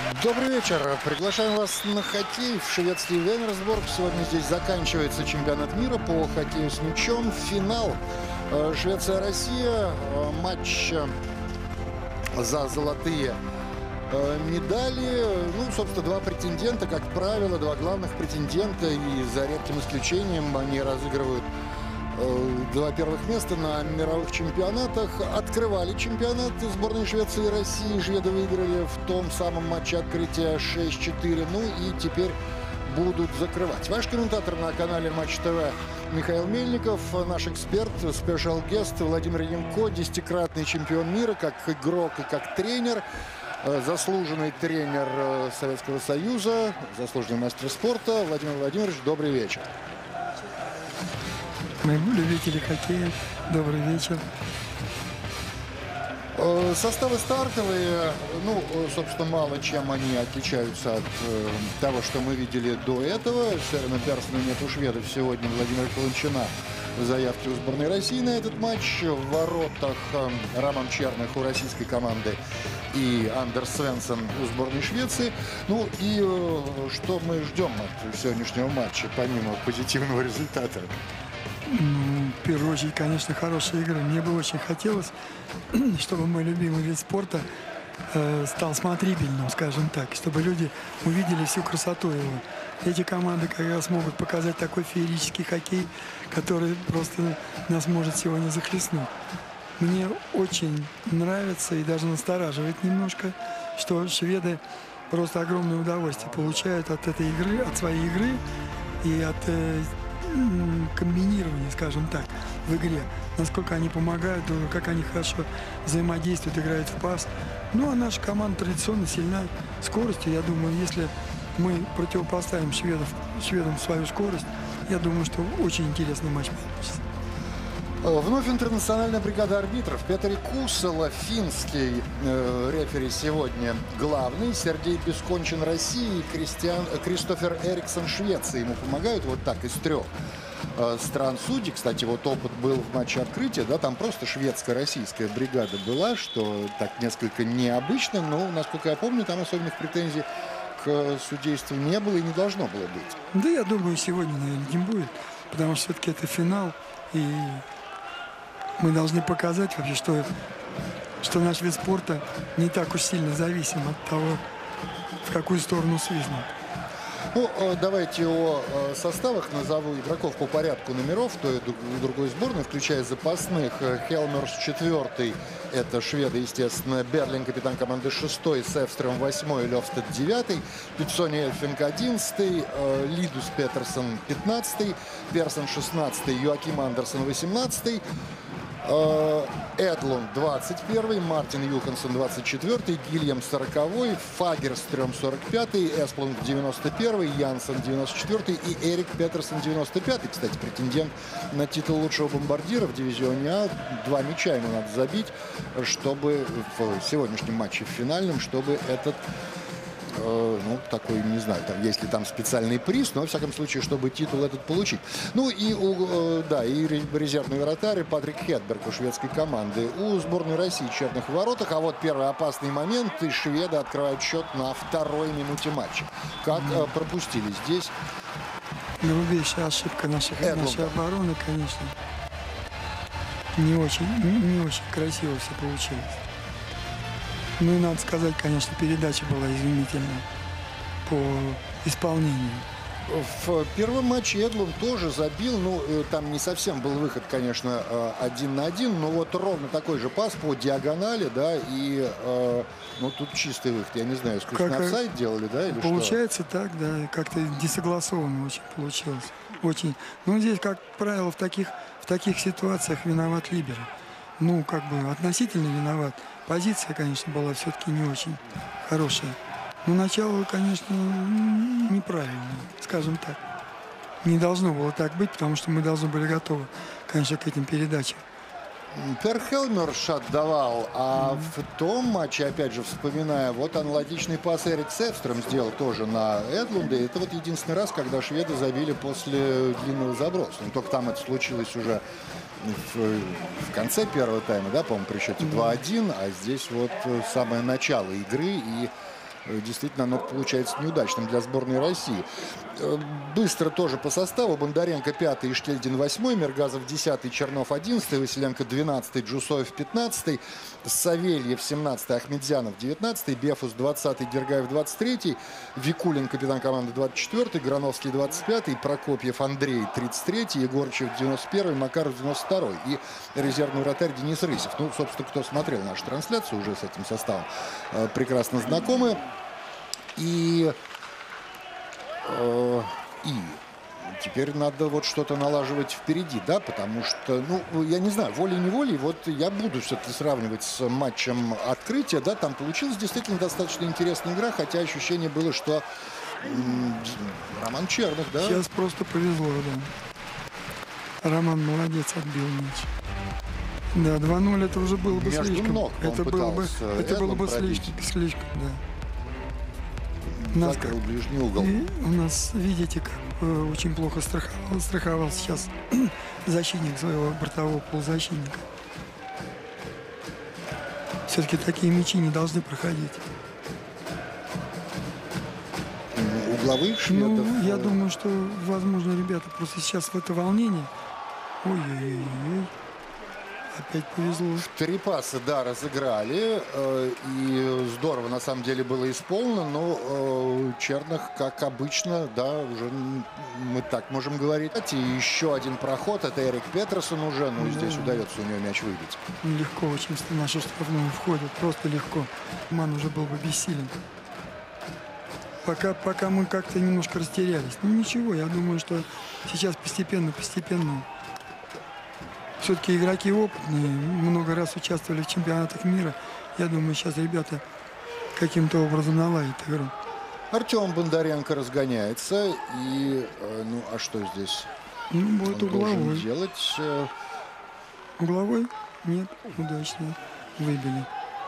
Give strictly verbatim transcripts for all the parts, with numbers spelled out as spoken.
Добрый вечер. Приглашаем вас на хоккей в шведский Венерсбург. Сегодня здесь заканчивается чемпионат мира по хоккею с мячом. Финал. Э, Швеция-Россия. Э, Матч э, за золотые э, медали. Ну, собственно, два претендента, как правило, два главных претендента. И за редким исключением они разыгрывают два первых места на мировых чемпионатах. Открывали чемпионат сборной Швеции и России. Шведы выиграли в том самом матче открытия шесть четыре. Ну и теперь будут закрывать. Ваш комментатор на канале Матч ТВ Михаил Мельников. Наш эксперт, спешл-гест Владимир Янко. Десятикратный чемпион мира, как игрок и как тренер. Заслуженный тренер Советского Союза. Заслуженный мастер спорта. Владимир Владимирович, добрый вечер. Мы любители хоккея. Добрый вечер. Составы стартовые, ну, собственно, мало чем они отличаются от э, того, что мы видели до этого. Шерона Персона нет у шведов сегодня, Владимира Каланчина в заявке у сборной России на этот матч. В воротах э, Роман Черных у российской команды и Андерс Свенсон у сборной Швеции. Ну и э, что мы ждем от сегодняшнего матча, помимо позитивного результата? Ну, в первую очередь, конечно, хорошие игры. Мне бы очень хотелось, чтобы мой любимый вид спорта э, стал смотрибельным, скажем так, чтобы люди увидели всю красоту его. Эти команды как раз могут показать такой феерический хоккей, который просто нас может сегодня захлестнуть. Мне очень нравится и даже настораживает немножко, что шведы просто огромное удовольствие получают от этой игры, от своей игры и от э, комбинирования, скажем так, в игре. Насколько они помогают, как они хорошо взаимодействуют, играют в пас. Ну, а наша команда традиционно сильна скоростью. Я думаю, если мы противопоставим шведов, шведам свою скорость, я думаю, что очень интересный матч получится. Вновь интернациональная бригада арбитров. Петри Кусела, финский э, рефери сегодня главный. Сергей Бескончин, России. Кристиан, Кристофер Эриксон, Швеции. Ему помогают вот так из трех э, стран судей. Кстати, вот опыт был в матче открытия. Да, там просто шведско-российская бригада была, что так несколько необычно. Но, насколько я помню, там особенных претензий к судейству не было и не должно было быть. Да, я думаю, сегодня, наверное, не будет. Потому что все-таки это финал. И мы должны показать вообще, что, что наш вид спорта не так уж сильно зависим от того, в какую сторону свистнут. Ну, давайте о составах назову игроков по порядку номеров той и другой сборной, включая запасных. Хелмерс четвертый, это шведы, естественно. Берлин, капитан команды шестой, Севстрöm восьмой, Лёвстед девятый, Пиццони Эльфинг одиннадцатый, Лидус Петерсон пятнадцатый, Персон шестнадцатый, Йоаким Андерсон восемнадцатый. Эдлунд двадцать первый, Мартин Юхансон двадцать четвёртый, Гильям сороковой, Фагерстрём сорок пятый, Эсплунг девяносто первый, Янсен девяносто четвёртый и Эрик Петерсон девяносто пятый. Кстати, претендент на титул лучшего бомбардира в дивизионе А. Два мяча ему надо забить, чтобы в сегодняшнем матче в финальном, чтобы этот... ну, такой, не знаю, там, есть ли там специальный приз, но, во всяком случае, чтобы титул этот получить. Ну, и, у, да, и резервный вратарь Патрик Хедберг у шведской команды. У сборной России черных в воротах, а вот первый опасный момент, и шведы открывают счет на второй минуте матча. Как mm. пропустили здесь? Грубейшая ошибка наших, нашей обороны, конечно. Не очень, не, не очень красиво все получилось. Ну и надо сказать, конечно, передача была изумительная по исполнению. В первом матче Эдлунд тоже забил, ну там не совсем был выход, конечно, один на один, но вот ровно такой же пас по диагонали, да, и ну тут чистый выход, я не знаю, искусственный офсайд делали, да, или получается что? Так, да, как-то несогласованно очень получилось, очень. Ну здесь, как правило, в таких, в таких ситуациях виноват либеро. Ну, как бы относительно виноват. Позиция, конечно, была все-таки не очень хорошая. Но начало, конечно, неправильное, скажем так. Не должно было так быть, потому что мы должны были готовы, конечно, к этим передачам. Пер Хелмерш отдавал, а mm-hmm. в том матче, опять же, вспоминая, вот аналогичный пас Эрик Севстрöm сделал тоже на Эдлунда. И это вот единственный раз, когда шведы забили после длинного заброса. Но только там это случилось уже в, в конце первого тайма, да, по-моему, при счете два один, а здесь вот самое начало игры, и действительно оно получается неудачным для сборной России. Быстро тоже по составу. Бондаренко пятый, Ишкельдин восьмой, Мергазов десятый, Чернов одиннадцатый, Василенко двенадцатый, Джусоев пятнадцатый, Савельев семнадцатый, Ахмедзянов девятнадцатый, Бефус двадцатый, Дергаев двадцать третий, Викулин, капитан команды, двадцать четвёртый, Грановский двадцать пятый, Прокопьев Андрей тридцать третий, Егорчев девяносто первый, Макаров девяносто второй и резервный вратарь Денис Рысев. Ну, собственно, кто смотрел нашу трансляцию уже с этим составом, прекрасно знакомы. И... И теперь надо вот что-то налаживать впереди, да, потому что, ну, я не знаю, волей-неволей, вот я буду все-таки сравнивать с матчем открытия, да, там получилась действительно достаточно интересная игра, хотя ощущение было, что м- Роман Черных, да. Сейчас просто повезло, да. Роман молодец, отбил мяч. Да, два ноль это уже было бы Между слишком. ног это было бы, это было бы слишком, слишком, да. Закрыл ближний угол. И у нас, видите, как э, очень плохо страховал, страховал сейчас защитник своего бортового полузащитника. Все-таки такие мячи не должны проходить. Угловых шведов. Ну, я думаю, что, возможно, ребята просто сейчас в это волнение. Ой-ой-ой. Опять повезло. Три паса, да, разыграли. Э, и здорово, на самом деле, было исполнено. Но э, Черных, как обычно, да, уже мы так можем говорить. И еще один проход. Это Эрик Петерсон уже. Ну, да. Здесь удается у него мяч выбить. Легко очень в нашу штрафную входит. Просто легко. Ман уже был бы бессилен. Пока, пока мы как-то немножко растерялись. Ну, ничего, я думаю, что сейчас постепенно-постепенно... Все-таки игроки опытные, много раз участвовали в чемпионатах мира. Я думаю, сейчас ребята каким-то образом наладят игру. Артем Бондаренко разгоняется. И, э, ну, а что здесь? Ну, будет он угловой. должен делать? Э... Угловой? Нет, удачно. Выбили.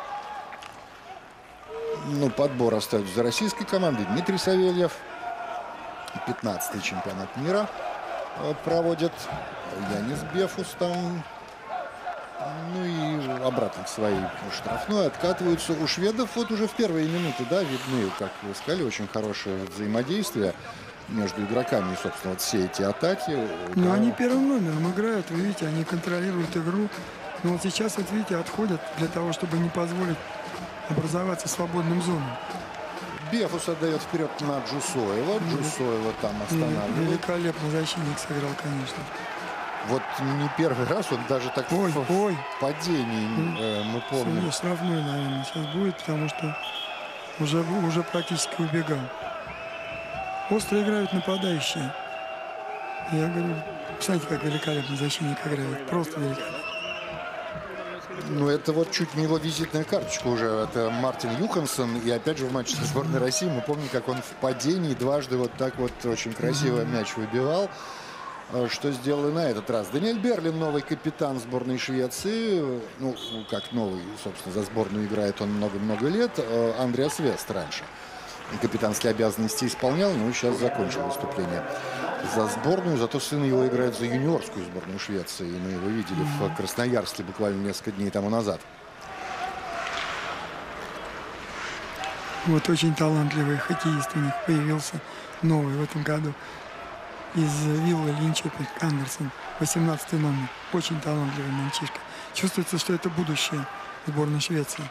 Ну, подбор остается за российской командой. Дмитрий Савельев. пятнадцатый чемпионат мира проводит. Янис Бефус там. Ну и обратно к своей штрафной откатываются. У шведов вот уже в первые минуты, да, видны, как вы сказали, очень хорошее взаимодействие между игроками. И, собственно, вот все эти атаки. Ну, да. они первым номером играют, вы видите, они контролируют игру. Но вот сейчас, вот видите, отходят для того, чтобы не позволить образоваться свободным зонам. Бефус отдает вперед на Джусоева. Джусоева там останавливает. Великолепно защитник сыграл, конечно. Вот не первый раз, он даже так ой, в ой. падении, э, мы помним. Штрафной, наверное, сейчас будет, потому что уже, уже практически убегал. Остро играют нападающие. Я говорю, знаете, как великолепно защитник играет. Просто великолепно. Ну, это вот чуть не его визитная карточка уже. Это Мартин Юхансон. И опять же в матче со сборной России мы помним, как он в падении дважды вот так вот очень красиво mm-hmm. мяч выбивал. Что сделал и на этот раз. Даниэль Берлин, новый капитан сборной Швеции. Ну, как новый, собственно, за сборную играет он много-много лет. Андреас Вест раньше капитанские обязанности исполнял, но сейчас закончил выступление за сборную. Зато сын его играет за юниорскую сборную Швеции. И мы его видели в Красноярске буквально несколько дней тому назад. Вот очень талантливый хоккеист у них появился новый в этом году. Из Виллы Линчепинг Андерсон, восемнадцатый номер. Очень талантливый мальчишка. Чувствуется, что это будущее сборной Швеции.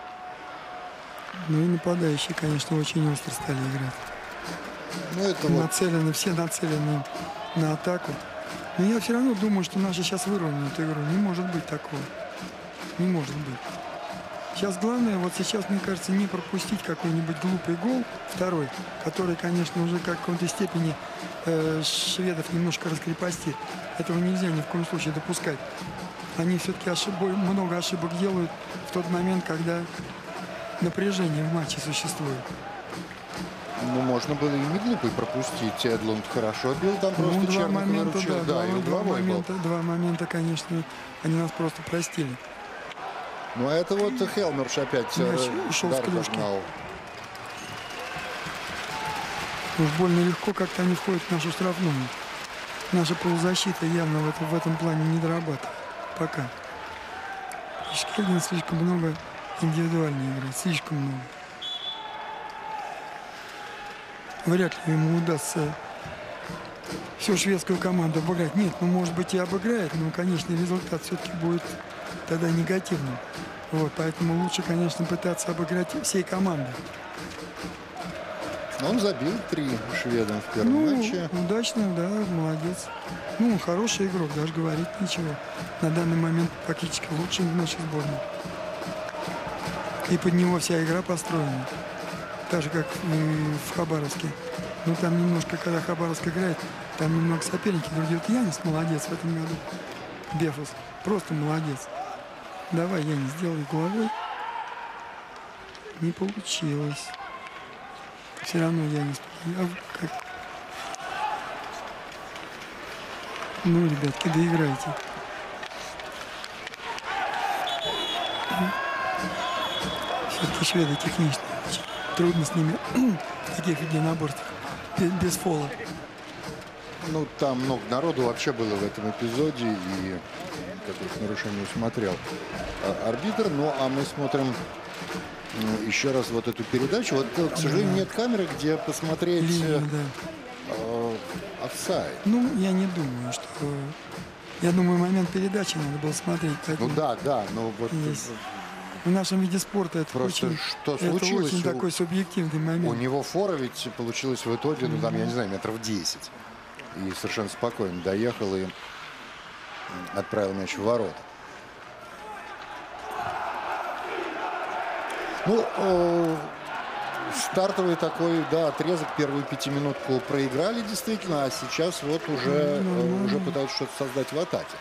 Ну и нападающие, конечно, очень остро стали играть. Ну, это нацелены, вот... все нацелены на атаку. Но я все равно думаю, что наши сейчас выровняют игру. Не может быть такого. Не может быть. Сейчас главное, вот сейчас, мне кажется, не пропустить какой-нибудь глупый гол, второй, который, конечно, уже как в какой-то степени э, шведов немножко раскрепостит. Этого нельзя ни в коем случае допускать. Они все-таки ошибок, много ошибок делают в тот момент, когда напряжение в матче существует. Ну, можно было и не глупый пропустить. Эдлунд хорошо бил, там просто ну, два момента, выручил. да, Да, два, и два, момента, два момента, конечно, они нас просто простили. Ну, а это вот Хелмерш опять Мяч ушел с клюшки. Догнал. Уж больно легко как-то они входят в нашу штрафную. Наша полузащита явно в этом, в этом плане не дорабатывает. Пока. Ишкельдин слишком много индивидуально играет. Слишком много. вряд ли ему удастся всю шведскую команду обыграть. Нет, ну, может быть, и обыграет, но конечный результат все-таки будет тогда негативным. Вот, поэтому лучше, конечно, пытаться обыграть всей командой. Он забил три шведа в первом ну, матче. Удачно, да, молодец. Ну, он хороший игрок, даже говорить ничего. На данный момент практически лучший в нашей сборной. И под него вся игра построена. Так же, как и в Хабаровске. Но там немножко, когда Хабаровск играет, там немного соперники. Другие. Вот Янис молодец в этом году. Бефус просто молодец. Давай, Янис, сделай головой. Не получилось. Все равно Янис. А как? Ну, ребятки, доиграйте. Все-таки шведы технично. Трудно с ними в таких единоборствах. Без, без фола. Ну, там много народу вообще было в этом эпизоде, и какое-то нарушение усмотрел арбитр. Ну, а мы смотрим еще раз вот эту передачу. Вот, к сожалению, да. Нет камеры, где посмотреть Линию, да. э, офсайд. Ну, я не думаю, что... Я думаю, момент передачи надо было смотреть. Ну да, да, но вот... Есть. В нашем виде спорта это Просто очень, что случилось? Это очень у, такой субъективный момент. У него фора ведь получилось в итоге, ну там, mm-hmm. я не знаю, метров десять. И совершенно спокойно доехал и отправил мяч в ворота. Ну, э, стартовый такой, да, отрезок, первую пятиминутку проиграли действительно, а сейчас вот уже, mm-hmm. э, уже пытаются что-то создать в атаке.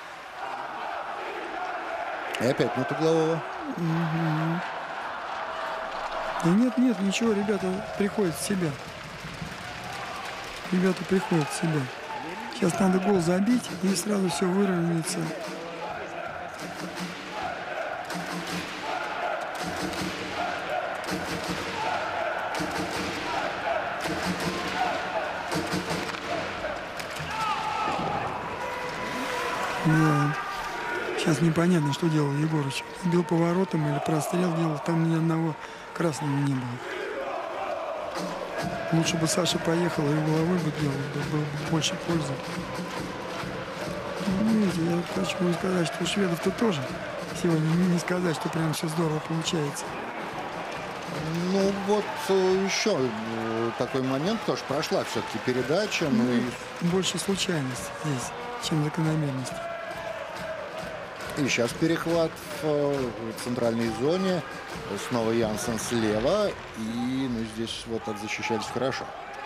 И опять нет углового. Угу. Да нет, нет, ничего, ребята приходят в себя. Ребята приходят в себя. Сейчас надо гол забить, и сразу все выровняется. Да. Сейчас непонятно, что делал Егорыч. Бил поворотом или прострел делал. Там ни одного красного не было. Лучше бы Саша поехал и головой бы делал. Было бы больше пользы. Ну, видите, я хочу сказать, что у шведов-то тоже сегодня не сказать, что прям все здорово получается. Ну вот еще такой момент, потому что прошла все-таки передача. Ну, ну и... Больше случайность здесь, чем закономерность. И сейчас перехват в центральной зоне. Снова Янсен слева. И ну, здесь вот так защищались хорошо.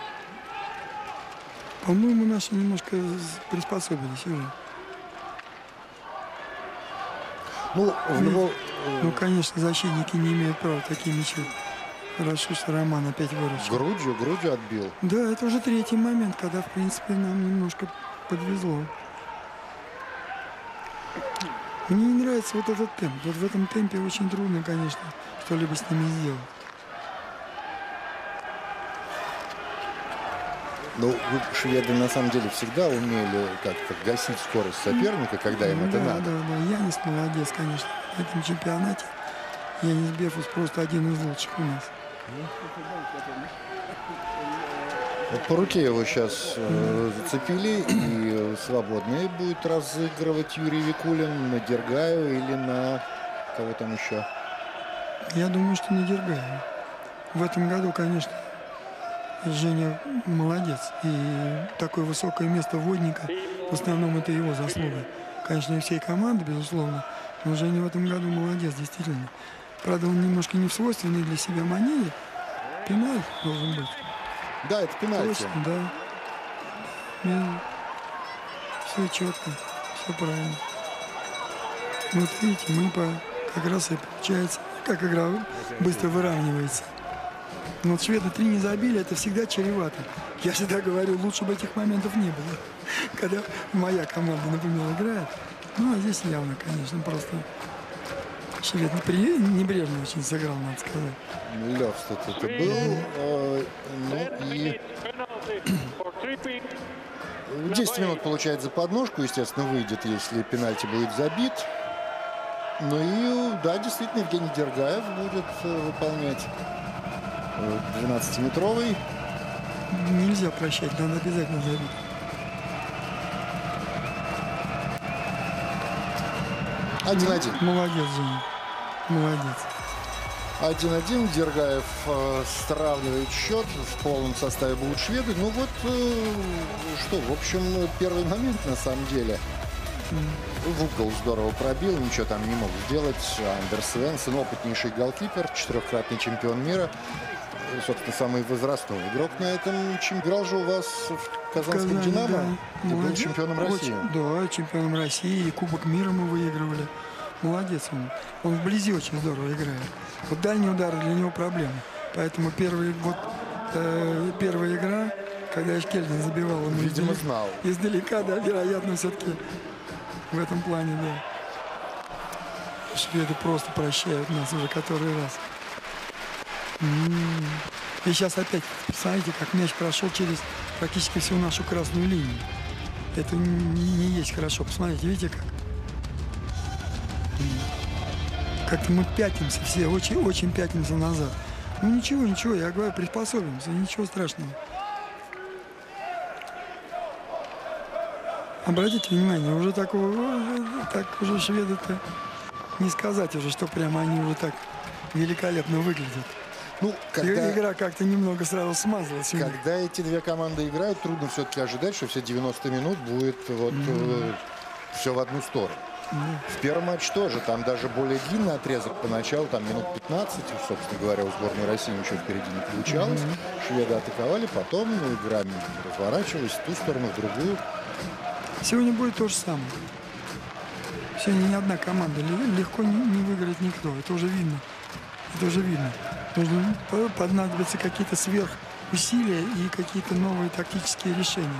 По-моему, наши немножко приспособились уже. Ну, в него... ну, конечно, защитники не имеют права такие мячи. Хорошо, что Роман опять выручил. Грудью, грудью отбил. Да, это уже третий момент, когда, в принципе, нам немножко подвезло. Мне не нравится вот этот темп. Вот в этом темпе очень трудно, конечно, что-либо с ними сделать. Ну, шведы на самом деле всегда умели как-то гасить скорость соперника, когда им это да, надо. Да, да, Янис молодец, конечно. В этом чемпионате Янис Бефус просто один из лучших у нас. Вот по руке его сейчас э, зацепили, и свободный будет разыгрывать Юрий Викулин на Дергаю или на кого там еще? Я думаю, что на Дергаю. В этом году, конечно, Женя молодец. И такое высокое место водника, в основном это его заслуга. Конечно, и всей команды, безусловно. Но Женя в этом году молодец, действительно. Правда, он немножко не в свойственной для себя манере. Пеналь должен быть. Да, это пенальти. Точно, да. И все четко, все правильно. Вот видите, мы по, как раз и получается, как игра быстро выравнивается. Но вот шведы три не забили, это всегда чревато. Я всегда говорю, лучше бы этих моментов не было. Когда моя команда, например, играет. Ну, а здесь явно, конечно, просто швед небрежно очень сыграл, надо сказать. Левст это был. Э, ну и десять минут получает за подножку, естественно, выйдет, если пенальти будет забит. Ну и да, действительно, Евгений Дергаев будет выполнять двенадцатиметровый. нельзя прощать, надо обязательно забить. один-один. Молодец, Женя. Молодец. один-один. Дергаев э, сравнивает счет. В полном составе будут шведы. Ну вот, э, что, в общем, первый момент на самом деле. В угол здорово пробил, ничего там не мог сделать. Андерс Свенсон, опытнейший голкипер, четырехкратный чемпион мира. И, собственно, самый возрастной игрок на этом чемпионате. Играл же у вас в Казанском Казани, «Динамо». Да. И был чемпионом России. Очень, да, чемпионом России. И Кубок мира мы выигрывали. Молодец он. Он вблизи очень здорово играет. Вот дальние удары для него проблема. Поэтому первый, вот, э, первая игра, когда Эшкельдин забивал ему Видимо, издалека, знал. Издалека, да, вероятно, все-таки в этом плане, да. Шведы просто прощают нас уже который раз. М-м-м. И сейчас опять, посмотрите, как мяч прошел через практически всю нашу красную линию. Это не, не есть хорошо. Посмотрите, видите как? Как-то мы пятимся все, очень, очень пятимся назад. Ну ничего, ничего, я говорю, приспособимся, ничего страшного. Обратите внимание, уже такого, так уже шведы-то не сказать уже, что прямо они уже так великолепно выглядят. Ну, когда, игра как-то немного сразу смазалась. Когда эти две команды играют, трудно все-таки ожидать, что все девяносто минут будет вот mm-hmm. э, все в одну сторону. Mm-hmm. В первом матче тоже, там даже более длинный отрезок поначалу, там минут пятнадцать, собственно говоря, у сборной России ничего впереди не получалось. Mm-hmm. Шведы атаковали, потом ну, игра разворачивалась в ту сторону, в другую. Сегодня будет то же самое. Сегодня ни одна команда легко не, не выиграет никто, это уже видно. Это уже видно. Нужно понадобятся какие-то сверхусилия и какие-то новые тактические решения.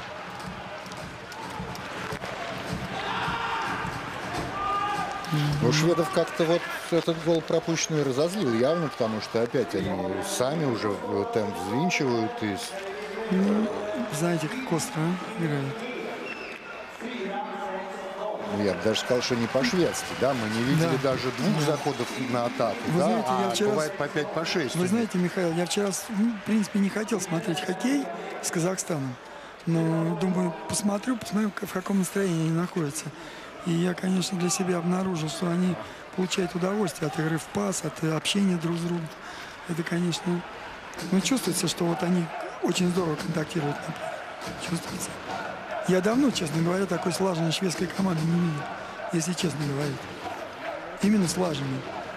У шведов как-то вот этот гол пропущенный разозлил явно, потому что опять они сами уже темп взвинчивают. И... Ну, знаете, как остро а? играют. Я бы даже сказал, что не по-шведски, да, мы не видели да. даже двух да. заходов на атаку, Вы да, знаете, а я вчера... бывает по пять, по шесть. Вы знаете, Михаил, я вчера, ну, в принципе, не хотел смотреть хоккей с Казахстаном, но думаю, посмотрю, посмотрю, в каком настроении они находятся. И я, конечно, для себя обнаружил, что они получают удовольствие от игры в пас, от общения друг с другом. Это, конечно, ну, чувствуется, что вот они очень здорово контактируют. Чувствуется. Я давно, честно говоря, такой слаженной шведской команды не видел, если честно говорить. Именно слаженной.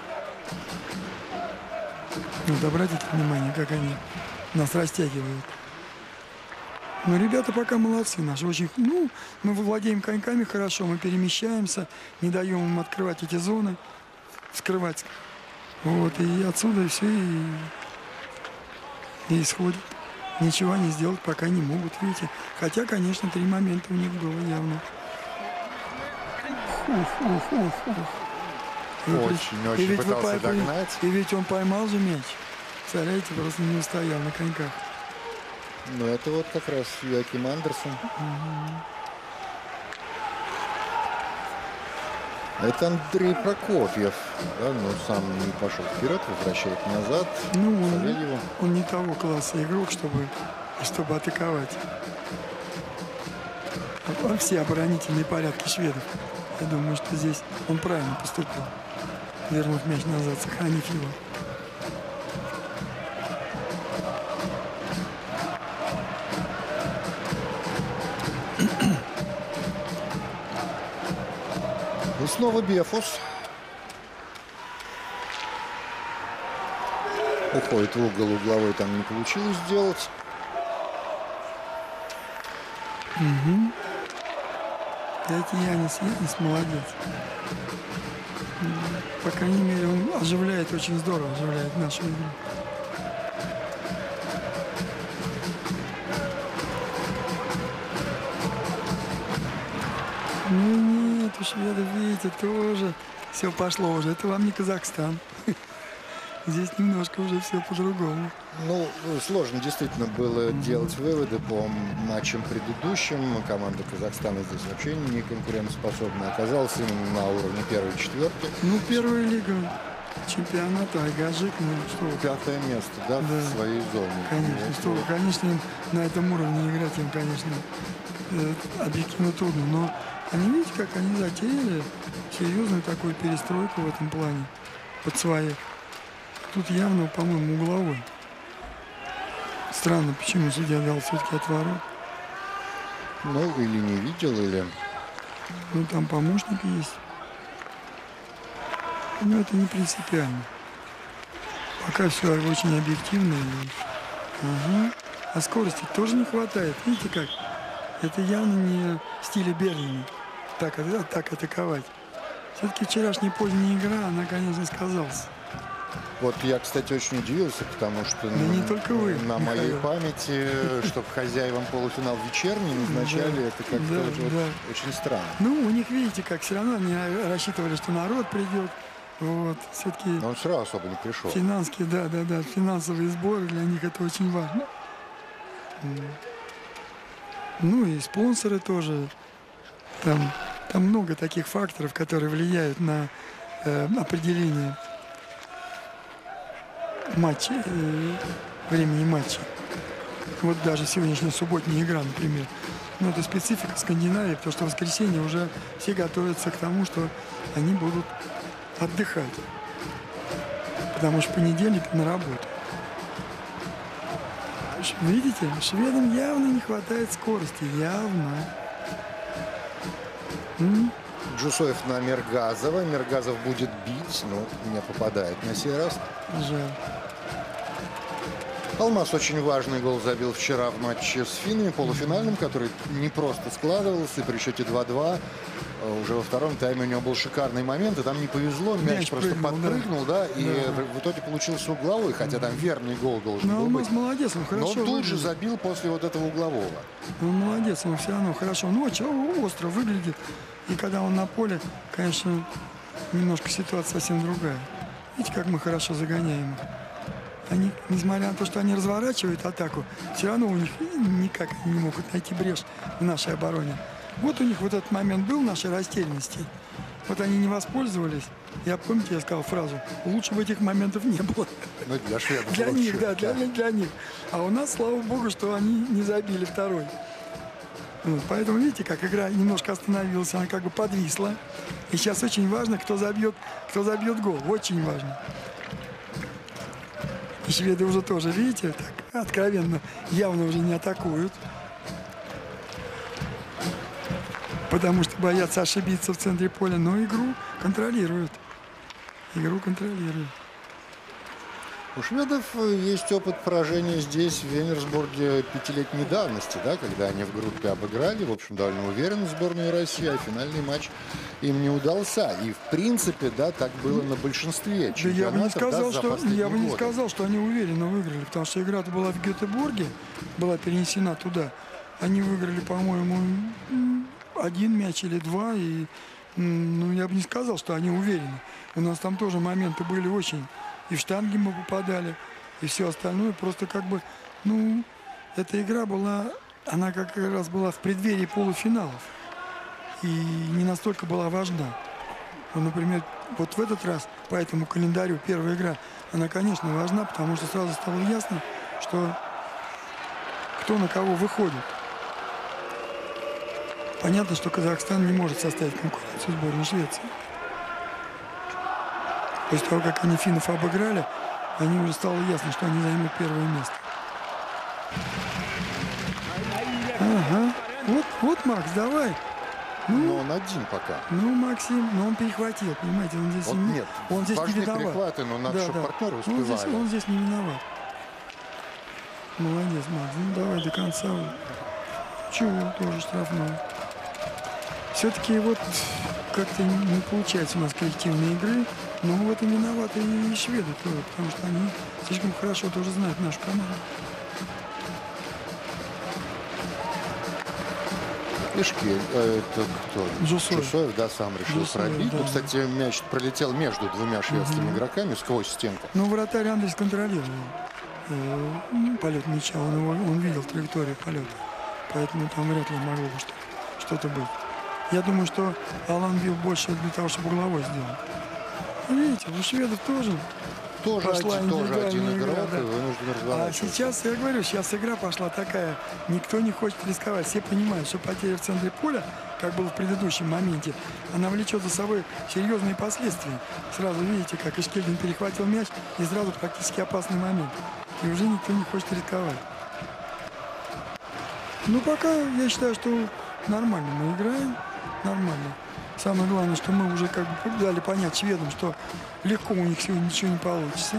Вот обратите внимание, как они нас растягивают. Но ребята пока молодцы наши. Очень, ну, мы владеем коньками хорошо, мы перемещаемся, не даем им открывать эти зоны, вскрывать. Вот, и отсюда все и, и исходит. Ничего они сделать пока не могут, видите. Хотя, конечно, три момента у них было явно. Ух, ух, ух, ух. Очень, очень и пытался ведь догнать. И ведь он поймал же мяч. Представляете, просто не устоял на коньках. Ну, это вот как раз Йоаким Андерсон. Угу. Это Андрей Прокофьев, да, но сам не пошел вперед, возвращает назад. Ну, он, он не того класса игрок, чтобы, чтобы атаковать. А все оборонительные порядки шведов. Я думаю, что здесь он правильно поступил, вернув мяч назад, сохранив его. И снова Бефус. Уходит в угол, угловой там не получилось сделать. Угу. Дайте Янис, Янис молодец. По крайней мере, он оживляет, очень здорово оживляет нашу игру. Ну нет, у шведов, видите, тоже все пошло уже. Это вам не Казахстан. Здесь немножко уже все по-другому. Ну, сложно действительно было mm-hmm. делать выводы по матчам предыдущим. Команда Казахстана здесь вообще не конкурентоспособна оказалась именно на уровне первой четверки. Ну, первая лига. чемпионата Айгажик, ну что вы. Пятое место, да, Да. в своей зоне. Конечно, Вот. что вы, конечно, им на этом уровне играть им, конечно, э, объективно трудно. Но они, видите, как они затеяли серьезную такую перестройку в этом плане под своих. Тут явно, по-моему, угловой. Странно, почему судья дал все-таки от ворот. Ну, или не видел, или... Ну, там помощник есть. Но это не принципиально. Пока все очень объективно. И... Ага. А скорости тоже не хватает. Видите как? Это явно не в стиле Берлина. Так, так атаковать. Все-таки вчерашняя поздняя игра, она, конечно, сказалась. Вот я, кстати, очень удивился, потому что Да не только вы, на Михаил. моей памяти, чтобы хозяевам полуфинал вечерний назначали, Да, это как-то да, вот да. очень странно. Ну, у них, видите, как все равно они рассчитывали, что народ придет. Вот, все-таки Но он все равно особо не пришел. финансовые, да, да, да, финансовые сборы для них это очень важно. Ну и спонсоры тоже. Там, там много таких факторов, которые влияют на э, определение матча, э, времени матча. Вот даже сегодняшняя субботняя игра, например. Ну, это специфика Скандинавии, потому что в воскресенье уже все готовятся к тому, что они будут отдыхать. Потому что в понедельник на работу. Видите, шведам явно не хватает скорости. Явно. М? Джусоев на Мергазова. Мергазов будет бить, но не попадает на сей раз. Жаль. Алмаз очень важный гол забил вчера в матче с финнами, полуфинальном, который не просто складывался, при счете два-два. Уже во втором тайме у него был шикарный момент, и там не повезло, мяч, Мяч просто прыгнул, подпрыгнул, да, и Да. в- в итоге получился угловой, хотя там верный гол должен Ну, был Алмаз быть. молодец, он Но хорошо он тут же выглядит. забил после вот этого углового. Он молодец, он все равно хорошо. Ну, очень остро выглядит. И когда он на поле, конечно, немножко ситуация совсем другая. Видите, как мы хорошо загоняем их. Они, несмотря на то, что они разворачивают атаку, все равно у них никак не могут найти брешь в нашей обороне. Вот у них вот этот момент был нашей растерянности. Вот они не воспользовались. Я, помните, я сказал фразу: лучше бы этих моментов не было. Ну, для шведов Для лучше. них, да, для, для них. А у нас, слава богу, что они не забили второй. Вот, поэтому видите, как игра немножко остановилась, она как бы подвисла. И сейчас очень важно, кто забьет, кто забьет гол. Очень важно. И шведы уже тоже, видите, так откровенно, явно уже не атакуют. Потому что боятся ошибиться в центре поля. Но игру контролируют. Игру контролируют. У шведов есть опыт поражения здесь, в Венерсбурге, пятилетней давности, да, когда они в группе обыграли, в общем, довольно уверенно сборную России, а финальный матч им не удался. И, в принципе, да, так было на большинстве Да я бы не чемпионатов, сказал, да, за что, последние я бы не годы. сказал, что они уверенно выиграли, потому что игра-то была в Гетеборге, была перенесена туда. Они выиграли, по-моему, м, один мяч или два, и м, ну, я бы не сказал, что они уверены. У нас там тоже моменты были очень, и в штанги мы попадали, и все остальное. Просто как бы, ну, эта игра была, она как раз была в преддверии полуфиналов, и не настолько была важна. Ну, например, вот в этот раз по этому календарю первая игра, она, конечно, важна, потому что сразу стало ясно, что кто на кого выходит. Понятно, что Казахстан не может составить конкуренцию сборной Швеции. После того, как они финнов обыграли, они уже стало ясно, что они займут первое место. Ага. Вот, вот, Макс, давай. Но он один пока. Ну, Максим, но он перехватил, понимаете, он здесь, Вот не, нет, он здесь не важны виноват. перехваты, но надо, чтобы партнеры он здесь, успевали. он здесь не виноват. Молодец, Макс, ну давай до конца. Чего, тоже штрафной. Все-таки вот как-то не получается у нас коллективной игры, но в этом виноваты и шведы тоже, потому что они слишком хорошо тоже знают нашу команду. Пешки, э, это кто? Джусоев. Джусоев, да, сам решил Джусоев, пробить. да. Ну, кстати, мяч пролетел между двумя шведскими игроками сквозь стенку. Но вратарь Андрей контролировал э, ну, полет мяча, он, его, он видел траекторию полета, поэтому там вряд ли могло бы что- что-то быть. Я думаю, что Алан бил больше для того, чтобы угловой сделал. Видите, у шведов тоже Тоже, пошла один, тоже один индивидуальная игра. игрок Да. и вынужден А разворачиваться. сейчас, я говорю, сейчас игра пошла такая, никто не хочет рисковать. Все понимают, что потеря в центре поля, как было в предыдущем моменте, она влечет за собой серьезные последствия. Сразу видите, как Ишкельдин перехватил мяч, и сразу практически опасный момент. И уже никто не хочет рисковать. Ну, пока я считаю, что нормально мы играем, нормально. Самое главное, что мы уже как бы дали понять шведам, что легко у них сегодня ничего не получится.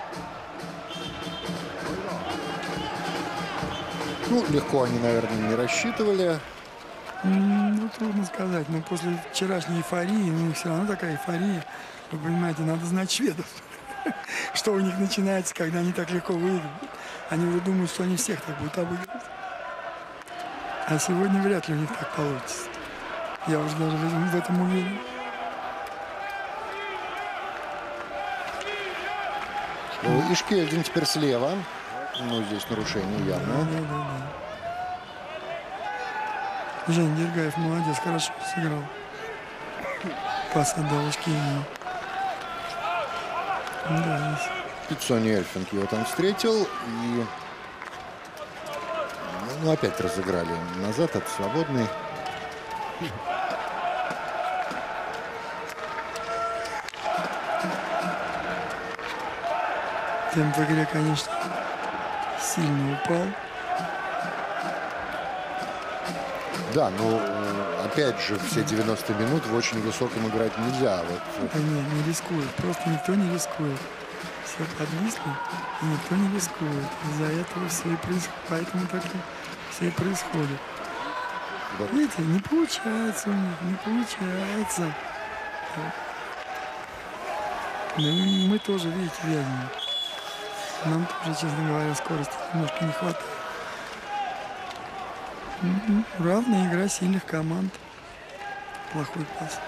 Ну, легко они, наверное, не рассчитывали. Ну, трудно сказать, но после вчерашней эйфории, у них все равно такая эйфория, вы понимаете, надо знать шведов, что у них начинается, когда они так легко выигрывают. Они уже думают, что они всех так будут обыгрывать. А сегодня вряд ли у них так получится. Я уже даже в этом уверен. Ишкельдин теперь слева. Ну, здесь нарушение явно. Да, да, да. Жень Дергаев молодец, хорошо сыграл. Пас отдал Ишкельдину. Да, есть. Пиццони Эльфинг его там встретил. И ну, опять разыграли назад, это свободный. Темп в игре, конечно, сильно упал. Да, но опять же все девяносто минут в очень высоком играть нельзя. Вот. Да нет, не рискует. Просто никто не рискует. Все подвисло, и никто не рискует. Из-за этого все и происходит. Поэтому так и все и происходит. Да. Видите, не получается у них, не получается. Ну, мы тоже, видите, вязнем. Нам тоже, честно говоря, скорости немножко не хватает. М-м, равная игра сильных команд. Плохой пас.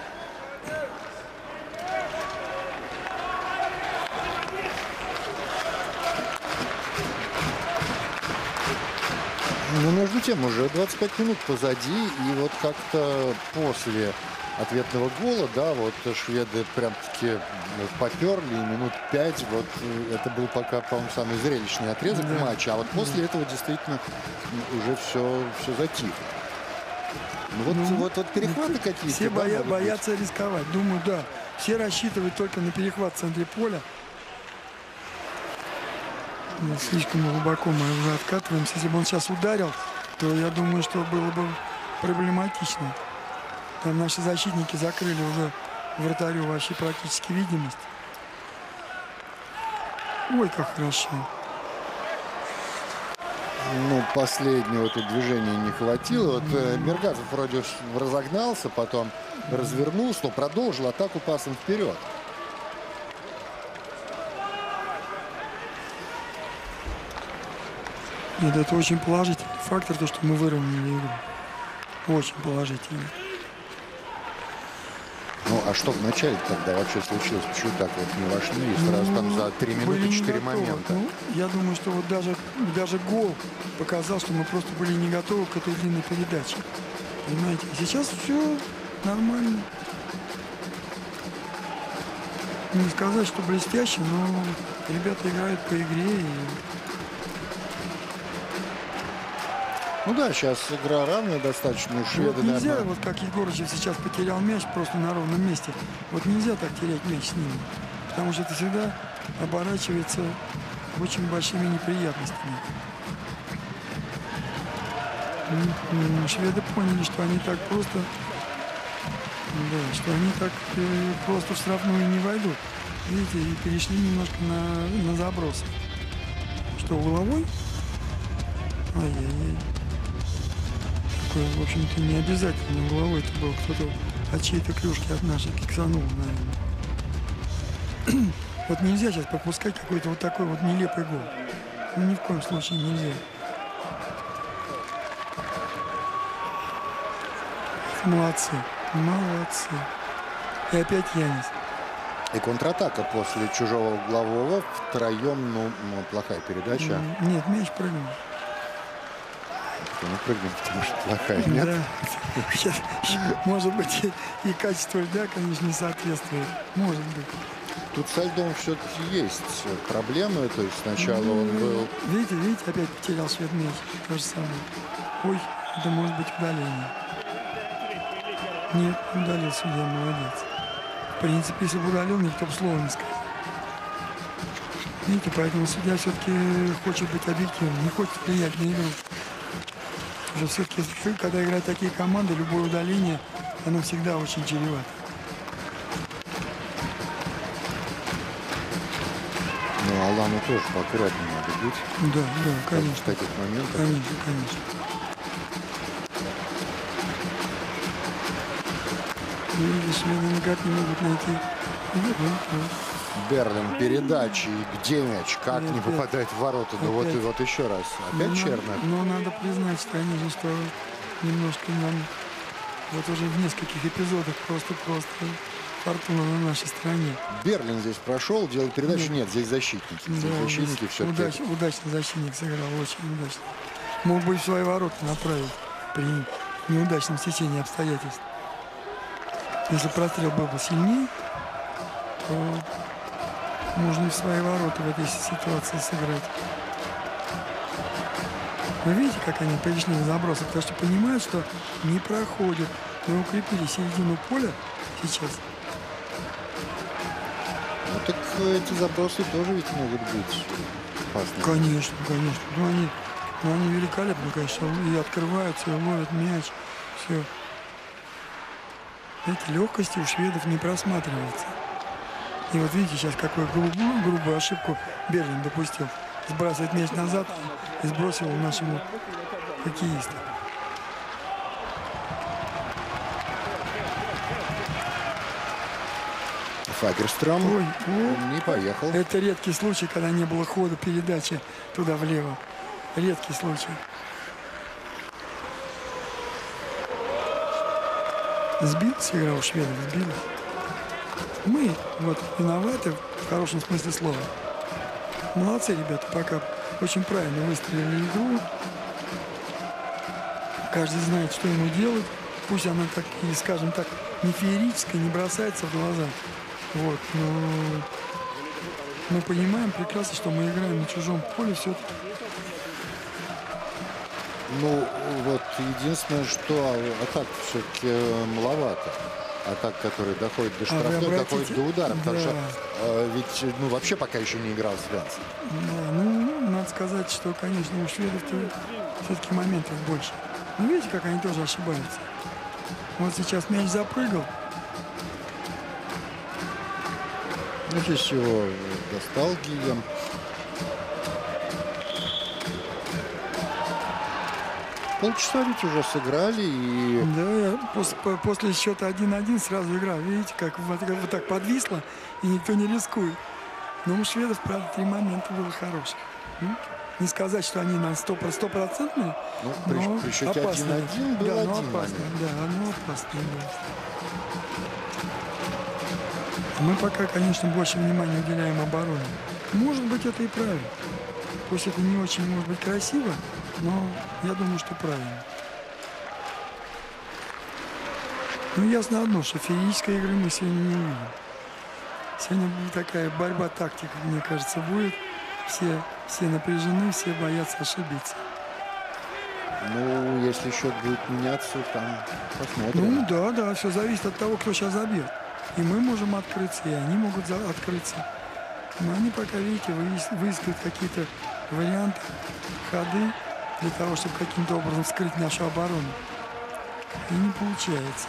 Но между тем уже двадцать пять минут позади. И вот как-то после ответного гола, да, вот шведы прям-таки поперли, и минут пять, вот это был пока, по-моему, самый зрелищный отрезок да. матча, а вот после этого действительно уже все, все затихло. Ну, вот, Ну, вот, вот перехваты какие-то. Все да, боя, могут боятся рисковать. Думаю, да, все рассчитывают только на перехват в центре поля. Но слишком глубоко мы уже откатываемся. Если бы он сейчас ударил, то я думаю, что было бы проблематично. Там наши защитники закрыли уже вратарю вообще практически видимость. Ой, как хорошо. Ну, последнего тут движения не хватило. Вот э, Мергазов вроде разогнался, потом развернулся, но продолжил атаку пасом вперед. Нет, это очень положительный фактор, то, что мы выровняли игру. Очень положительный. Ну, а что в начале тогда вообще случилось? Почему так вот не вошли? И сразу там за три были минуты не четыре готовы. момента. Ну, я думаю, что вот даже, даже гол показал, что мы просто были не готовы к этой длинной передаче. Понимаете? Сейчас все нормально. Не сказать, что блестяще, но ребята играют по игре. И... Ну да, сейчас игра равная достаточно. У шведы, Вот нельзя, наверное, вот как Егорычев сейчас потерял мяч просто на ровном месте. Вот нельзя так терять мяч с ним. Потому что это всегда оборачивается очень большими неприятностями. М, Шведы поняли, что они так просто, да, что они так э, просто в штрафную не войдут. Видите, и перешли немножко на, на забросы. Что, угловой? Ай-яй-яй. Такой, в общем-то, не обязательно угловой это был. Кто-то от чьей-то клюшки от нашей киксанул, наверное. Вот нельзя сейчас пропускать какой-то вот такой вот нелепый гол. Ну, ни в коем случае нельзя. Молодцы. Молодцы. И опять Янис. и контратака после чужого углового. Втроем, ну, ну, плохая передача. М, Нет, мяч прыгнул. Не прыгнем, потому что плохая, нет? Да. Сейчас, может быть, и, и качество льда, конечно, не соответствует. Может быть. тут со льдом все-таки есть проблемы. То есть сначала он был... Видите, видите, опять потерял швед мяч. То же самое. Ой, это может быть удаление. Нет, удалил судья, молодец. В принципе, если бы удалил, никто бы слова не сказал. Видите, поэтому судья все-таки хочет быть объективным, не хочет влиять на игру. Уже все-таки, когда играют такие команды, любое удаление, оно всегда очень чревато. Ну, Алану тоже поаккуратнее надо быть. Да, да, конечно. В таких моментах. Конечно, конечно. Видишь, шведы никак не могут найти. Берлин передачи, где мяч, как не попадать в ворота. Ну вот и вот еще раз. Опять но Чернок. Но надо признать, конечно, что немножко нам вот уже в нескольких эпизодах просто-просто фортуна на нашей стороне. Берлин здесь прошел, делал передачу. Нет, нет здесь защитники. Здесь да, защитники все-таки. Удач, удачный защитник сыграл, очень удачно. Мог бы и в свои ворота направить при неудачном стечении обстоятельств. Если прострел был бы сильнее, то можно и в свои ворота в этой ситуации сыграть. Вы видите, как они пришли на забросы? Потому что понимают, что не проходят. Мы укрепили середину поля сейчас. Ну так эти забросы тоже ведь могут быть опасны. Конечно, конечно. Но они, но они великолепно, конечно, и открываются, и ловят мяч. Все. Эти легкости у шведов не просматривается. И вот видите, сейчас какую грубую, грубую ошибку Берлин допустил. Сбрасывает мяч назад и сбросил нашему хоккеисту. Фагерстром Ой, о, не поехал. Это редкий случай, когда не было хода передачи туда влево. Редкий случай. Сбился игра у шведов, сбилась. Мы вот виноваты в хорошем смысле слова. Молодцы, ребята, пока очень правильно выстроили игру. Каждый знает, что ему делать. Пусть она так, и, скажем так, не феерическая, не бросается в глаза. Вот, но мы понимаем прекрасно, что мы играем на чужом поле все-таки. Ну, вот единственное, что атак все-таки маловато. Атак, который доходит до штрафной, а доходит до удара. Да. Потому что э, ведь ну, вообще пока еще не играл Свенсон. Да, ну, надо сказать, что, конечно, у шведов-то все-таки моментов больше. Но видите, как они тоже ошибаются. Вот сейчас мяч запрыгал. Ну, здесь его достал Гильям. Полчаса ведь уже сыграли. И... Да, после, после счета один-один сразу игра. Видите, как вот, вот так подвисла, и никто не рискует. Но у шведов, правда, три момента было хороших. Не сказать, что они на стопроцентные, ну, при, но при счете один-один был да, один но опасные, момент. да, оно опасное было. Мы пока, конечно, больше внимания уделяем обороне. Может быть, это и правильно. Пусть это не очень, может быть, красиво, но я думаю, что правильно. Ну, ясно одно, что феерической игры мы сегодня не увидим. Сегодня будет такая борьба тактик, мне кажется, будет. Все, все напряжены, все боятся ошибиться. Ну, если счет будет меняться, там посмотрим. Ну, да, да, все зависит от того, кто сейчас забьет. И мы можем открыться, и они могут открыться. Но они пока, видите, выискивают какие-то варианты, ходы для того, чтобы каким-то образом скрыть нашу оборону. И не получается.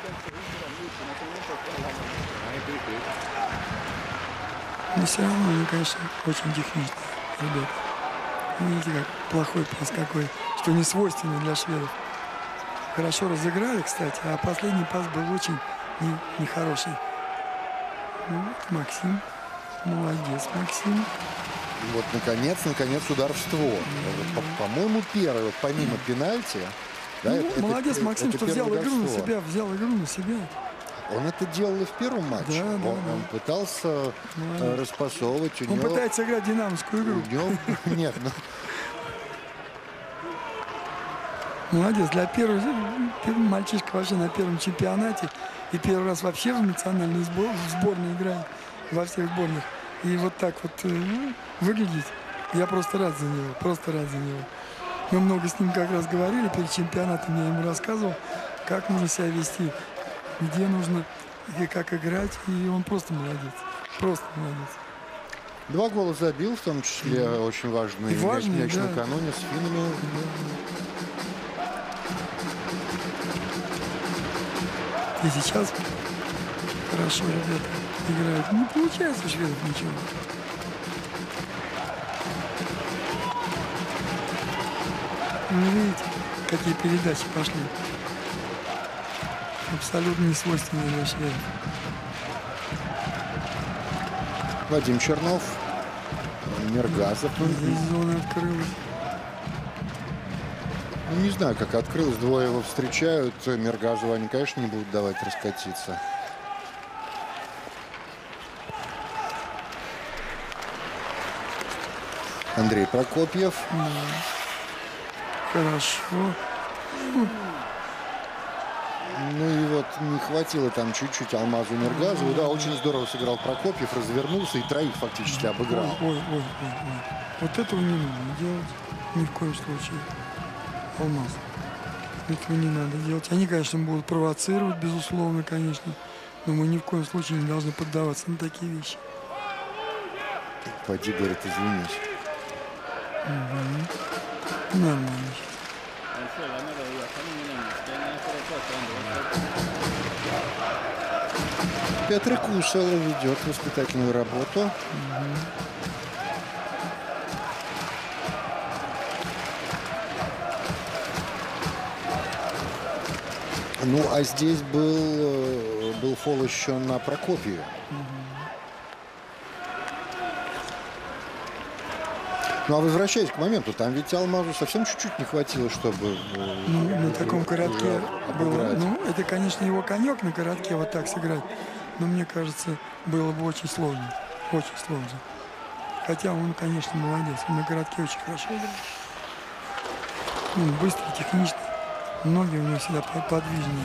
Но все равно они, конечно, очень техничные ребята. Видите, как плохой пас какой, что не свойственно для шведов. Хорошо разыграли, кстати, а последний пас был очень нехороший. Не ну, вот Максим. Молодец, Максим. Вот, наконец, наконец, удар в створ. Mm-hmm. По-моему, первый, вот помимо пенальти. Да, ну, это, молодец, это, Максим, это что взял игру на себя, взял игру на себя. Он это делал и в первом матче. Да, он, да, он да. пытался Молодец. распасовывать. У он него... пытается играть динамовскую игру. У него... Нет, ну... Молодец. Для первого мальчишка вообще на первом чемпионате и первый раз вообще в национальной сбор, в сборной играет. во всех сборных. И вот так вот ну, выглядеть, я просто рад за него, просто рад за него. Мы много с ним как раз говорили перед чемпионатом, я ему рассказывал, как нужно себя вести, где нужно и как играть, и он просто молодец, просто молодец. Два гола забил, в том числе mm-hmm. очень важный, важный мяч да. накануне с финнами. И сейчас хорошо ребята играют. Не получается у шведов ничего. Ну, видите, какие передачи пошли. Абсолютно не свойственные для шведов. Вадим Чернов, Мергазов. Здесь зона открылась. Ну, не знаю, как открылась. Двое его встречают. Мергазову они, конечно, не будут давать раскатиться. Андрей Прокопьев. Да. Хорошо. Ну и вот не хватило там чуть-чуть Алмазу Мергазову. Да, очень здорово сыграл Прокопьев, развернулся и троих фактически обыграл. Ой, ой, ой, ой, ой. Вот этого не нужно делать ни в коем случае. Алмаз. Этого не надо делать. Они, конечно, будут провоцировать, безусловно, конечно. Но мы ни в коем случае не должны поддаваться на такие вещи. Пойди, говорит, извинись. Угу. Нормально. Петр Кусел ведет воспитательную работу. Угу. Ну, а здесь был, был фол еще на Прокопьеве. Угу. Ну, а возвращаясь к моменту, там ведь Алмазу совсем чуть-чуть не хватило, чтобы... Ну, на таком коротке было. Ну, это, конечно, его конек на коротке вот так сыграть. Но мне кажется, было бы очень сложно. Очень сложно. Хотя он, конечно, молодец. Он на коротке очень хорошо играет. Ну, быстрый, техничный. Ноги у него всегда подвижные.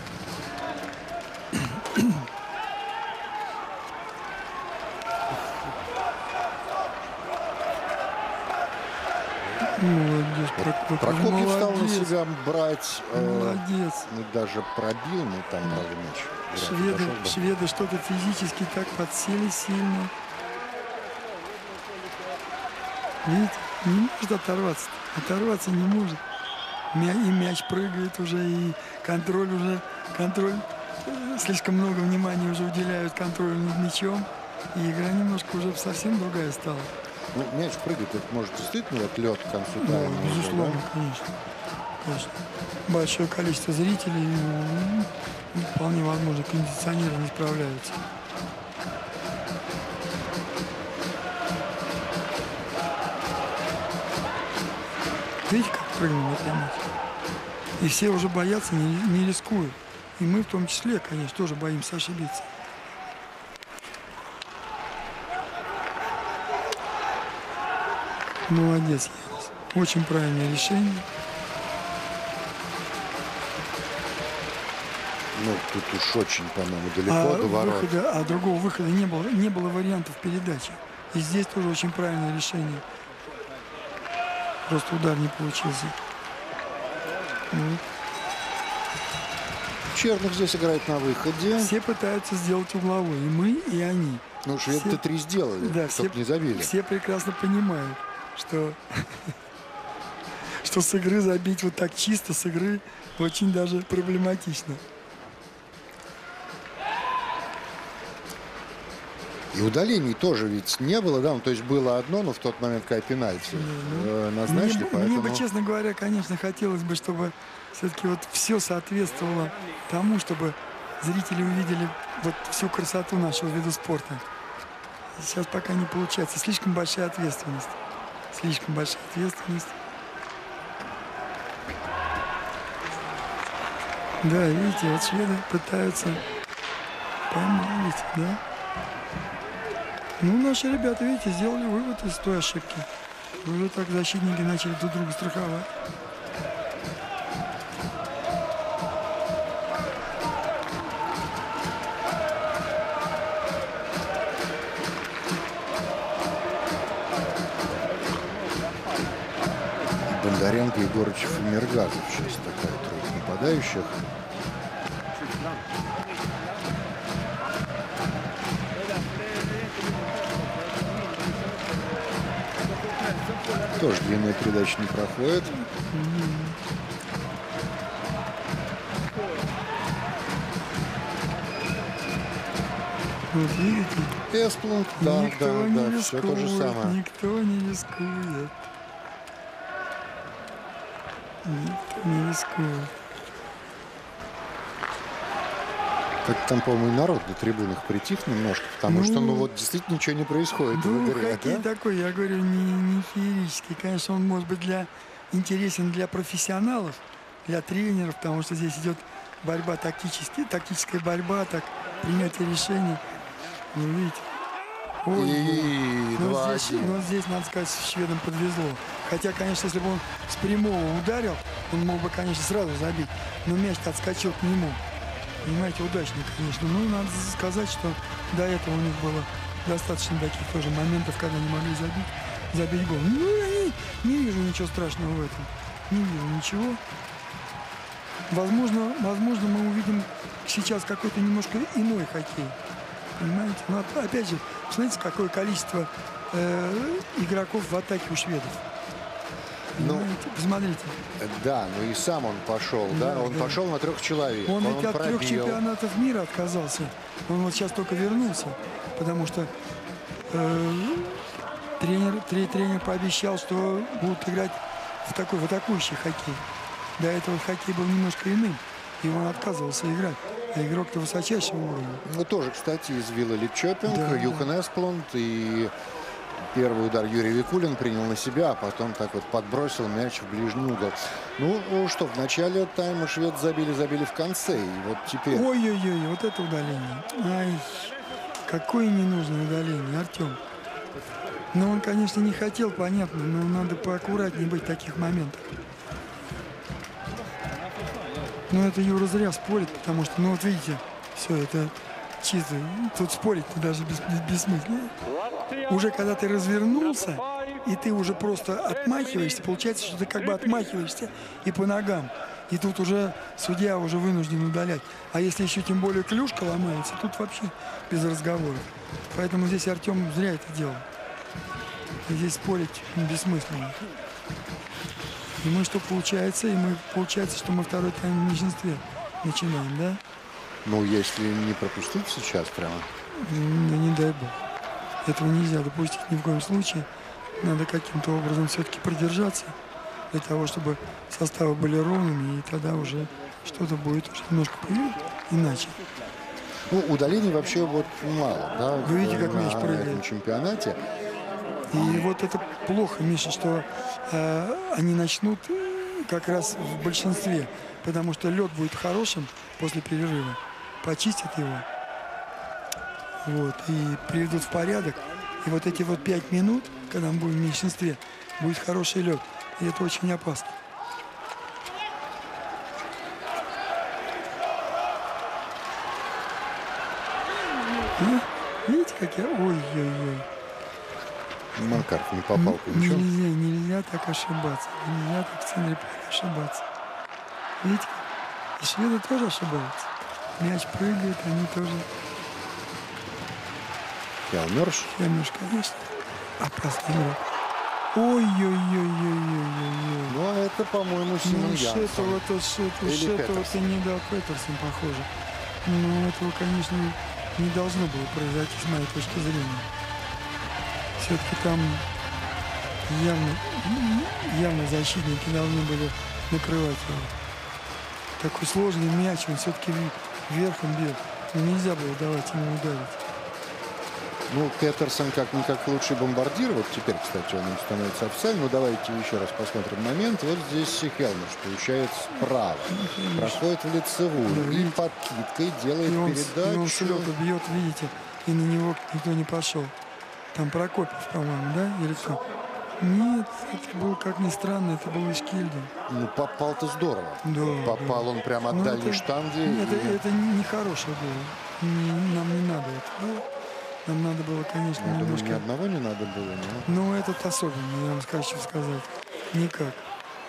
Молодец, Прокопьев. Прокопьев молодец. Стал на себя брать. Молодец. Э, даже пробил, но там правда мяч. Шведы, шведы что-то физически так подсели сильно. Видите, не может оторваться. Оторваться не может. Мя и мяч прыгает уже, и контроль уже, контроль, слишком много внимания уже уделяют контролю над мячом. И игра немножко уже совсем другая стала. Ну, мяч прыгает, это может действительно вот лед к концу тайма. Да, безусловно, да? конечно. конечно. Большое количество зрителей, ну, вполне возможно, кондиционеры не справляются. Видите, как прыгнул этот мяч? И все уже боятся, не, не рискуют. И мы в том числе, конечно, тоже боимся ошибиться. Молодец, Янис. Очень правильное решение. Ну, тут уж очень, по-моему, далеко а до ворот. Выхода, а другого выхода не было. Не было вариантов передачи. И здесь тоже очень правильное решение. Просто удар не получился. Вот. Черных здесь играет на выходе. Все пытаются сделать угловой. И мы, и они. Ну, шведы три сделали, да, чтоб все, не забили. Все прекрасно понимают, что, что с игры забить вот так чисто, с игры очень даже проблематично. И удалений тоже ведь не было, да? Ну, то есть было одно, но в тот момент, когда пенальти э, назначили, мне, поэтому... мне бы, честно говоря, конечно, хотелось бы, чтобы все-таки вот все соответствовало тому, чтобы зрители увидели вот всю красоту нашего вида спорта. Сейчас пока не получается. Слишком большая ответственность. Слишком большая ответственность. Да, видите, вот шведы пытаются поймать, да? Ну, наши ребята, видите, сделали вывод из той ошибки. Уже так защитники начали друг друга страховать. Бондаренко, Егорычев и Мергазов. Сейчас такая тройка нападающих. Тоже длинная передача не проходит. Вот видите? Эсплунд, да, никто да, не да, рискует, все то же самое. Никто не рискует. Никто не рискует. Так там, по-моему, и народ на трибунах притих немножко, потому ну, что, ну вот, действительно ничего не происходит ну, в игре, хоккей да? такой, я говорю, не, не феерический. Конечно, он может быть для, интересен для профессионалов, для тренеров, потому что здесь идет борьба тактическая, тактическая борьба, так, принятие решений. Вы видите? Ой, и но, здесь, но здесь, надо сказать, шведам подвезло. Хотя, конечно, если бы он с прямого ударил, он мог бы, конечно, сразу забить. Но мяч-то отскочил к нему. Понимаете, удачно, конечно. Ну, надо сказать, что до этого у них было достаточно таких тоже моментов, когда они могли забить, забить гол. Ну, я не, не вижу ничего страшного в этом. Не вижу ничего. Возможно, возможно, мы увидим сейчас какой-то немножко иной хоккей. Понимаете? Но опять же, знаете, какое количество э, игроков в атаке у шведов. Ну, посмотрите. Да, ну и сам он пошел, да, да он да. пошел на трех человек. Он, он ведь от пробил. трех чемпионатов мира отказался. Он вот сейчас только вернулся, потому что э, тренер, тренер пообещал, что будут играть в такой в атакующий хоккей. До этого хоккей был немножко иным, и он отказывался играть. А игрок-то высочайшего уровня. Ну, тоже, кстати, из Вилла Лидчопинг, да, Юхан да. Эсплунд. И первый удар Юрий Викулин принял на себя, а потом так вот подбросил мяч в ближний угол. Ну, что, в начале тайма швед забили, забили в конце. И вот теперь... Ой-ой-ой, вот это удаление. Ай, какое ненужное удаление, Артем. Ну, он, конечно, не хотел, понятно, но надо поаккуратнее быть в таких моментах. Ну, это Юра зря спорит, потому что, ну, вот видите, все, это чисто. Тут спорить даже без, без, бессмысленно. Уже когда ты развернулся, и ты уже просто отмахиваешься, получается, что ты как бы отмахиваешься и по ногам. И тут уже судья уже вынужден удалять. А если еще тем более клюшка ломается, тут вообще без разговоров. Поэтому здесь Артем зря это делал. И здесь спорить бессмысленно. И мы что получается? И мы получается, что мы второй тайм в меньшинстве начинаем, да? Ну, если не пропустить сейчас прямо. Ну, не дай бог. Этого нельзя допустить ни в коем случае. Надо каким-то образом все-таки продержаться для того, чтобы составы были ровными, и тогда уже что-то будет уже немножко иначе. Ну, удалений вообще вот мало, да? Вы видите, как мяч прыгает в этом чемпионате. И вот это плохо, Миша, что э, они начнут как раз в большинстве, потому что лед будет хорошим после перерыва, почистят его, вот, и приведут в порядок. И вот эти вот пять минут, когда мы будем в меньшинстве, будет хороший лед, и это очень опасно. А? Видите, как я... Ой-ой-ой. Макаров не попал по мячу. Нельзя, нельзя так ошибаться. Нельзя так в центре поля ошибаться. Видите, и шведы тоже ошибаются. Мяч прыгает, они тоже. Хелмерш. Хелмерш, конечно. Опасный игрок. Ой-ой-ой-ой-ой-ой. Ну, это, по-моему, Симон Ну, Янсон. Шеттова-то, Шеттова-то не дал Петерсон, похоже. Но этого, конечно, не должно было произойти, с моей точки зрения. Все-таки там явно, явно защитники должны были накрывать его. Такой сложный мяч, он все-таки верхом бил. Нельзя было давать ему ударить. Ну, Петерсон как-никак лучший бомбардир. Вот теперь, кстати, он становится официально. Ну, давайте еще раз посмотрим момент. Вот здесь Хелмерш получает справа. Ну, проходит в лицевую. Ну, и подкидкой делает и он, передачу. И он с лёта бьет, видите, и на него никто не пошел. Там Прокопьев, по-моему, да? Или кто? Нет, это был, как ни странно, это был Ишкильдин. Ну, попал-то здорово. Да, попал да. он прямо от Но дальней это, штанги. Это, и... это нехорошее было. Не, нам не надо этого. Нам надо было, конечно, я немножко... Думаю, ни одного не надо было, но... Ну, этот особенно, я вам хочу сказать. Никак.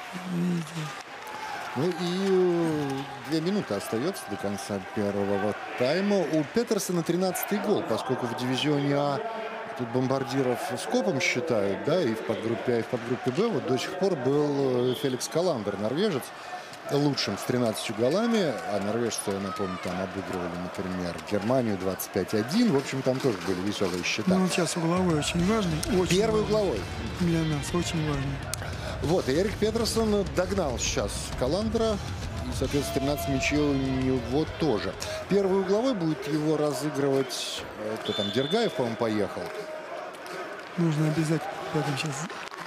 Видите. Ну и две минуты остается до конца первого тайма. У Петерсона тринадцатый гол, поскольку в дивизионе А тут бомбардиров скопом считают, да, и в подгруппе А, и в подгруппе Б. Вот до сих пор был Феликс Каландер, норвежец, лучшим с тринадцатью голами. А норвежцы, я напомню, там обыгрывали, например, Германию двадцать пять один. В общем, там тоже были веселые счета. Ну, сейчас угловой очень важный. Очень Первый важный. угловой. Для нас очень важный. Вот, и Эрик Петерсон догнал сейчас Каландера. И, соответственно, тринадцать мячей у него тоже. Первый угловой будет его разыгрывать... Кто там, Дергаев, по-моему, поехал. Нужно обязательно потом сейчас...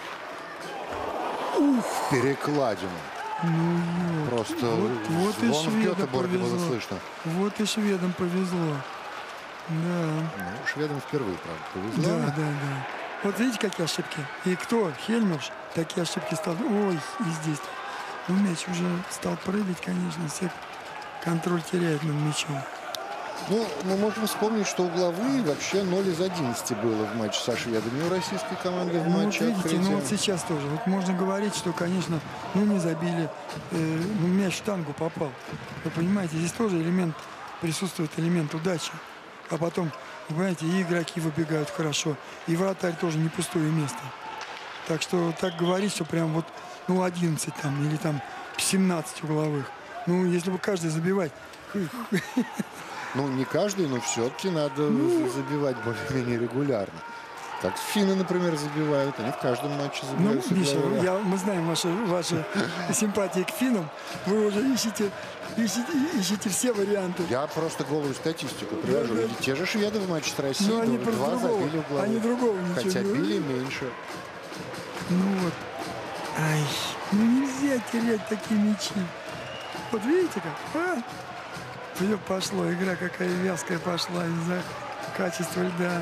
Ух! Перекладину. Ну, Просто вот, вот и звон в шведам Гетеборге было повезло. слышно. Вот и шведам повезло. Да. Ну, шведам впервые, правда, повезло. Да, да, да. Вот видите, какие ошибки? И кто? Хельмерш такие ошибки стал. Ой, и здесь. Ну, мяч уже стал прыгать, конечно, всех контроль теряет над мячом. Ну, мы можем вспомнить, что угловые вообще ноль из одиннадцати было в матче со шведами у российской команды в Ну, вот матче видите, открытия. ну вот сейчас тоже. Вот можно говорить, что, конечно, ну не забили, э, ну мяч в штангу попал. Вы понимаете, здесь тоже элемент, присутствует элемент удачи. А потом, вы понимаете, и игроки выбегают хорошо, и вратарь тоже не пустое место. Так что так говорить, что прям вот, ну, одиннадцать там, или там семнадцать угловых. Ну, если бы каждый забивать... Ну, не каждый, но все-таки надо Ну, забивать более-менее регулярно. Так финны, например, забивают. Они в каждом матче Ну, забивают. Миша, я, мы знаем ваши, ваши симпатии к финнам. Вы уже ищете, ищете, ищете все варианты. Я просто голую статистику привожу. Да, да. Те же шведы в матче с Россией Но они два просто другого, забили угловых. они другого ничего Хотя не- били меньше. Ну вот. Ай, ну нельзя терять такие мячи. Вот видите как? А? Все пошло, игра какая вязкая пошла из-за качества льда.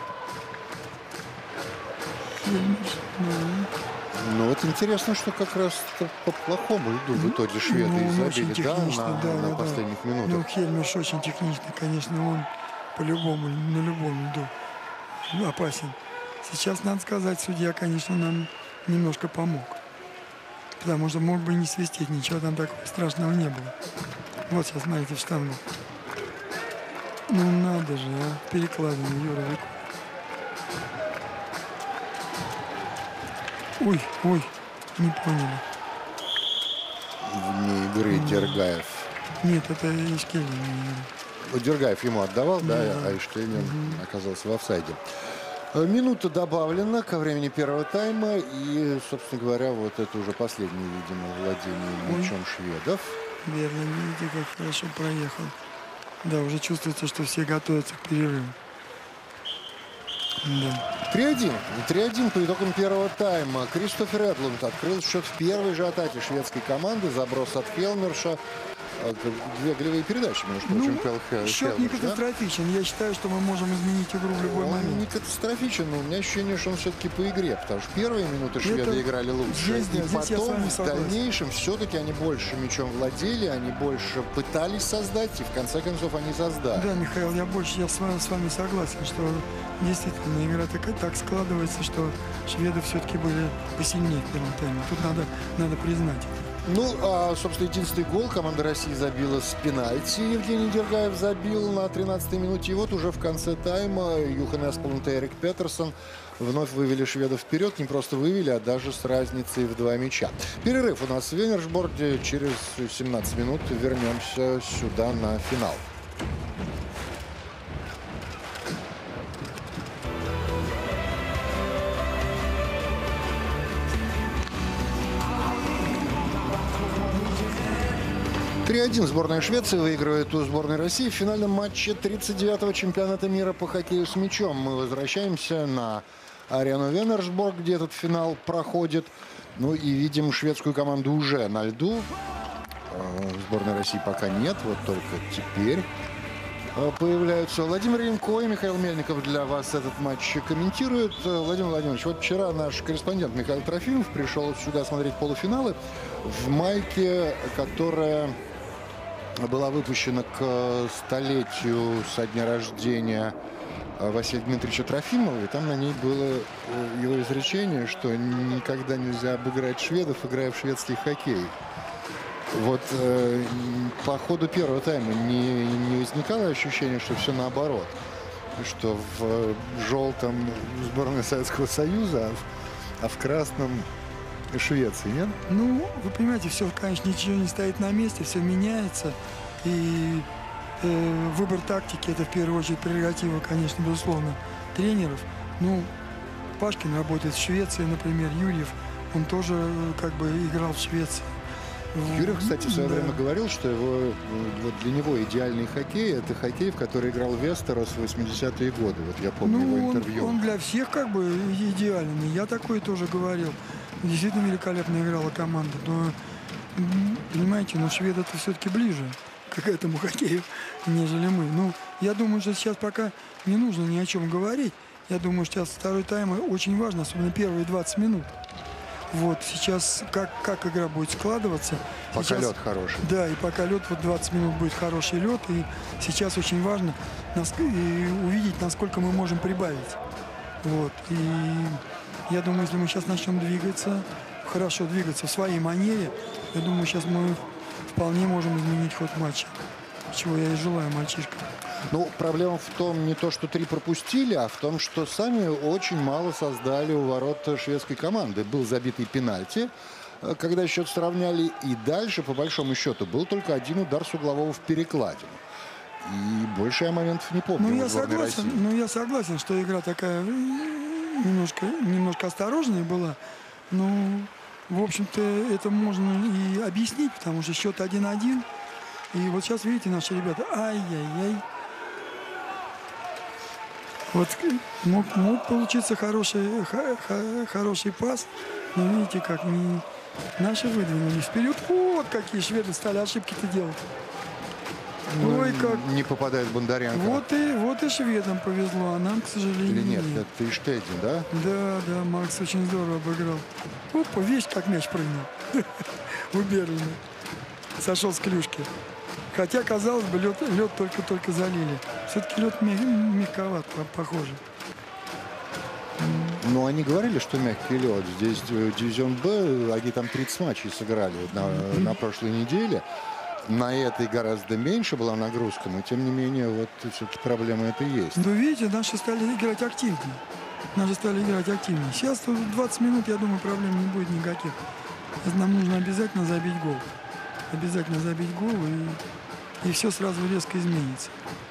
Хельмерш, ну. Ну, вот интересно, что как раз по плохому льду в итоге шведы Ну, и он очень забили, да, техничный, на, да, на да, последних да. минутах. Ну, Хельмерш очень техничный, конечно, он по-любому, на любом льду ну, опасен. Сейчас, надо сказать, судья, конечно, нам немножко помог. Потому что мог бы не свистеть, ничего там такого страшного не было. Вот сейчас, смотрите, в штангу. Ну, надо же, а, перекладину, Юра. Ой, ой, не поняли. Вне игры Дергаев. Нет, это Ишкелин. Дергаев ему отдавал, да, Да. а Иштейнин оказался в офсайде. Минута добавлена ко времени первого тайма. И, собственно говоря, вот это уже последнее, видимо, владение мячом шведов. Верно, видите, как хорошо проехал. Да, уже чувствуется, что все готовятся к перерыву. Да. три один. три один по итогам первого тайма. Кристофер Эдлунд открыл счет в первой же атаке шведской команды. Заброс от Хелмерша. Две голевые передачи, между прочим, Ну, Хел- счет не Хелмерш, да? катастрофичен. Я считаю, что мы можем изменить игру в любой Он момент. не катастрофичен, но у меня ощущение, что он все-таки по игре. Потому что первые минуты шведы Это играли лучше. здесь, И да, здесь я с потом, вами в согласен. дальнейшем, все-таки они больше мячом владели, они больше пытались создать, и в конце концов они создали. Да, Михаил, я больше я с вами, с вами согласен, что действительно игра так, так складывается, что шведы все-таки были посильнее в первом тайме. Тут надо, надо признать. Ну, а, собственно, единственный гол команда России забила с пенальти. Евгений Дергаев забил на тринадцатой минуте. И вот уже в конце тайма Юхан Эсплунд и Эрик Петерсон вновь вывели шведов вперед. Не просто вывели, а даже с разницей в два мяча. Перерыв у нас в Венерсборге. Через семнадцать минут вернемся сюда на финал. три один сборная Швеции выигрывает у сборной России в финальном матче тридцать девятого чемпионата мира по хоккею с мячом. Мы возвращаемся на арену Венерсборг, где этот финал проходит. Ну и видим шведскую команду уже на льду. Сборной России пока нет, вот только теперь появляются. Владимир Янко и Михаил Мельников для вас этот матч комментируют. Владимир Владимирович, вот вчера наш корреспондент Михаил Трофимов пришел сюда смотреть полуфиналы в майке, которая была выпущена к столетию со дня рождения Василия Дмитриевича Трофимова, и там на ней было его изречение, что никогда нельзя обыграть шведов, играя в шведский хоккей. Вот э, по ходу первого тайма не, не возникало ощущение, что все наоборот, что в желтом сборная Советского Союза, а в, а в красном Швеции, нет? Ну, вы понимаете, все, конечно, ничего не стоит на месте, все меняется. И э, выбор тактики — это в первую очередь прерогатива, конечно, безусловно, тренеров. Ну, Пашкин работает в Швеции, например, Юрьев, он тоже как бы играл в Швеции. Юрьев, кстати, в свое да. время говорил, что его, вот для него идеальный хоккей — это хоккей, в который играл Вестерос в восьмидесятые годы. Вот я помню ну, его интервью. Он, он для всех как бы идеальный. Я такое тоже говорил. Действительно великолепно играла команда. Но, понимаете, но шведы-то все-таки ближе к этому хоккею, нежели мы. Ну, я думаю, что сейчас пока не нужно ни о чем говорить. Я думаю, что сейчас второй тайм очень важно, особенно первые двадцать минут. Вот сейчас как, как игра будет складываться. Пока сейчас, лед хороший. Да, и пока лед, вот двадцать минут будет хороший лед. И сейчас очень важно нас, и увидеть, насколько мы можем прибавить. Вот. И я думаю, если мы сейчас начнем двигаться, хорошо двигаться в своей манере, я думаю, сейчас мы вполне можем изменить ход матча. Чего я и желаю мальчишкам. Ну, проблема в том, не то, что три пропустили, а в том, что сами очень мало создали у ворот шведской команды. Был забитый пенальти, когда счет сравняли, и дальше, по большому счету, был только один удар с углового в перекладину. И больше я моментов не помню. Ну, я согласен, России. ну, я согласен, что игра такая немножко, немножко осторожная была. Но, в общем-то, это можно и объяснить, потому что счет один-один. И вот сейчас, видите, наши ребята, ай-яй-яй. Вот мог, мог получиться хороший, х, х, хороший пас, но видите, как не, наши выдвинулись вперед. Вот какие шведы стали ошибки-то делать. Ну, ой, как. Не попадает Бондаренко. Вот и, вот и шведам повезло, а нам, к сожалению, Или нет, нет. это Иштедин, да? Да, да, Макс очень здорово обыграл. Опа, видишь, как мяч прыгнул. У Берлина. Сошел с клюшки. Хотя, казалось бы, лед, лед только-только залили. Все-таки лед мягковат, похоже. Но они говорили, что мягкий лед. Здесь дивизион Б, они там тридцать матчей сыграли на, на прошлой неделе. На этой гораздо меньше была нагрузка, но тем не менее, вот все-таки проблема это есть. Ну, видите, наши стали играть активнее. Наши стали играть активнее. Сейчас двадцать минут, я думаю, проблем не будет никаких. Нам нужно обязательно забить гол. Обязательно забить гол, и, и все сразу резко изменится.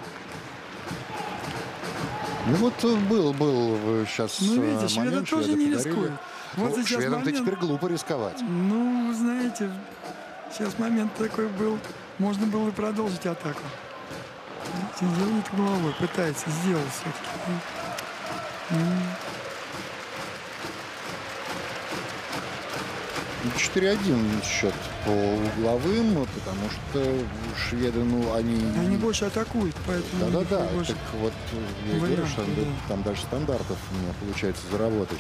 Ну вот был, был сейчас ну, видите, момент, шведы тоже не рискуют. Вот ну, шведам-то момент... теперь глупо рисковать. Ну, вы знаете, сейчас момент такой был, можно было и продолжить атаку. Делает головой, пытается, сделать все-таки. четыре один счет по угловым, потому что шведы, ну, они... Они больше атакуют, поэтому... Да-да-да, больше... так вот я варианты, говорю, что да. там даже стандартов у меня получается заработать.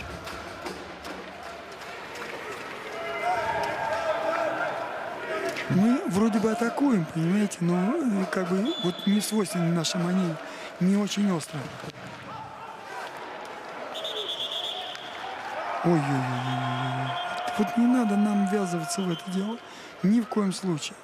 Мы вроде бы атакуем, понимаете, но как бы вот не свойственно нашей манере, не очень остро. Ой-ой-ой. Вот не надо нам ввязываться в это дело. Ни в коем случае.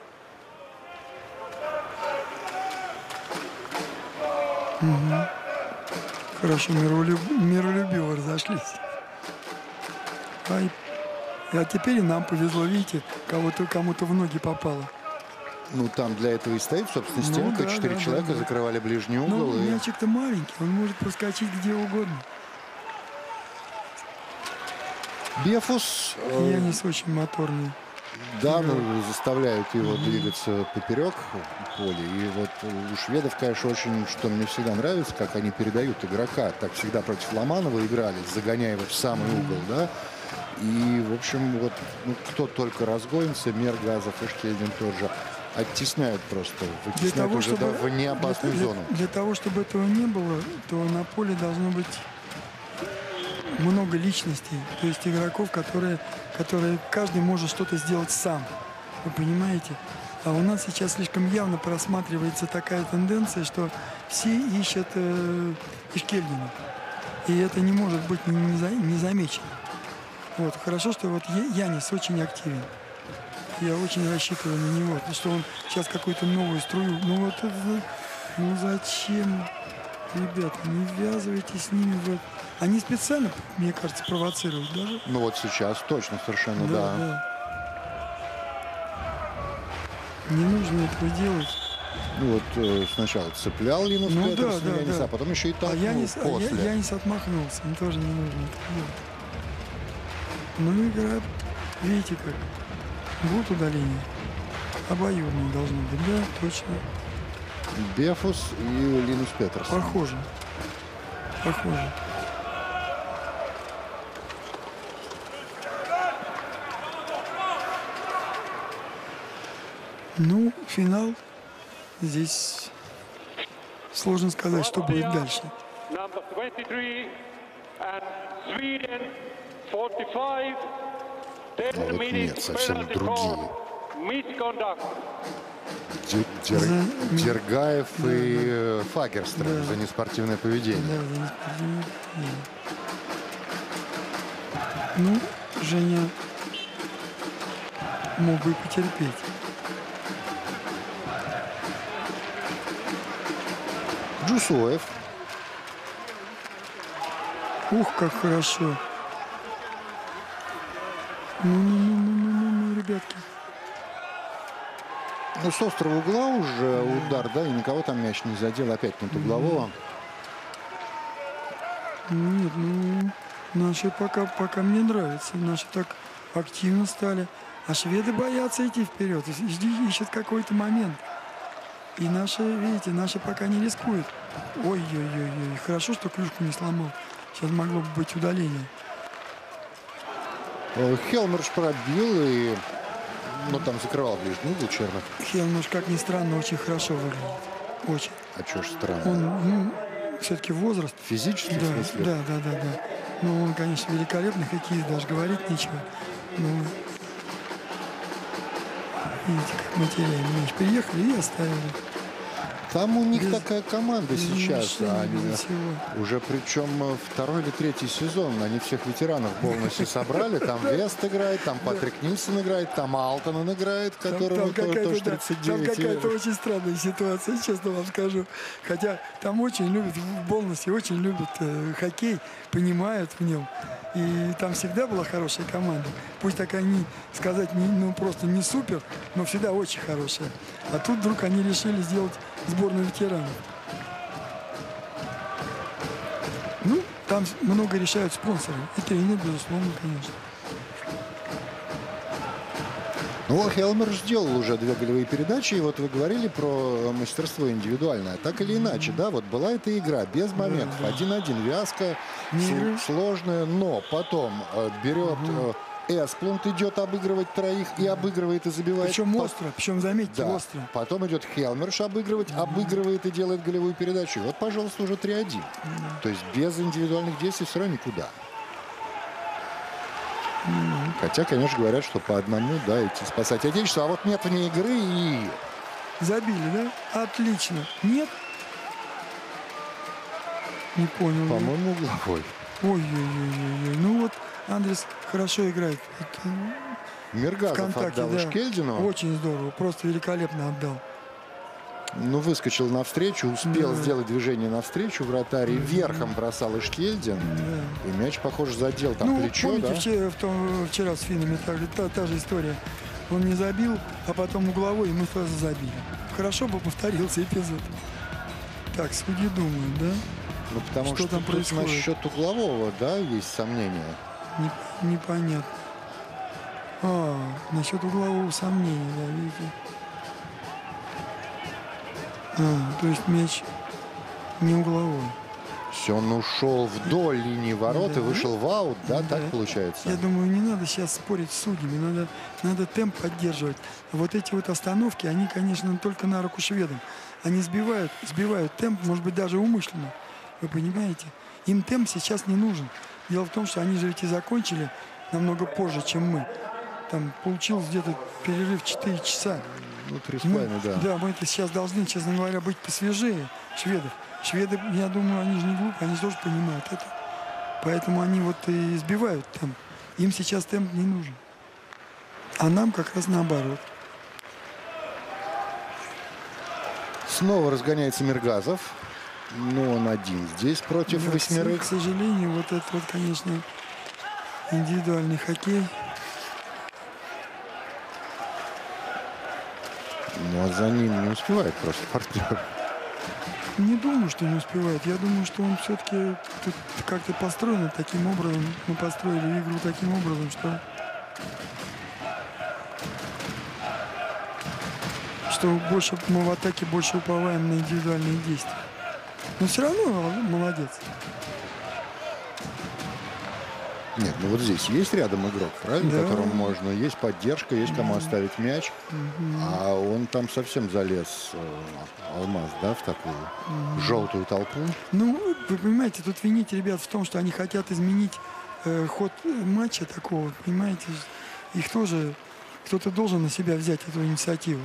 Угу. Хорошо, миролюб... миролюбиво разошлись. Ай. А теперь и нам повезло, видите, кого-то, кому-то в ноги попало. Ну, там для этого и стоит, собственно, стенка. Ну, да, Четыре да, человека да, да. закрывали ближний угол. Ну, и... мячик-то маленький, он может проскочить где угодно. Бефус... Я не очень моторный. Да, ну, заставляют его mm-hmm. двигаться поперек поля. И вот у шведов, конечно, очень, что мне всегда нравится, как они передают игрока. Так всегда против Ломанова играли, загоняя его в самый mm-hmm. угол, да. И, в общем, вот ну, кто только разгонится, Мергазов и Штельдин тоже оттесняют просто, вытесняют того, уже чтобы, в неопасную для, зону. Для, для того, чтобы этого не было, то на поле должно быть много личностей, то есть игроков, которые, которые каждый может что-то сделать сам. Вы понимаете? А у нас сейчас слишком явно просматривается такая тенденция, что все ищут э, Ишкельдина. И это не может быть не, за, не замечено. Вот. Хорошо, что вот Янис очень активен. Я очень рассчитываю на него, что он сейчас какую-то новую струю. Ну вот это, ну зачем, ребята, не ввязывайтесь с ними в это. Они специально, мне кажется, провоцируют даже. Ну вот сейчас точно совершенно, да. Да, да. Не нужно этого делать. Ну вот э, сначала цеплял Линус Ну, Петерсон, да, да, Яниса, да. а потом еще и А толкнул Янис, а после. Я- Янис отмахнулся, им тоже не нужно это делать. Ну, игра, видите как, будут удаления. Обоюдные должны быть, да, точно. Бефус и Линус Петерсон. Похоже. Похоже. Ну, финал. Здесь сложно сказать, что будет дальше. Number twenty-three and Sweden forty-five. А ten вот minutes нет, совсем penalty другие. call. Misconduct. Дер- Дер- За- Дергаев Да, и да. э, Фагерстрем Да. за неспортивное поведение. Да, за неспортивное поведение. Ну, Женя мог бы и потерпеть. Джусуев. Ух, как хорошо. Ну-ну-ну-ну-ну-ну, ребятки. Ну, с острого угла уже удар, да, и никого там мяч не задел. Опять нет углового. Нет, ну, наши пока, пока мне нравится. Наши так активно стали. А шведы боятся идти вперед. Жди, ищут какой-то момент. И наши, видите, наши пока не рискуют. Ой-ой-ой-ой. Хорошо, что клюшку не сломал. Сейчас могло бы быть удаление. Э, Хелмерш пробил и... Ну, там закрывал ближний угол Черных. Хелмуш, как ни странно, очень хорошо выглядит. Очень. А чё ж странно? Он, ну, все-таки возраст. Физически, Да, в смысле? да, да, да, да. Ну, он, конечно, великолепный хоккеист, даже говорить нечего. Ну, видите, как мы теряем мяч. Приехали и оставили. Там у них Без- такая команда без сейчас. решения, а они без всего. уже причем э, второй или третий сезон. Они всех ветеранов в Болносе собрали. Там Вест играет, там Патрик Нильсон играет, там Алтонен играет, Там, которому там тоже, какая-то, тоже да, тридцать там девять какая-то лет. очень странная ситуация, честно вам скажу. Хотя там очень любят, в Болносе очень любят э, хоккей, понимают в нем. И там всегда была хорошая команда. Пусть такая, не сказать, не, ну, просто не супер, но всегда очень хорошая. А тут вдруг они решили сделать сборную ветеранов. Ну, там много решают спонсоры. И тренер, безусловно, конечно. Ну, Хелмер сделал уже две голевые передачи. И вот вы говорили про мастерство индивидуальное. Так или иначе, да, вот была эта игра без моментов. один-один, вязко, Не с- игры. сложная, но потом э, берет э, Эсплунд, идет обыгрывать троих и обыгрывает и забивает. Причем По- остро, причем, заметьте, Да. остро. Потом идет Хелмерш обыгрывать, обыгрывает и делает голевую передачу. И вот, пожалуйста, уже три-один. То есть без индивидуальных действий все равно никуда. Хотя, конечно, говорят, что по одному, да, идти спасать Отечество. А вот нет вне игры и... Забили, да? Отлично. Нет? Не понял. я. По-моему, угловой. Ой-ой-ой-ой. Ну вот Андрес хорошо играет. Это Миргазов ВКонтакте, отдал да. Шкельдину. Очень здорово. Просто великолепно отдал. Ну, выскочил навстречу, успел Да. сделать движение навстречу вратарь. И верхом бросал Ишкельдин. Да. И мяч, похоже, задел там Ну, плечо, помните, да? вчера, в том- вчера с финнами та, та, та же история. Он не забил, а потом угловой, и мы сразу забили. Хорошо бы повторился эпизод. Так, судьи думают, да? Ну, потому Что что, там тут происходит? насчет углового, да, есть сомнения. Не- непонятно. А, насчет углового сомнения, да, видите. А, то есть мяч не угловой. Все, он ушел вдоль линии ворот Да. и вышел в аут, да, Да. так получается? Я думаю, не надо сейчас спорить с судьями, надо, надо темп поддерживать. Вот эти вот остановки, они, конечно, только на руку шведам. Они сбивают, сбивают темп, может быть, даже умышленно. Вы понимаете? Им темп сейчас не нужен. Дело в том, что они же ведь и закончили намного позже, чем мы. там получилось где-то перерыв четыре часа. Ну, три с Мы, половиной, да. да, мы это сейчас должны, честно говоря, быть посвежее шведов. Шведы, я думаю, они же не глупы, они тоже понимают это. Поэтому они вот и сбивают темп. Им сейчас темп не нужен. А нам как раз наоборот. Снова разгоняется Миргазов. Но он один здесь против Да, восьмерых. К сожалению, вот это вот, конечно, индивидуальный хоккей. Ну, а за ним не успевает просто партнер. Не думаю, что не успевает. Я думаю, что он все-таки как-то построен таким образом. Мы построили игру таким образом, что... что больше мы в атаке больше уповаем на индивидуальные действия. Но все равно молодец. Нет, ну вот здесь есть рядом игрок, правильно, Да. которому можно, есть поддержка, есть кому оставить мяч, а он там совсем залез, э, Алмаз, да, в такую желтую толпу. Ну, вы понимаете, тут винить ребят в том, что они хотят изменить э, ход матча такого, понимаете, их тоже, кто-то должен на себя взять эту инициативу.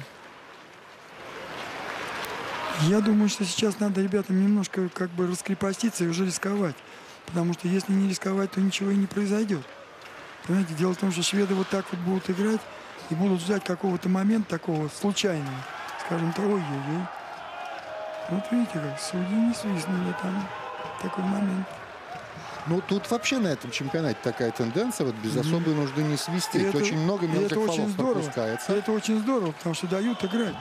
Я думаю, что сейчас надо ребятам немножко как бы раскрепоститься и уже рисковать. Потому что если не рисковать, то ничего и не произойдет. Понимаете, дело в том, что шведы вот так вот будут играть и будут ждать какого-то момента такого случайного. Скажем так, ой-ой-ой. Вот видите, как судьи не свистнули там такой момент. Ну, тут вообще на этом чемпионате такая тенденция, вот без особой нужды не свистеть. И это- Очень много и мелких это очень фолов здорово. пропускается. И это очень здорово, потому что дают играть.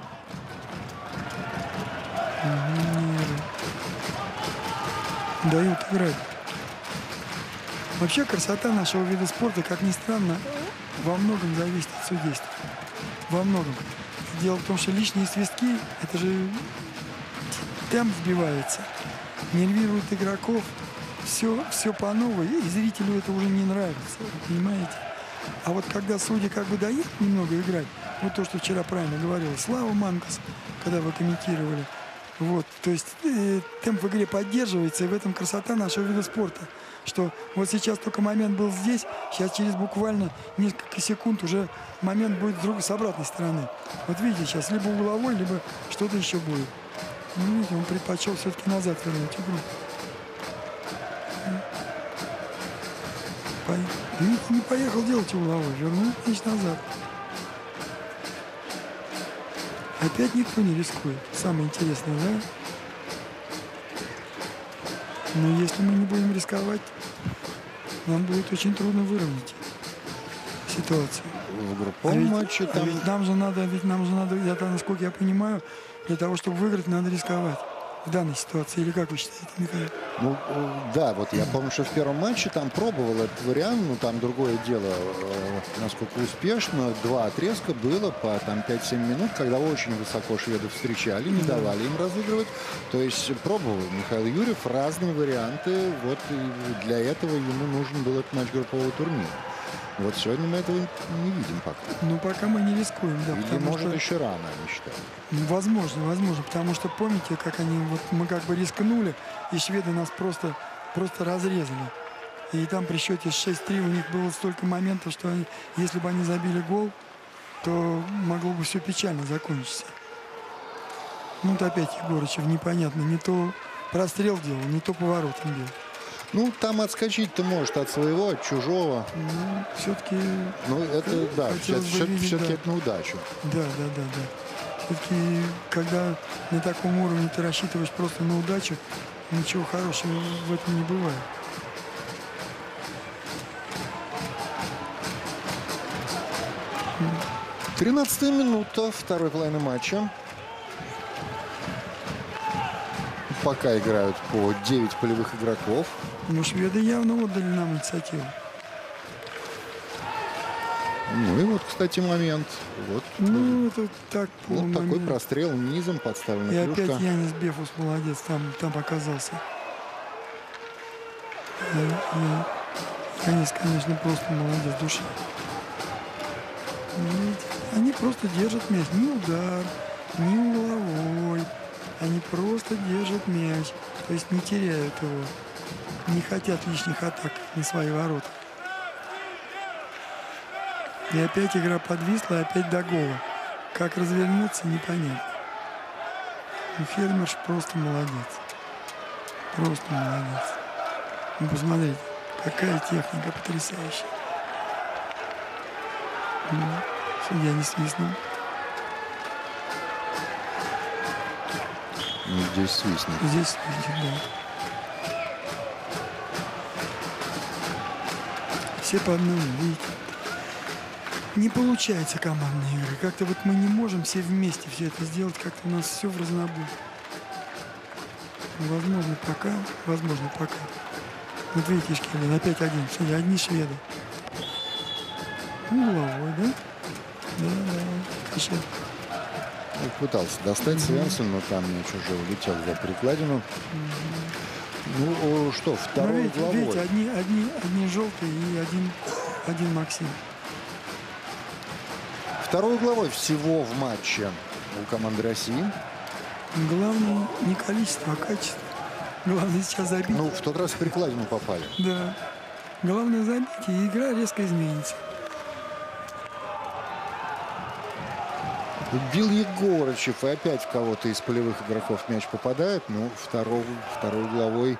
Дают играть. Вообще красота нашего вида спорта, как ни странно, во многом зависит от судейства. Во многом. Дело в том, что лишние свистки, это же темп сбивается, нервирует игроков, все, все по новой, и зрителю это уже не нравится, вы понимаете? А вот когда судьи как бы дают немного играть, вот то, что вчера правильно говорил Слава Манкас, когда вы комментировали, вот, то есть э, темп в игре поддерживается, и в этом красота нашего вида спорта. Что вот сейчас только момент был здесь, сейчас через буквально несколько секунд уже момент будет с другой, с обратной стороны. Вот видите, сейчас либо угловой, либо что-то еще будет. Ну, видите, он предпочел все-таки назад вернуть игру. По... Видите, не поехал делать угловой, вернул мяч назад. Опять никто не рискует. Самое интересное, да? Но если мы не будем рисковать, нам будет очень трудно выровнять ситуацию. В А групповом ведь, матче а там... ведь нам же надо, ведь нам же надо, я, насколько я понимаю, для того, чтобы выиграть, надо рисковать в данной ситуации. Или как вы считаете, Михаил? Ну, э, да, вот я помню, что в первом матче там пробовал этот вариант, ну, там другое дело, э, насколько успешно. Два отрезка было по там пять-семь минут, когда очень высоко шведов встречали, не Да. давали им разыгрывать. То есть пробовал Михаил Юрьев разные варианты. Вот и для этого ему нужен был этот матч группового турнира. Вот сегодня мы этого не видим пока. Ну, пока мы не рискуем, да. Или, потому может, что- еще рано, они считают. Ну, возможно, возможно, потому что помните, как они, вот мы как бы рискнули, и шведы нас просто, просто разрезали. И там при счете шесть-три у них было столько моментов, что они, если бы они забили гол, то могло бы все печально закончиться. Ну, вот опять Егорычев непонятно, не то прострел делал, не то поворотом делал. Ну, там отскочить-то может от своего, от чужого. Ну, все-таки, Ну, это, да, Хотелось бы все-таки видеть, да. это на удачу. да, да, да, да. Все-таки, когда на таком уровне ты рассчитываешь просто на удачу, ничего хорошего в этом не бывает. тринадцатая минута второй половины матча. Пока играют по девять полевых игроков. Ну, шведы явно отдали нам инициативу. Ну и вот, кстати, момент. Вот, Ну, это так вот такой полумомент. прострел низом, подставлена И клюшка. опять Янис Бефус молодец, там, там оказался. И- и Янис, конечно, просто молодец душа. Видите, они просто держат мяч. Ни удар, ни угловой. Они просто держат мяч. То есть не теряют его. Не хотят лишних атак на свои ворота. И опять игра подвисла, опять до гола. Как развернуться, непонятно. Ну, Хельмерш просто молодец. Просто молодец. Ну, посмотрите, какая техника потрясающая. Ну, судья не свистнул. Ну, здесь свистнет. Здесь свистнет, да. Все по одному, видите. Не получается командной игры. Как-то вот мы не можем все вместе все это сделать. Как-то у нас все в разнобой. Возможно, пока. Возможно, пока. Вот видите, Шкелин, опять один. Смотри, одни шведы. Угловой, да? Да, да. Еще. Ну, пытался достать mm-hmm. Свенсон, но там мяч уже улетел за перекладину. Mm-hmm. Ну, что, второй видите, угловой. Видите, одни, одни, одни желтые и один, один Максим. Второй угловой всего в матче у команды России. Главное не количество, а качество. Главное сейчас забить. Ну, в тот раз в перекладину попали. Да. Главное забить, и игра резко изменится. Бил Егорычев, и опять в кого-то из полевых игроков мяч попадает. Ну, второй, второй угловой.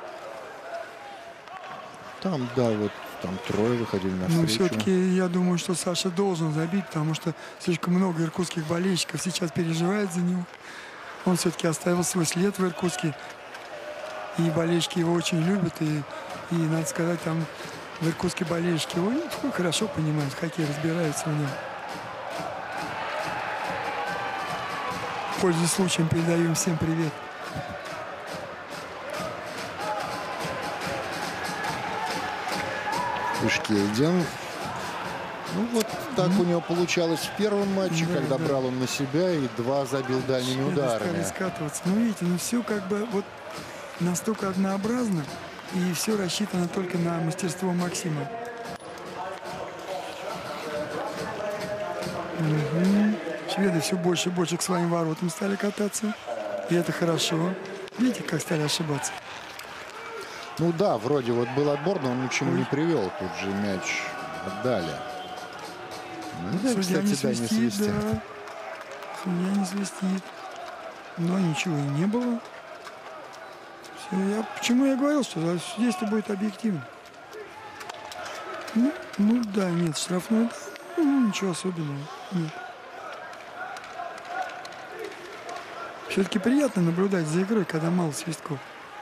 Там, да, вот там трое выходили навстречу. Но все-таки я думаю, что Саша должен забить, потому что слишком много иркутских болельщиков сейчас переживает за него. Он все-таки оставил свой след в Иркутске. И болельщики его очень любят. И, и надо сказать, там в Иркутске болельщики его хорошо понимают, хоккей разбираются в нем. Пользуясь случаем, передаем всем привет. Ишкельдин. Ну вот так mm-hmm. у него получалось в первом матче, да, когда да. брал он на себя и два забил дальними ударами. Скатываться. Ну видите, ну все как бы вот настолько однообразно, и все рассчитано только на мастерство Максима. Угу. Шведы все больше и больше к своим воротам стали кататься, и это хорошо. Видите, как стали ошибаться? Ну да, вроде вот был отбор, но он ни к чему не привел. Тут же мяч отдали. Ну, да, судья кстати, не свистит, да, не свистит. да. Судья не свистит. Но ничего и не было. Все, я, почему я говорил, что здесь-то будет объективно. Ну, ну да, нет, штрафной. Ну, ничего особенного. Нет. Все-таки приятно наблюдать за игрой, когда мало свистков.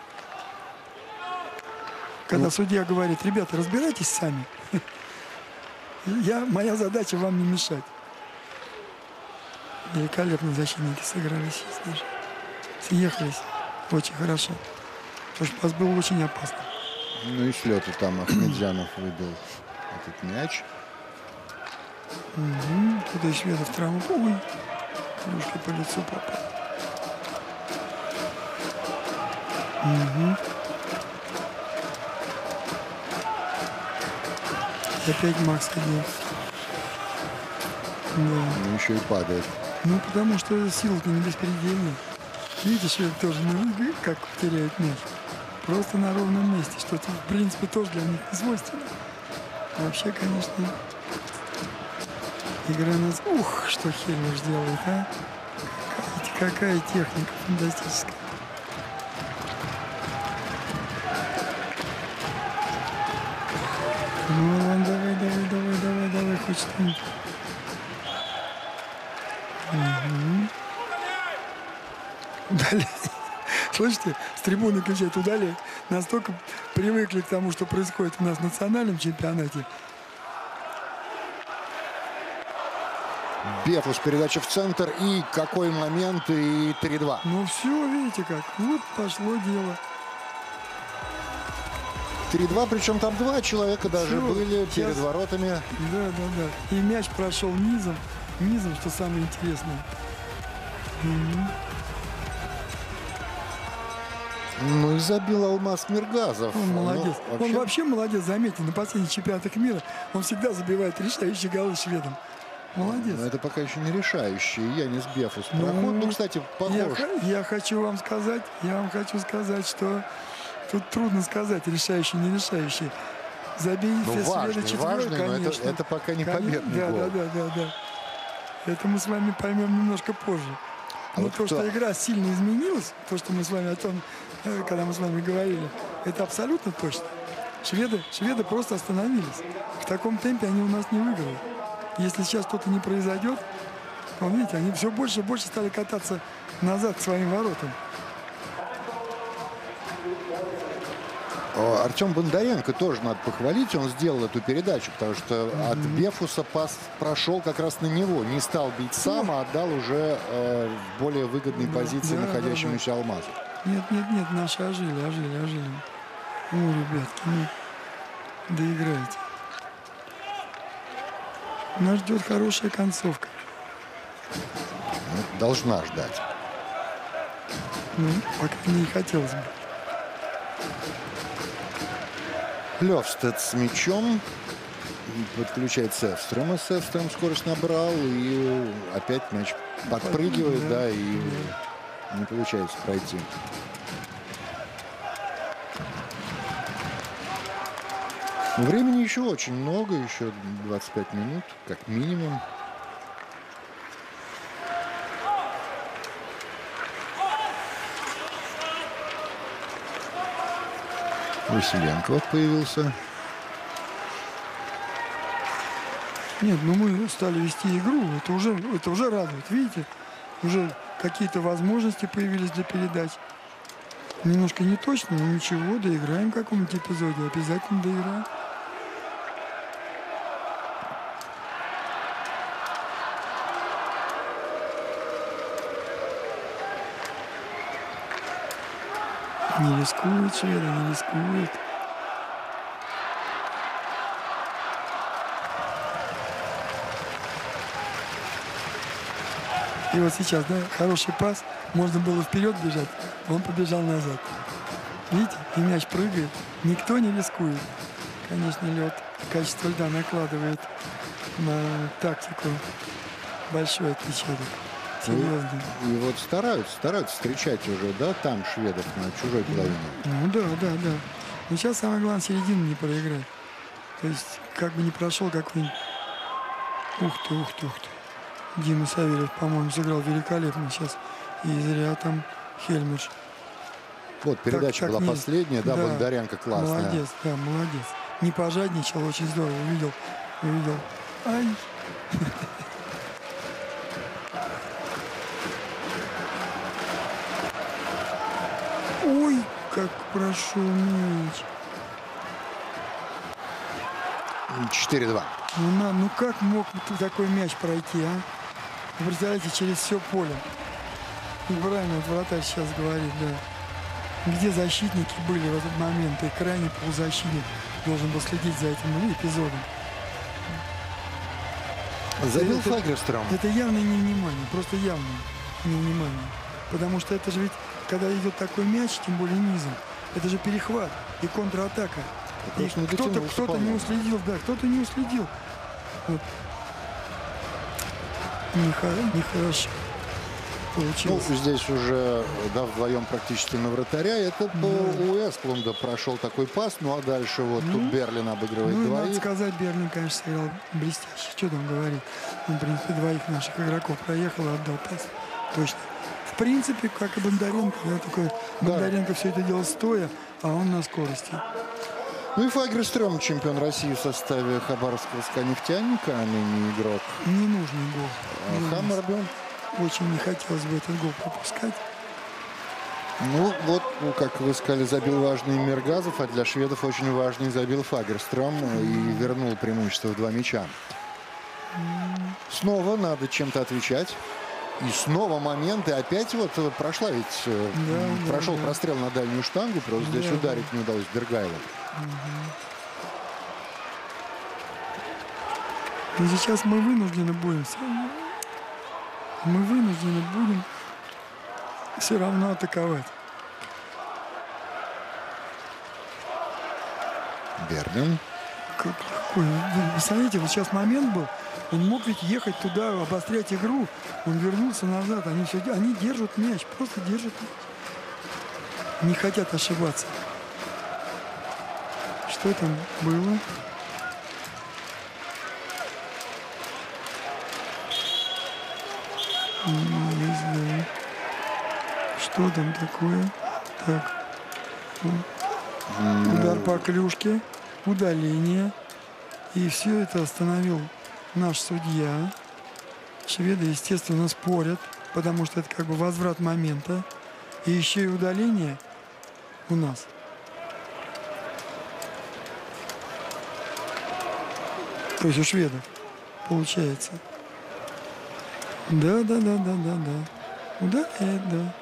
Когда ну, судья говорит: ребята, разбирайтесь сами. Я, моя задача вам не мешать. Великолепно защитники сыгрались здесь даже. Съехались очень хорошо. Потому что пас был очень опасный. Ну и с лету там Ахмедзянов выбил этот мяч. Угу. Туда и шведов травму. Ой, кружкой по лицу попал. Угу. Опять Макс ходил. Да. Ну, еще и падает. Ну, потому что сила-то не беспредельная. Видите, швед тоже, ну, как теряет мяч. Просто на ровном месте, что, в принципе, тоже для них не свойственно. Вообще, конечно, игра нас... Ух, что Хельмерш делает, а? Какая, какая техника фантастическая. Ну, ладно, давай, давай, давай, давай, давай, хоть что-нибудь. Угу. Удали. Слышите, с трибуны кричат: удали. Настолько привыкли к тому, что происходит у нас в национальном чемпионате. Бефус, передача в центр. И какой момент, и три-два. Ну все, видите как. Вот пошло дело. три-два, причем там два человека даже все, были сейчас перед воротами. Да, да, да. И мяч прошел низом. Низом, что самое интересное. Угу. Ну и забил Алмаз Миргазов. Он молодец. Ну, вообще... Он вообще молодец, заметьте, на последних чемпионатах мира он всегда забивает решающие голы шведам. Молодец. Но это пока еще не решающий. Янис Бефус. Ну, проход, ну, кстати, похож. Я, я хочу вам сказать, я вам хочу сказать, что тут трудно сказать, решающий, не решающий. забей Ну, Шведа важный, четвёртый, важный, но это, конечно. это пока не Конечно, победный да, гол. да, да, да, да. Это мы с вами поймем немножко позже. А Но вот то, кто- что игра сильно изменилась, то, что мы с вами о том, э, когда мы с вами говорили, это абсолютно точно. Шведы, шведы просто остановились. В таком темпе они у нас не выиграют. Если сейчас что-то не произойдет, то, видите, они все больше и больше стали кататься назад к своим воротам. О, Артем Бондаренко тоже надо похвалить. Он сделал эту передачу, потому что от Бефуса пас прошел как раз на него. Не стал бить сам, а отдал уже э, в более выгодной позиции да, да, находящемуся Алмазу. Нет, нет, нет, наши ожили, ожили, ожили. Ну, ребятки, ну, доиграйте. Нас ждет хорошая концовка. Ну, должна ждать. Ну, пока мне и хотелось бы. Левстед с мячом. Подключает Севстрема. Севстрем скорость набрал. И опять мяч подпрыгивает, да, Да, и не получается пройти. Но времени еще очень много. Еще двадцать пять минут, как минимум. Василенко вот появился. Нет, ну мы стали вести игру, это уже, это уже радует, видите? Уже какие-то возможности появились для передач. Немножко не точно, но ничего, доиграем в каком-нибудь эпизоде, обязательно доиграем. Не рискует шведы, не рискует. И вот сейчас, да, хороший пас. Можно было вперед бежать, он побежал назад. Видите, и мяч прыгает. Никто не рискует. Конечно, лед, качество льда накладывает на тактику большой отпечаток. Серьезно. И, и вот стараются, стараются встречать уже, да, там шведов на чужой половине. Ну да, да, да. Но сейчас самое главное середину не проиграть. То есть, как бы не прошел какой-нибудь... Ух ты, ух ты, ух ты. Дима Савельев, по-моему, сыграл великолепно сейчас. И зря там Хельмиш. Вот передача Так- так была не- последняя, да, да, Бондаренко классная. Молодец, да, молодец. Не пожадничал, очень здорово. Увидел, увидел. Ай. Ой, как прошел мяч. четыре два. Ну, на, ну как мог ты такой мяч пройти, а? Вы представляете, через все поле. И правильно вот вратарь сейчас говорит, да. Где защитники были в этот момент, и крайний полузащитник должен был следить за этим эпизодом. Забил Это- Фагерстром. Это явное невнимание, просто явное невнимание. Потому что это же ведь, когда идет такой мяч, тем более низом, это же перехват и контратака. И Просто не кто-то дотянулся, кто-то не по-моему. уследил, да, кто-то не уследил. Вот. Нехо- Нехорошо Ну, получилось. здесь уже, да, вдвоем практически на вратаря. Это по у Эсплунда прошел такой пас. Ну, а дальше вот тут Берлин обыгрывает Ну, и надо двоих. сказать, Берлин, конечно, сыграл блестяще. Что там говорить? Он, в принципе, двоих наших игроков проехал и отдал пас. Точно. В принципе, как и Бондаренко, да, такой Бондаренко все это дело стоя, а он на скорости. Ну и Фагерстром, чемпион России в составе Хабаровского СКА-нефтяника, а ныне игрок Ненужный гол. а, Ненужный. Хаммербю. Очень не хотелось бы этот гол пропускать. Ну, вот, ну, как вы сказали, забил важный Миргазов, а для шведов очень важный забил Фагерстром и вернул преимущество в два мяча. Снова надо чем-то отвечать. И снова момент, и опять вот э, прошла ведь, э, Да, м, да, прошел да. прострел на дальнюю штангу, просто здесь Да, ударить не удалось Бергайлу. Но сейчас мы вынуждены будем, мы вынуждены будем все равно атаковать. Берлин. Как легко. Вы представляете, вот сейчас момент был, он мог ведь ехать туда, обострять игру, он вернулся назад, они, все, они держат мяч, просто держат мяч. Не хотят ошибаться. Что там было? Не знаю. Что там такое? Так. Удар по клюшке. Удаление. И все это остановил наш судья. Шведы, естественно, спорят, потому что это как бы возврат момента. И еще и удаление у нас. То есть у шведов получается. Да, да, да, да, да, да. Удаляет, да.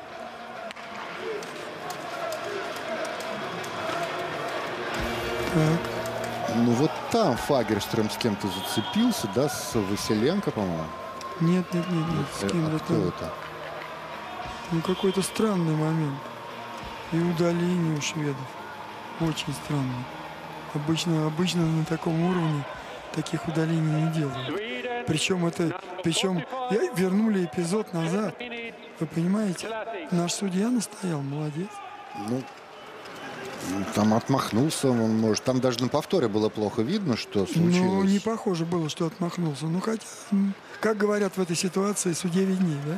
Так. Ну вот там Фагерстрöm с кем-то зацепился, да, с Василенко, по-моему. Нет, нет, нет, нет. С Э, кем-то а кто там. это? Ну какой-то странный момент. И удаление у шведов. Очень странно. Обычно, обычно на таком уровне таких удалений не делают. Причем это, причем я, вернули эпизод назад. Вы понимаете? Наш судья настоял, молодец. Ну, там отмахнулся, он может. Там даже на повторе было плохо видно, что случилось. Ну, не похоже было, что отмахнулся. Ну, хотя, как говорят в этой ситуации, судье виднее, да?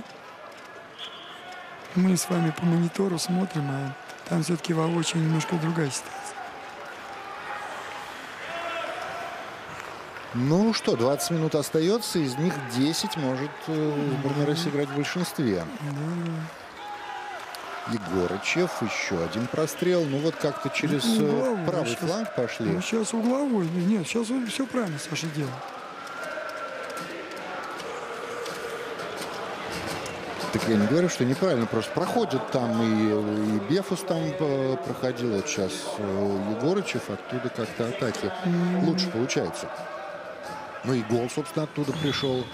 Мы с вами по монитору смотрим, а там все-таки воочию немножко другая ситуация. Ну что, двадцать минут остается, из них десять может э, сборная России играть в большинстве. Да. Егорычев, еще один прострел. Ну вот как-то через э, Угловой, правый сейчас, фланг пошли. Ну, сейчас угловой. Нет, сейчас он все правильно Саша делал. Так я не говорю, что неправильно, просто проходят там и, и Бефус там э, проходил. Вот сейчас э, Егорычев, оттуда как-то атаки mm-hmm. лучше получаются. Ну и гол, собственно, оттуда пришел.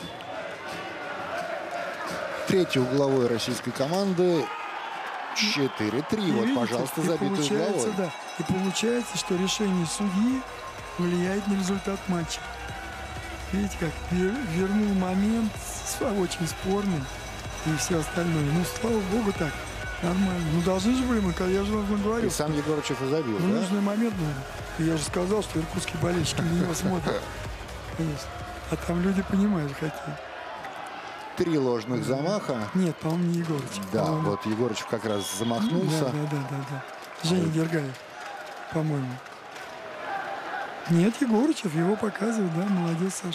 Третий угловой российской команды. четыре три. И Вот, видите, пожалуйста, и забитый угловой. Да, и получается, что решение судьи влияет на результат матча. Видите, как вернул момент очень спорный и все остальное. Ну, слава богу, так. Нормально. Ну, должны же были мы, я же вам говорил. И сам Егорычев и забил, ну, да? нужный момент, ну, я же сказал, что иркутские болельщики на него смотрят. Конечно. А там люди понимают, хоккей. Три ложных замаха. Нет, по-моему, не Егорычев. Да, вот Егорычев как раз замахнулся. Да, да, да, да, да. Женя Дергаев, по-моему. Нет, Егорычев, его показывают, да, молодец, Саша.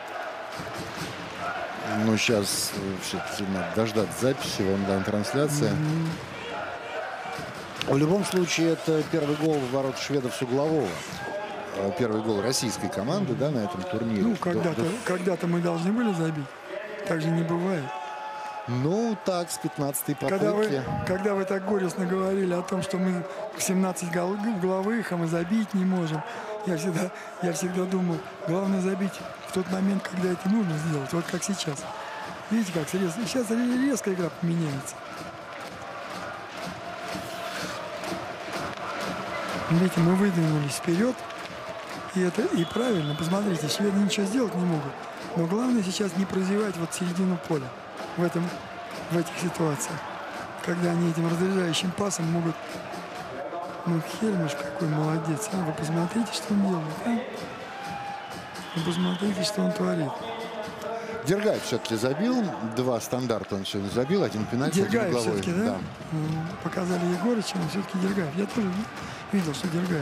Ну, сейчас все-таки надо дождаться записи, в онлайн-трансляция. Mm-hmm. В любом случае, это первый гол в ворот шведов с углового. Первый гол российской команды, да, на этом турнире. Ну, когда-то, До... когда-то мы должны были забить. Так же не бывает. Ну, так, с пятнадцатой попытки. Когда вы, когда вы так горестно говорили о том, что мы семнадцать головых, а мы забить не можем, я всегда, я всегда думал, главное забить в тот момент, когда это нужно сделать. Вот как сейчас. Видите, как резко, сейчас резко игра поменяется. Видите, мы выдвинулись вперед. И это и правильно. Посмотрите, шведы ничего сделать не могут. Но главное сейчас не прозевать вот середину поля в, этом, в этих ситуациях. Когда они этим разряжающим пасом могут... Ну, Хельмаш какой молодец. А? Вы посмотрите, что он делает. А? Вы посмотрите, что он творит. Дергаев все-таки забил. Два стандарта он сегодня забил. Один пенальти, один Дергаев угловой. все-таки, да? да? Показали Егорыча, но все-таки Дергаев. Я тоже видел, что Дергаев.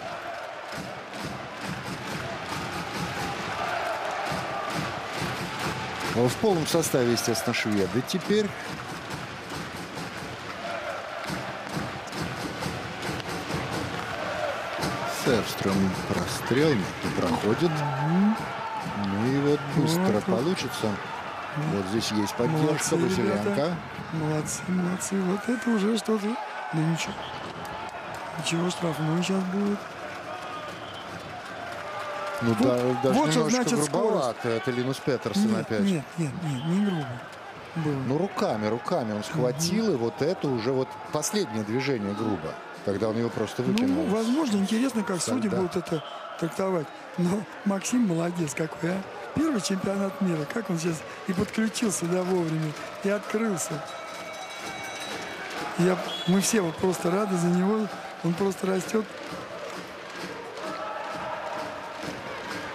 В полном составе, естественно, шведы теперь. Сэвстрöm прострел, не проходит. Mm-hmm. Ну и вот быстро вот, получится. Вот. вот здесь есть поддержка Василенко. Молодцы, молодцы. Вот это уже что-то. Ну ничего. Ничего, штрафной сейчас будет. Ну вот, да, даже вот немножко значит грубовато. скорость. Это Линус Петерсон нет, опять. Нет, нет, нет, не грубо. Было. Ну руками, руками он схватил, угу. И вот это уже вот последнее движение грубо. Когда он его просто выкинул. Ну, возможно, интересно, как Солдат. судьи будут это трактовать. Но Максим молодец какой, а. Первый чемпионат мира. Как он сейчас и подключился, да, вовремя. И открылся. Я, мы все вот просто рады за него. Он просто растет.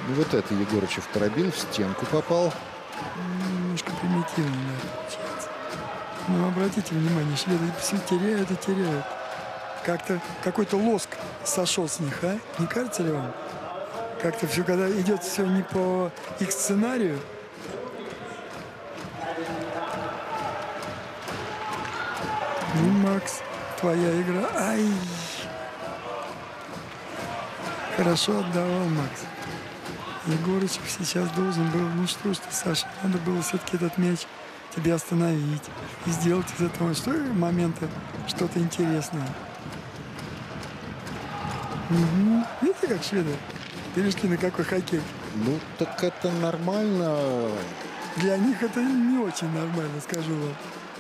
Ну, вот это Егорычев пробил, в стенку попал. Немножко примитивно, да, получается. Но обратите внимание, шведы все теряют и теряют. Как-то какой-то лоск сошел с них, а? Не кажется ли вам? Как-то все, когда идет все не по их сценарию. Ну, Макс, твоя игра. Ай! Хорошо отдавал Макс. Егорычев сейчас должен был, ну что ж ты, Саша, надо было все-таки этот мяч тебе остановить и сделать из этого что, момента что-то интересное. Угу. Видите, как шведы перешли на какой хоккей? Ну, так это нормально. Для них это не очень нормально, скажу вам.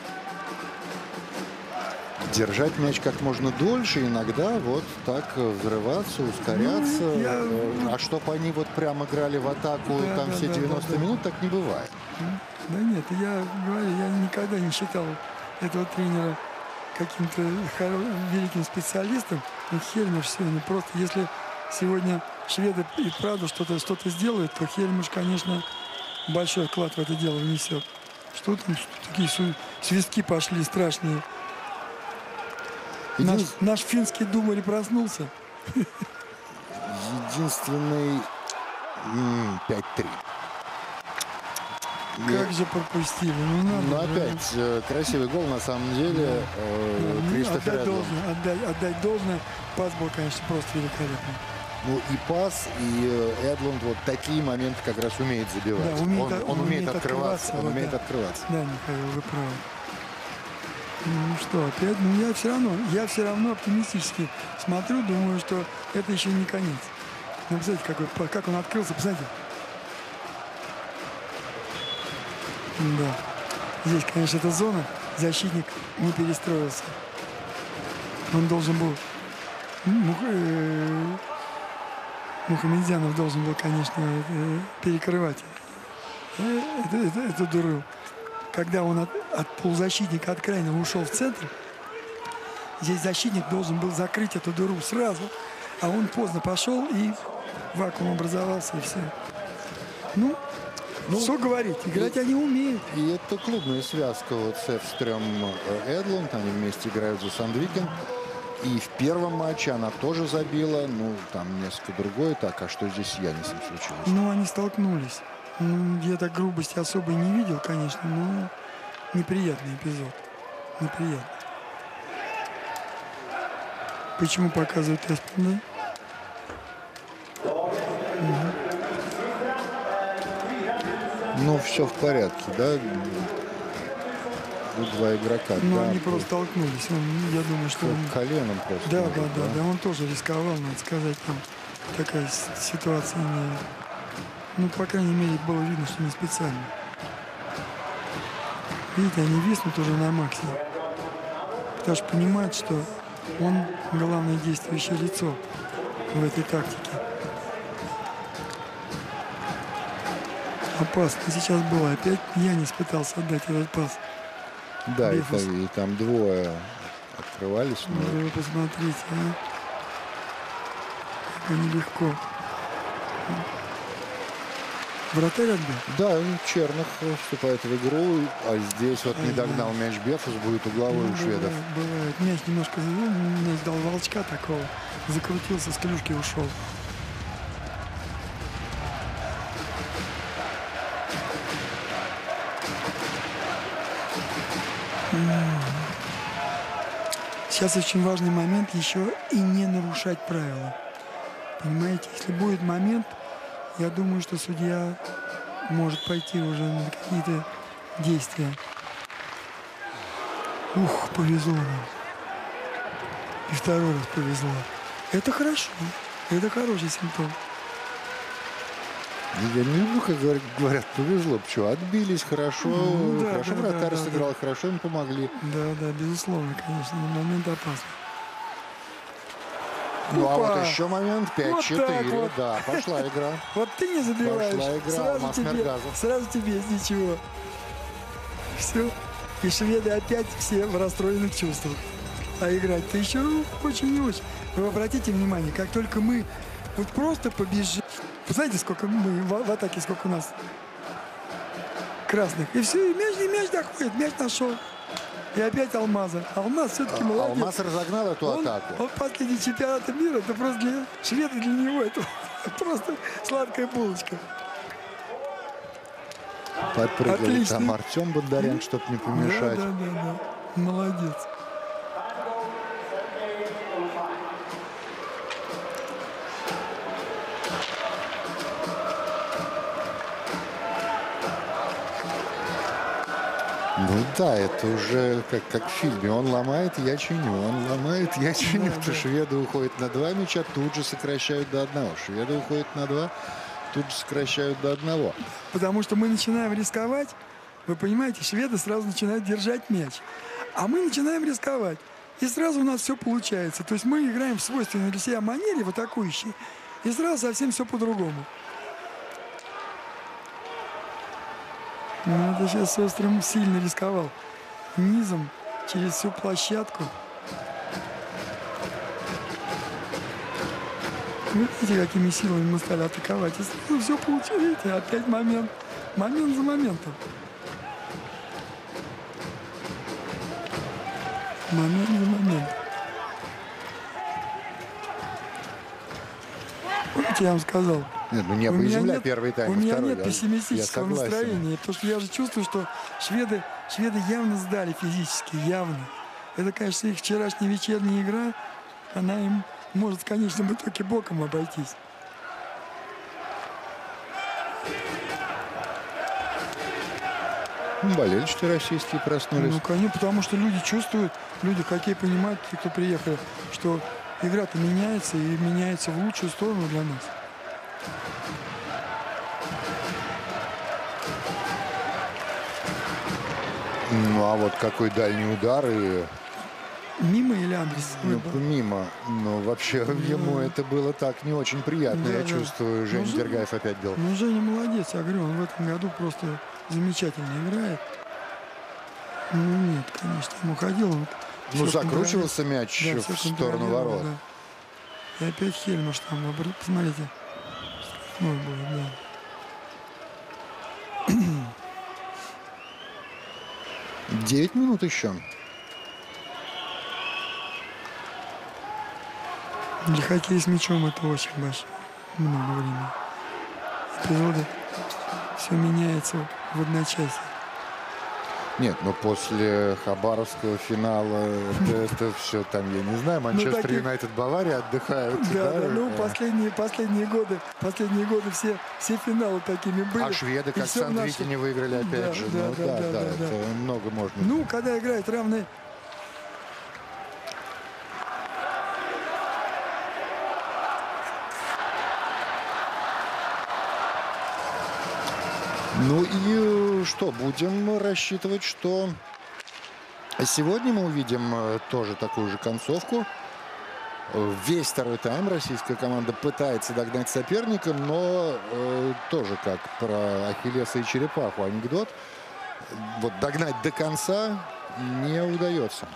Держать мяч как можно дольше, иногда вот так взрываться, ускоряться. Ну, я... А чтоб они вот прям играли в атаку Да, там да, все да, девяносто да, да. минут, так не бывает. Да нет, я говорю, я никогда не считал этого тренера каким-то великим специалистом. Но Хельмуш сегодня просто, если сегодня шведы и правда что-то что-то сделают, то Хельмуш, конечно, большой вклад в это дело внесет. Что там, что такие свистки пошли страшные. Един... Наш, наш финский думали проснулся. Единственный пять три. Как же пропустили. Ну, надо, Но да. опять э, красивый гол на самом деле. Да. Э, Ну, Кристофер отдать Эдлунд. должное, отдать, отдать должное. Пас был, конечно, просто великолепный. Ну и пас, и э, Эдлунд вот такие моменты как раз умеет забивать. Да, умеет, он, он, он умеет умеет открываться. открываться, Он вот, умеет да. открываться. Да, Михаил, вы правы. Ну что, опять, ну я все равно, я все равно оптимистически смотрю, думаю, что это еще не конец. Ну, посмотрите, какой, как он открылся, посмотрите. Да. Здесь, конечно, эта зона, защитник не перестроился. Он должен был... Мух, э, Мухамедзянов должен был, конечно, э, перекрывать э, это, это, это дуру. Когда он от, от полузащитника, от крайнего ушел в центр, здесь защитник должен был закрыть эту дыру сразу, а он поздно пошел, и вакуум образовался, и все. Ну, ну что говорить, играть и, они умеют. И это клубная связка вот с Эфстрем Эдлунд, они вместе играют за Сандвикен. И в первом матче она тоже забила, ну, там несколько другое. Так, а что здесь с Янисом случилось? Ну, они столкнулись. Ну, я так грубости особо не видел, конечно, но неприятный эпизод. Неприятный. Почему показывают Эспен, да? Угу. Ну, все в порядке, да? Два игрока. Ну, да, они просто столкнулись. Он, я думаю, что он... коленом просто. Да, может, да, да, да, да. Он тоже рисковал, надо сказать. Там такая ситуация не... Ну, по крайней мере, было видно, что не специально. Видите, они виснут уже на Максе. Потому что понимают, что он главное действующее лицо в этой тактике. Опасно сейчас было. Опять Янис пытался отдать этот пас. Да, и, Бифус. и там двое открывались. Но... Ну, вы посмотрите, а. Как они легко. Вратарь отбил? Да, Черных вступает в игру, а здесь вот не догнал мяч Бефус, будет угловой Ну, у шведов. Бывает, бывает. Мяч немножко завел, мяч дал волчка такого, закрутился, с клюшки ушел. Сейчас очень важный момент еще и не нарушать правила. Понимаете, если будет момент, я думаю, что судья может пойти уже на какие-то действия. Ух, повезло нам. И второй раз повезло. Это хорошо. Это хороший симптом. Я не люблю, как говорят, говорят, повезло. Почему? Отбились хорошо, Ну, да, хорошо да, вратарь да, да, сыграл, да. хорошо им помогли. Да, да, безусловно, конечно, но момент опасный. Ну, а Опа! вот еще момент Вот так пять-четыре. вот. Да, пошла игра. Вот ты не забиваешь, Пошла игра сразу Алмаз тебе, Мергазов. сразу тебе из ничего. Все. И шведы опять все в расстроенных чувствах. А играть-то еще очень и очень. Вы обратите внимание, как только мы Вот просто побежи. Вы знаете, сколько мы в, в атаке, сколько у нас красных. И все, и мяч, и мяч доходит, мяч нашел. И опять Алмаза. Алмаз все-таки А, молодец. Алмаз разогнал эту он, атаку. Он последний чемпионат мира, это просто для шведа, для него это просто сладкая булочка. Подпрыгал Отлично. там Артем Бондаренко, чтобы не помешать. Да, да, да, да. Молодец. Ну да, это уже как, как в фильме. Он ломает, я чиню. Он ломает, я чиню. Да, То да. шведы уходят на два мяча, тут же сокращают до одного. Шведы уходят на два, тут же сокращают до одного. Потому что мы начинаем рисковать. Вы понимаете, шведы сразу начинают держать мяч. А мы начинаем рисковать. И сразу у нас все получается. То есть мы играем в свойственной для себя манере, в атакующей. И сразу совсем все по-другому. Ну, это сейчас Острым сильно рисковал. Низом, через всю площадку. Видите, какими силами мы стали атаковать. И сразу все получилось. Видите, опять момент. Момент за моментом. Момент за моментом. Помните, я вам сказал. Нет, ну небо У и меня земля нет- первый тайм. У и меня второй. нет Я- пессимистического я согласен. настроения, потому что я же чувствую, что шведы, шведы явно сдали физически, явно. Это, конечно, их вчерашняя вечерняя игра, она им может в конечном итоге боком обойтись. Ну, болельщики российские проснулись. Ну, конечно, потому что люди чувствуют, люди хоккей понимают, те, кто приехали, что игра-то меняется и меняется в лучшую сторону для нас. Ну, а вот какой дальний удар и Мимо или Андрес? ну, Выбор. мимо. Но вообще ему это было так не очень приятно. Да, Я да. чувствую, Женя Ну, Женя- Дергаев опять бил. Ну, Женя молодец, я говорю, он в этом году просто замечательно играет. Ну, нет, конечно, ему ходил он. Ну, всё закручивался мяч контролировал. в Да, всё сторону контролировал, ворот. да. И опять Хельмаш там, обр- посмотрите. Штрафной будет, да. Девять минут еще. Для хоккея с мячом это очень большое, много времени. Эпизоды, все меняется в одночасье. Нет, но после Хабаровского финала это, это все там, я не знаю, Манчестер таких- Юнайтед, Бавария отдыхают. Да, да, ну Э, последние, последние годы, последние годы все, все финалы такими были. А шведы, И как всё в нашей- Сандвики, не выиграли опять Да, же. да, Ну да, да, да, да, да, это да. много можно. Ну, когда играют равные. Ну и э, что, будем рассчитывать, что сегодня мы увидим э, тоже такую же концовку. Э, Весь второй тайм российская команда пытается догнать соперника, но э, тоже как про Ахиллеса и черепаху анекдот. Вот догнать до конца не удается.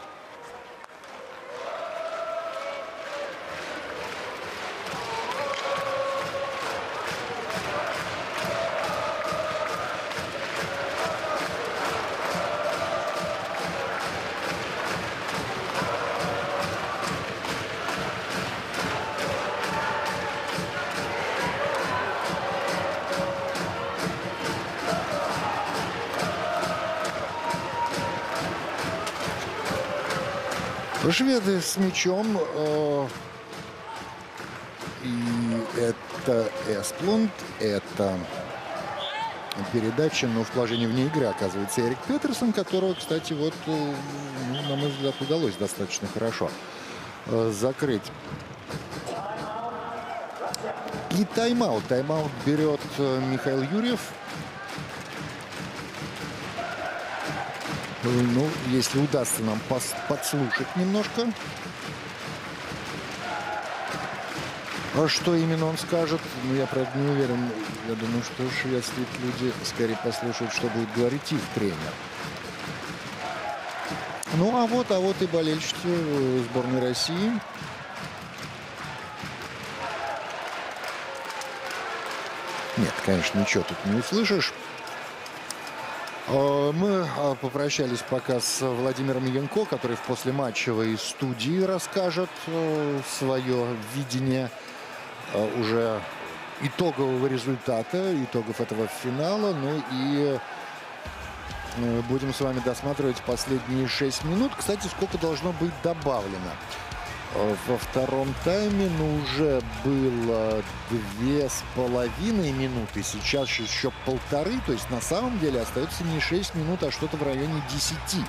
Шведы с мячом. э, И это Эсплунд, это передача, но в положении вне игры оказывается Эрик Петерсон, которого, кстати, вот, э, ну, на мой взгляд, удалось достаточно хорошо э, закрыть. И тайм-аут. Тайм-аут берет э, Михаил Юрьев. Ну, если удастся нам пос- подслушать немножко, а что именно он скажет, ну, я, правда, не уверен. Я думаю, что шведские люди скорее послушают, что будет говорить их тренер. Ну, а вот, а вот и болельщики сборной России. Нет, конечно, ничего тут не услышишь. Мы попрощались пока с Владимиром Янко, который в послематчевой студии расскажет свое видение уже итогового результата, итогов этого финала. Ну и будем с вами досматривать последние шесть минут. Кстати, сколько должно быть добавлено во втором тайме? Ну, уже было две с половиной минуты, сейчас еще полторы. То есть на самом деле остается не шесть минут, а что-то в районе десяти.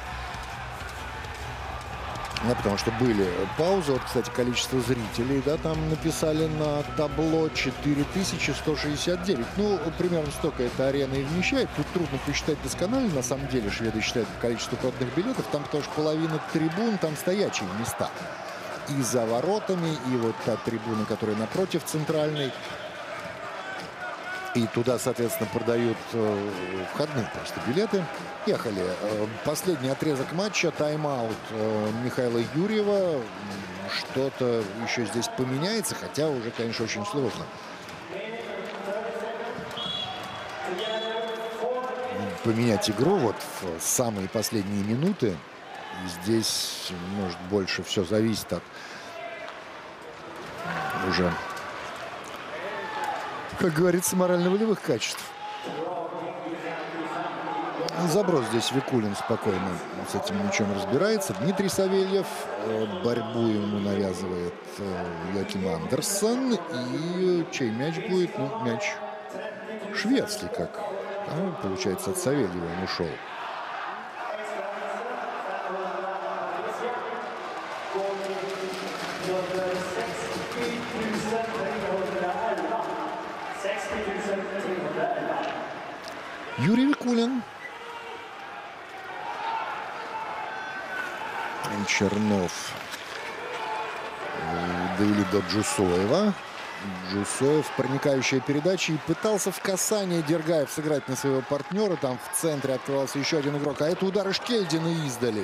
Да, потому что были паузы. Вот, кстати, количество зрителей, да, там написали на табло четыре тысячи сто шестьдесят девять. Ну, примерно столько эта арена и вмещает. Тут трудно посчитать досконально. На самом деле шведы считают количество проданных билетов. Там, потому что половина трибун, там стоячие места. И за воротами, и вот та трибуна, которая напротив центральной. И туда, соответственно, продают э, входные просто билеты. Ехали. Э, последний отрезок матча, тайм-аут э, Михаила Юрьева. Что-то еще здесь поменяется, хотя уже, конечно, очень сложно поменять игру вот в самые последние минуты. И здесь, может, больше все зависит от уже, как говорится, морально-волевых качеств. Заброс здесь Викулин спокойно с этим мячом разбирается. Дмитрий Савельев. Борьбу ему навязывает Йоким Андерсон. И чей мяч будет? Ну, мяч шведский, как. Да, получается, от Савельева он ушел. Юрий Викулин. Чернов довели до Джусоева. Джусоев, проникающая передача, и пытался в касание Дергаев сыграть на своего партнера. Там в центре открывался еще один игрок. А это удар Ишкельдина издали.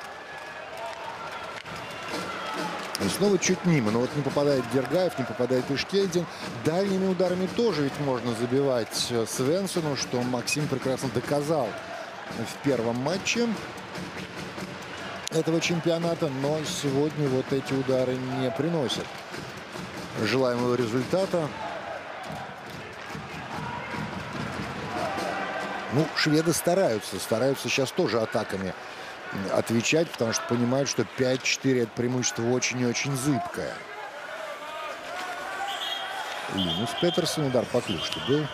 И снова чуть мимо. Но вот не попадает Дергаев, не попадает Ишкельдин. Дальними ударами тоже ведь можно забивать Свенсону, что Максим прекрасно доказал в первом матче этого чемпионата. Но сегодня вот эти удары не приносят желаемого результата. Ну, шведы стараются. Стараются сейчас тоже атаками отвечать, потому что понимают, что пять-четыре это преимущество очень и очень зыбкое. Линус Петерсон, удар по клюшке был.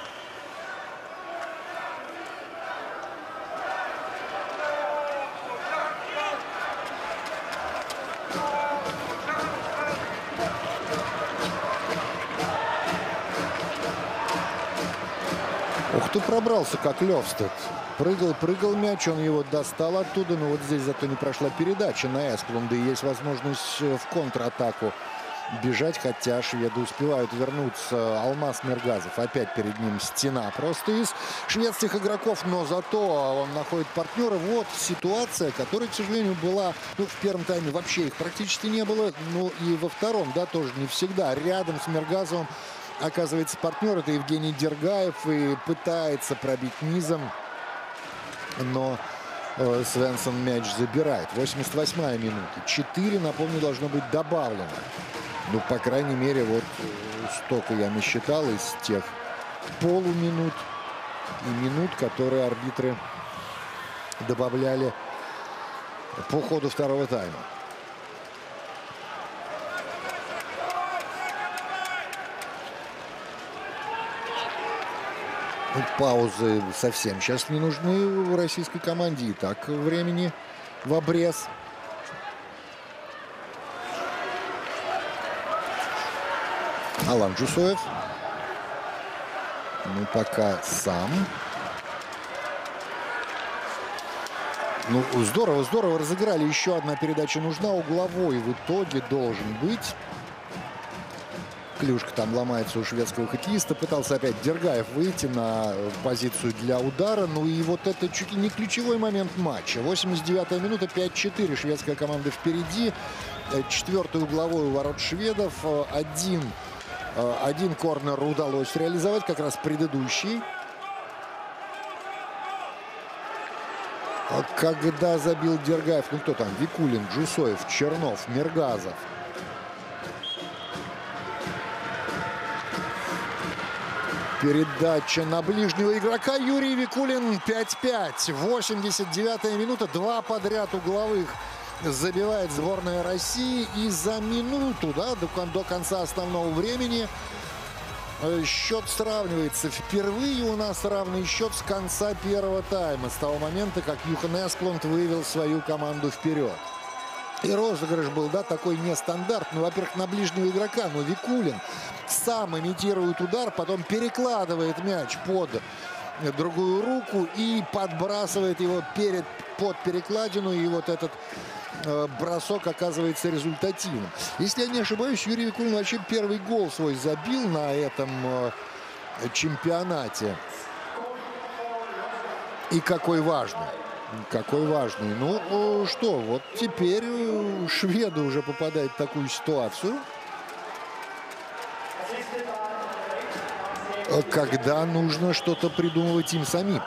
Ух ты, пробрался как Левстед. Прыгал, прыгал мяч, он его достал оттуда, но вот здесь зато не прошла передача на Эсплунда, и есть возможность в контратаку бежать, хотя шведы успевают вернуться. Алмаз Мергазов, опять перед ним стена просто из шведских игроков, но зато он находит партнера. Вот ситуация, которая, к сожалению, была, ну, в первом тайме вообще их практически не было, ну и во втором, да, тоже не всегда. Рядом с Мергазовым оказывается партнер, это Евгений Дергаев, и пытается пробить низом, но э, Свенсон мяч забирает. восемьдесят восьмая минута. четыре, напомню, должно быть добавлено. Ну, по крайней мере, вот столько я насчитал из тех полуминут и минут, которые арбитры добавляли по ходу второго тайма. Паузы совсем сейчас не нужны в российской команде. И так времени в обрез. Алан Джусоев. Ну, пока сам. Ну, здорово, здорово разыграли. Еще одна передача нужна. Угловой в итоге должен быть. Клюшка там ломается у шведского хоккеиста. Пытался опять Дергаев выйти на позицию для удара. Ну и вот это чуть ли не ключевой момент матча. восемьдесят девятая минута, пять-четыре. Шведская команда впереди. Четвертый угловой у ворот шведов. Один Один корнер удалось реализовать, как раз предыдущий. Когда забил Дергаев, ну кто там, Викулин, Джусоев, Чернов, Миргазов. Передача на ближнего игрока. Юрий Викулин. пять пять. восемьдесят девятая минута. Два подряд угловых забивает сборная России. И за минуту, да, до, до конца основного времени счет сравнивается. Впервые у нас равный счет с конца первого тайма. С того момента, как Юхан Эспланд вывел свою команду вперед. И розыгрыш был, да, такой нестандартный. Во-первых, на ближнего игрока, но Викулин сам имитирует удар, потом перекладывает мяч под другую руку и подбрасывает его перед, под перекладину. И вот этот э, бросок оказывается результативным. Если я не ошибаюсь, Юрий Викулин вообще первый гол свой забил на этом э, чемпионате. И какой важный. Какой важный. Ну что, вот теперь шведы уже попадают в такую ситуацию, когда нужно что-то придумывать им самим.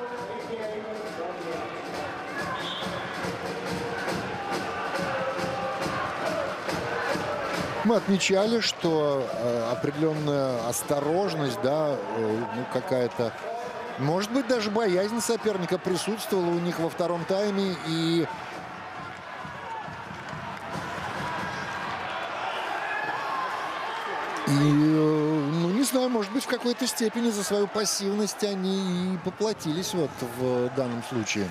Мы отмечали, что определенная осторожность, да, ну какая-то, может быть, даже боязнь соперника присутствовала у них во втором тайме. И И, ну, не знаю, может быть, в какой-то степени за свою пассивность они и поплатились вот в данном случае.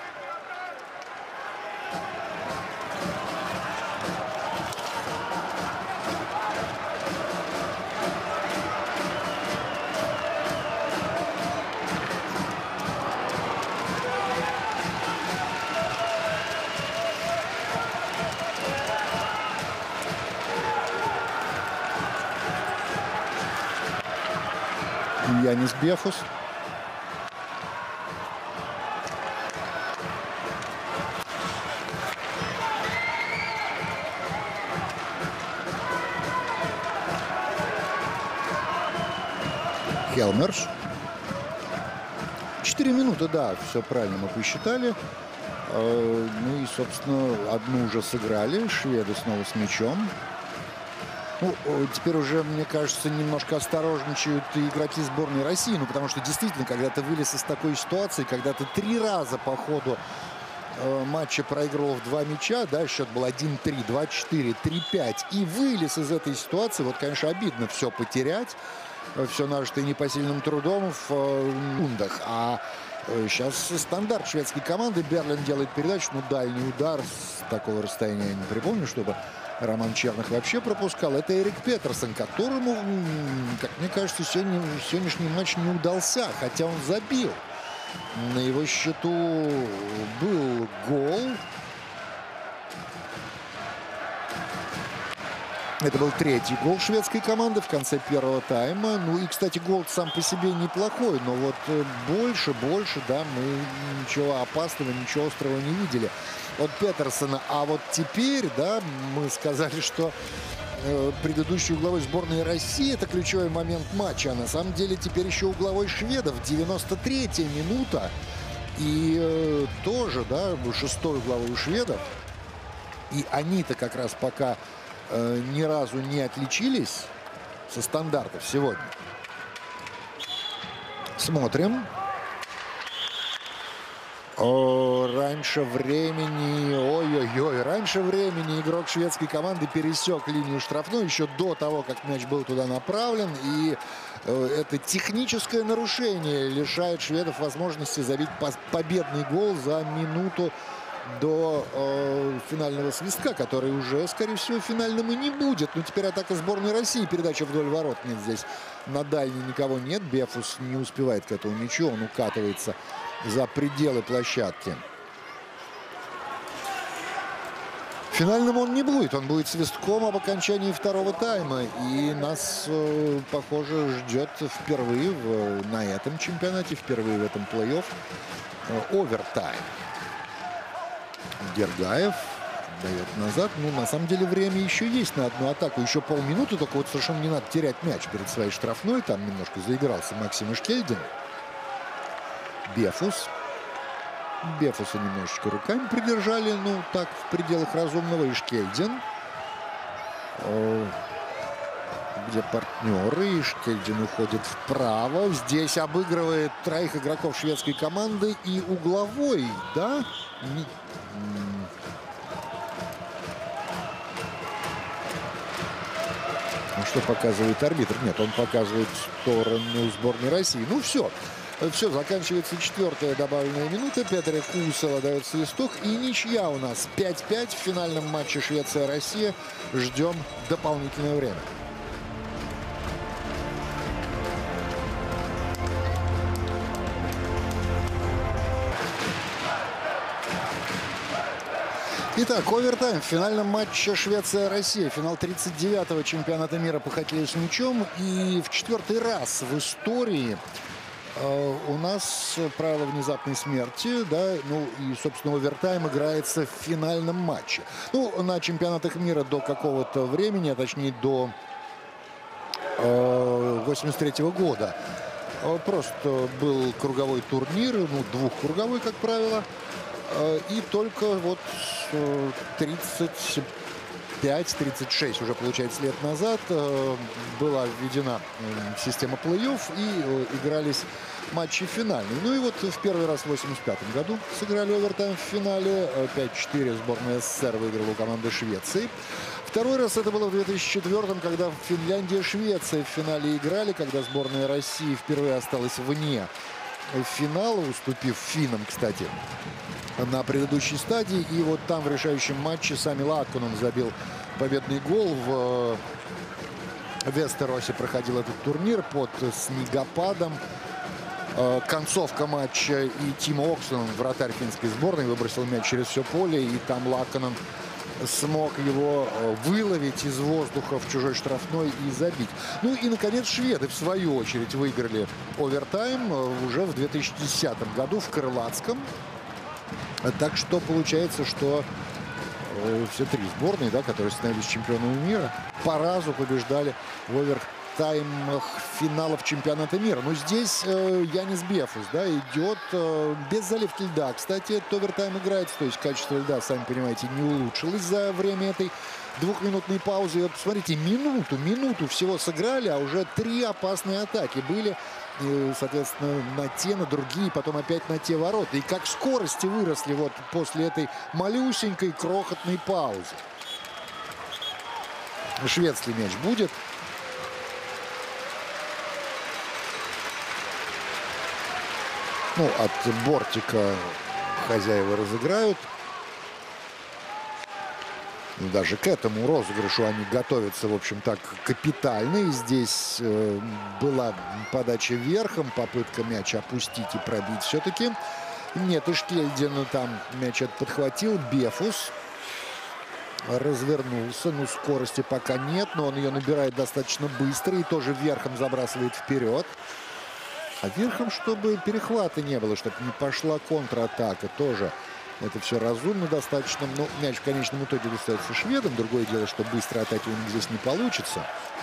Янис Бефус. Хелмерш. Четыре минуты, да, все правильно мы посчитали. Ну и, собственно, одну уже сыграли. Шведы снова с мячом. Ну, теперь уже, мне кажется, немножко осторожничают и игроки сборной России. Ну, потому что действительно, когда ты вылез из такой ситуации, когда ты три раза по ходу э, матча проигрывал в два мяча, да, счет был один-три, два-четыре, три-пять, и вылез из этой ситуации, вот, конечно, обидно все потерять, все нажитое непосильным трудом в э, ундах. А э, сейчас стандарт шведской команды. Берлин делает передачу, ну, дальний удар с такого расстояния я не припомню, чтобы Роман Черных вообще пропускал. Это Эрик Петерсон, которому, как мне кажется, сегодня, сегодняшний матч не удался, хотя он забил. На его счету был гол. Это был третий гол шведской команды в конце первого тайма. Ну и, кстати, гол сам по себе неплохой, но вот больше, больше, да, мы ничего опасного, ничего острого не видели от Петерсона. А вот теперь, да, мы сказали, что э, предыдущий угловой сборной России — это ключевой момент матча. А на самом деле теперь еще угловой шведов. девяносто третья минута. И э, тоже, да, шестой угловой у шведов. И они-то как раз пока э, ни разу не отличились со стандартов сегодня. Смотрим. О, раньше времени, ой-ой-ой, раньше времени игрок шведской команды пересек линию штрафной еще до того, как мяч был туда направлен. И э, это техническое нарушение лишает шведов возможности забить победный гол за минуту до э, финального свистка, который уже, скорее всего, финальным и не будет. Но теперь атака сборной России. Передача вдоль ворот. Нет, здесь на дальней никого нет. Бефус не успевает к этому мячу. Он укатывается за пределы площадки. Финальным он не будет. Он будет свистком об окончании второго тайма. И нас, э, похоже, ждет впервые в, на этом чемпионате, впервые в этом плей-офф э, овертайм. Дергаев, дает назад. Ну, на самом деле, время еще есть на одну атаку. Еще полминуты, только вот совершенно не надо терять мяч перед своей штрафной. Там немножко заигрался Максим Ишкельдин. Бефус. Бефуса немножечко руками придержали. Ну, так, в пределах разумного. Ишкельдин. Где партнеры. Ишкельдин уходит вправо. Здесь обыгрывает троих игроков шведской команды. И угловой, да? Ну, что показывает арбитр? Нет, он показывает сторону сборной России. Ну, все. Все, заканчивается четвертая добавленная минута. Петр Кусела дает свисток. И ничья у нас пять пять в финальном матче Швеция-Россия. Ждем дополнительное время. Итак, овертайм в финальном матче Швеция-Россия. Финал тридцать девятого чемпионата мира по хоккею с мячом. И в четвертый раз в истории э, у нас правило внезапной смерти. Да, ну и, собственно, овертайм играется в финальном матче. Ну, на чемпионатах мира до какого-то времени, а точнее до э, восемьдесят третьего года, э, просто был круговой турнир, ну, двухкруговой, как правило. И только вот тридцать пять тридцать шесть уже, получается, лет назад была введена система плей-офф и игрались матчи финальные. Ну и вот в первый раз в восемьдесят пятом году сыграли овертайм в финале. пять четыре сборная СССР выиграла у команды Швеции. Второй раз это было в две тысячи четвёртом, когда Финляндия и Швеция в финале играли, когда сборная России впервые осталась вне финала, уступив финнам, кстати, на предыдущей стадии. И вот там в решающем матче Сами Лакконен забил победный гол. В Вестеросе проходил этот турнир под снегопадом. Концовка матча, и Тимо Оксенен, вратарь финской сборной, выбросил мяч через все поле, и там Лакконен смог его выловить из воздуха в чужой штрафной и забить. Ну и, наконец, шведы, в свою очередь, выиграли овертайм уже в две тысячи десятом году в Крылатском. Так что получается, что все три сборные, да, которые становились чемпионами мира, по разу побеждали в овертаймах финалов чемпионата мира. Но здесь э, Янис Бефус, да, идет э, без заливки льда. Кстати, этот овертайм играется, то есть качество льда, сами понимаете, не улучшилось за время этой двухминутной паузы. И вот посмотрите, минуту, минуту всего сыграли, а уже три опасные атаки были. И, соответственно, на те, на другие, потом опять на те ворота. И как скорости выросли вот после этой малюсенькой крохотной паузы. Шведский мяч будет. Ну, от бортика хозяева разыграют. Даже к этому розыгрышу они готовятся, в общем, так капитально. И здесь э, была подача верхом, попытка мяч опустить и пробить все-таки. Нет, Ишкельдин там мяч подхватил. Бефус развернулся. Ну, скорости пока нет, но он ее набирает достаточно быстро и тоже верхом забрасывает вперед. А верхом, чтобы перехвата не было, чтобы не пошла контратака, тоже. Это все разумно достаточно. Но мяч в конечном итоге достается шведам. Другое дело, что быстрой атаки у них здесь не получится.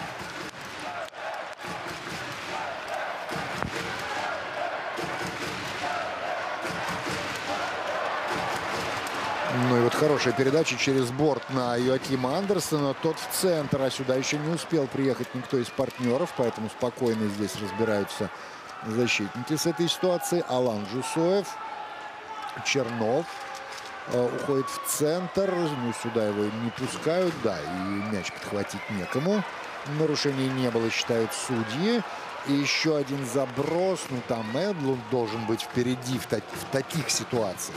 Ну и вот хорошая передача через борт на Йоакима Андерсона. Тот в центр, а сюда еще не успел приехать никто из партнеров. Поэтому спокойно здесь разбираются защитники с этой ситуацией. Алан Джусоев. Чернов э, уходит в центр. Ну, сюда его не пускают. Да, и мяч подхватить некому. Нарушений не было, считают судьи. И еще один заброс. Ну, там Эдлунд должен быть впереди в, так, в таких ситуациях.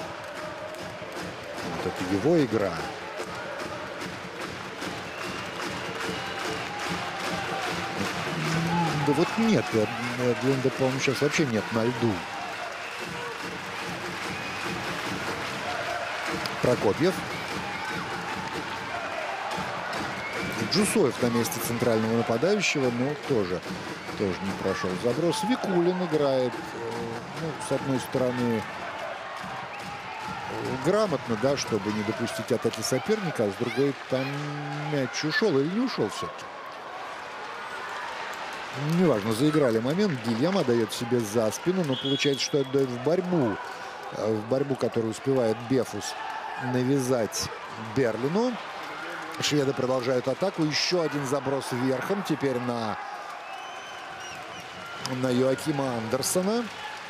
Вот это его игра. Да вот нет. Эдлунда, по-моему, сейчас вообще нет на льду. Прокопьев. Джусоев на месте центрального нападающего, но тоже, тоже не прошел заброс. Викулин играет, ну, с одной стороны, грамотно, да, чтобы не допустить атаки соперника, а с другой там мяч ушел или не ушел все-таки. Неважно, заиграли момент. Гильям отдает себе за спину, но получается, что отдает в борьбу. В борьбу, которую успевает Бефус навязать Берлину. Шведы продолжают атаку. Еще один заброс верхом. Теперь на, на Йоакима Андерсона.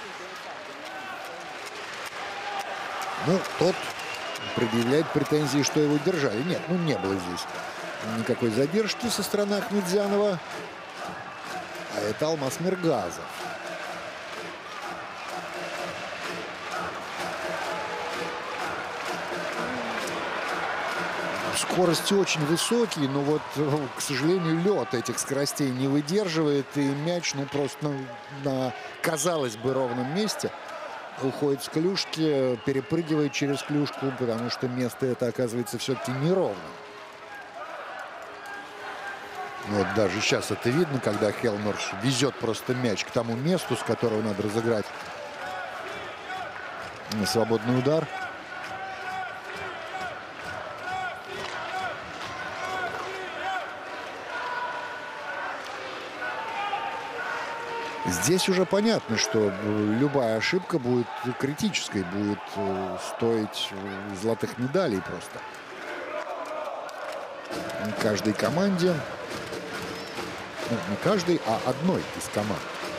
Ну, тот предъявляет претензии, что его держали. Нет, ну не было здесь никакой задержки со стороны Ахмедзянова. А это Алмаз Миргазов. Скорости очень высокие, но вот, к сожалению, лед этих скоростей не выдерживает. И мяч, ну, просто на, на казалось бы, ровном месте уходит с клюшки, перепрыгивает через клюшку, потому что место это оказывается все-таки неровно. Вот даже сейчас это видно, когда Хелмерш везет просто мяч к тому месту, с которого надо разыграть на свободный удар. Здесь уже понятно, что любая ошибка будет критической, будет стоить золотых медалей просто. Каждой команде, ну, не каждой, а одной из команд.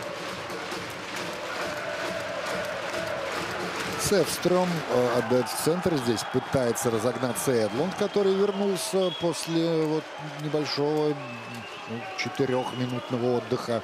Севстром отдает в центр. Здесь пытается разогнаться Эдлунд, который вернулся после вот небольшого ну, четырехминутного отдыха.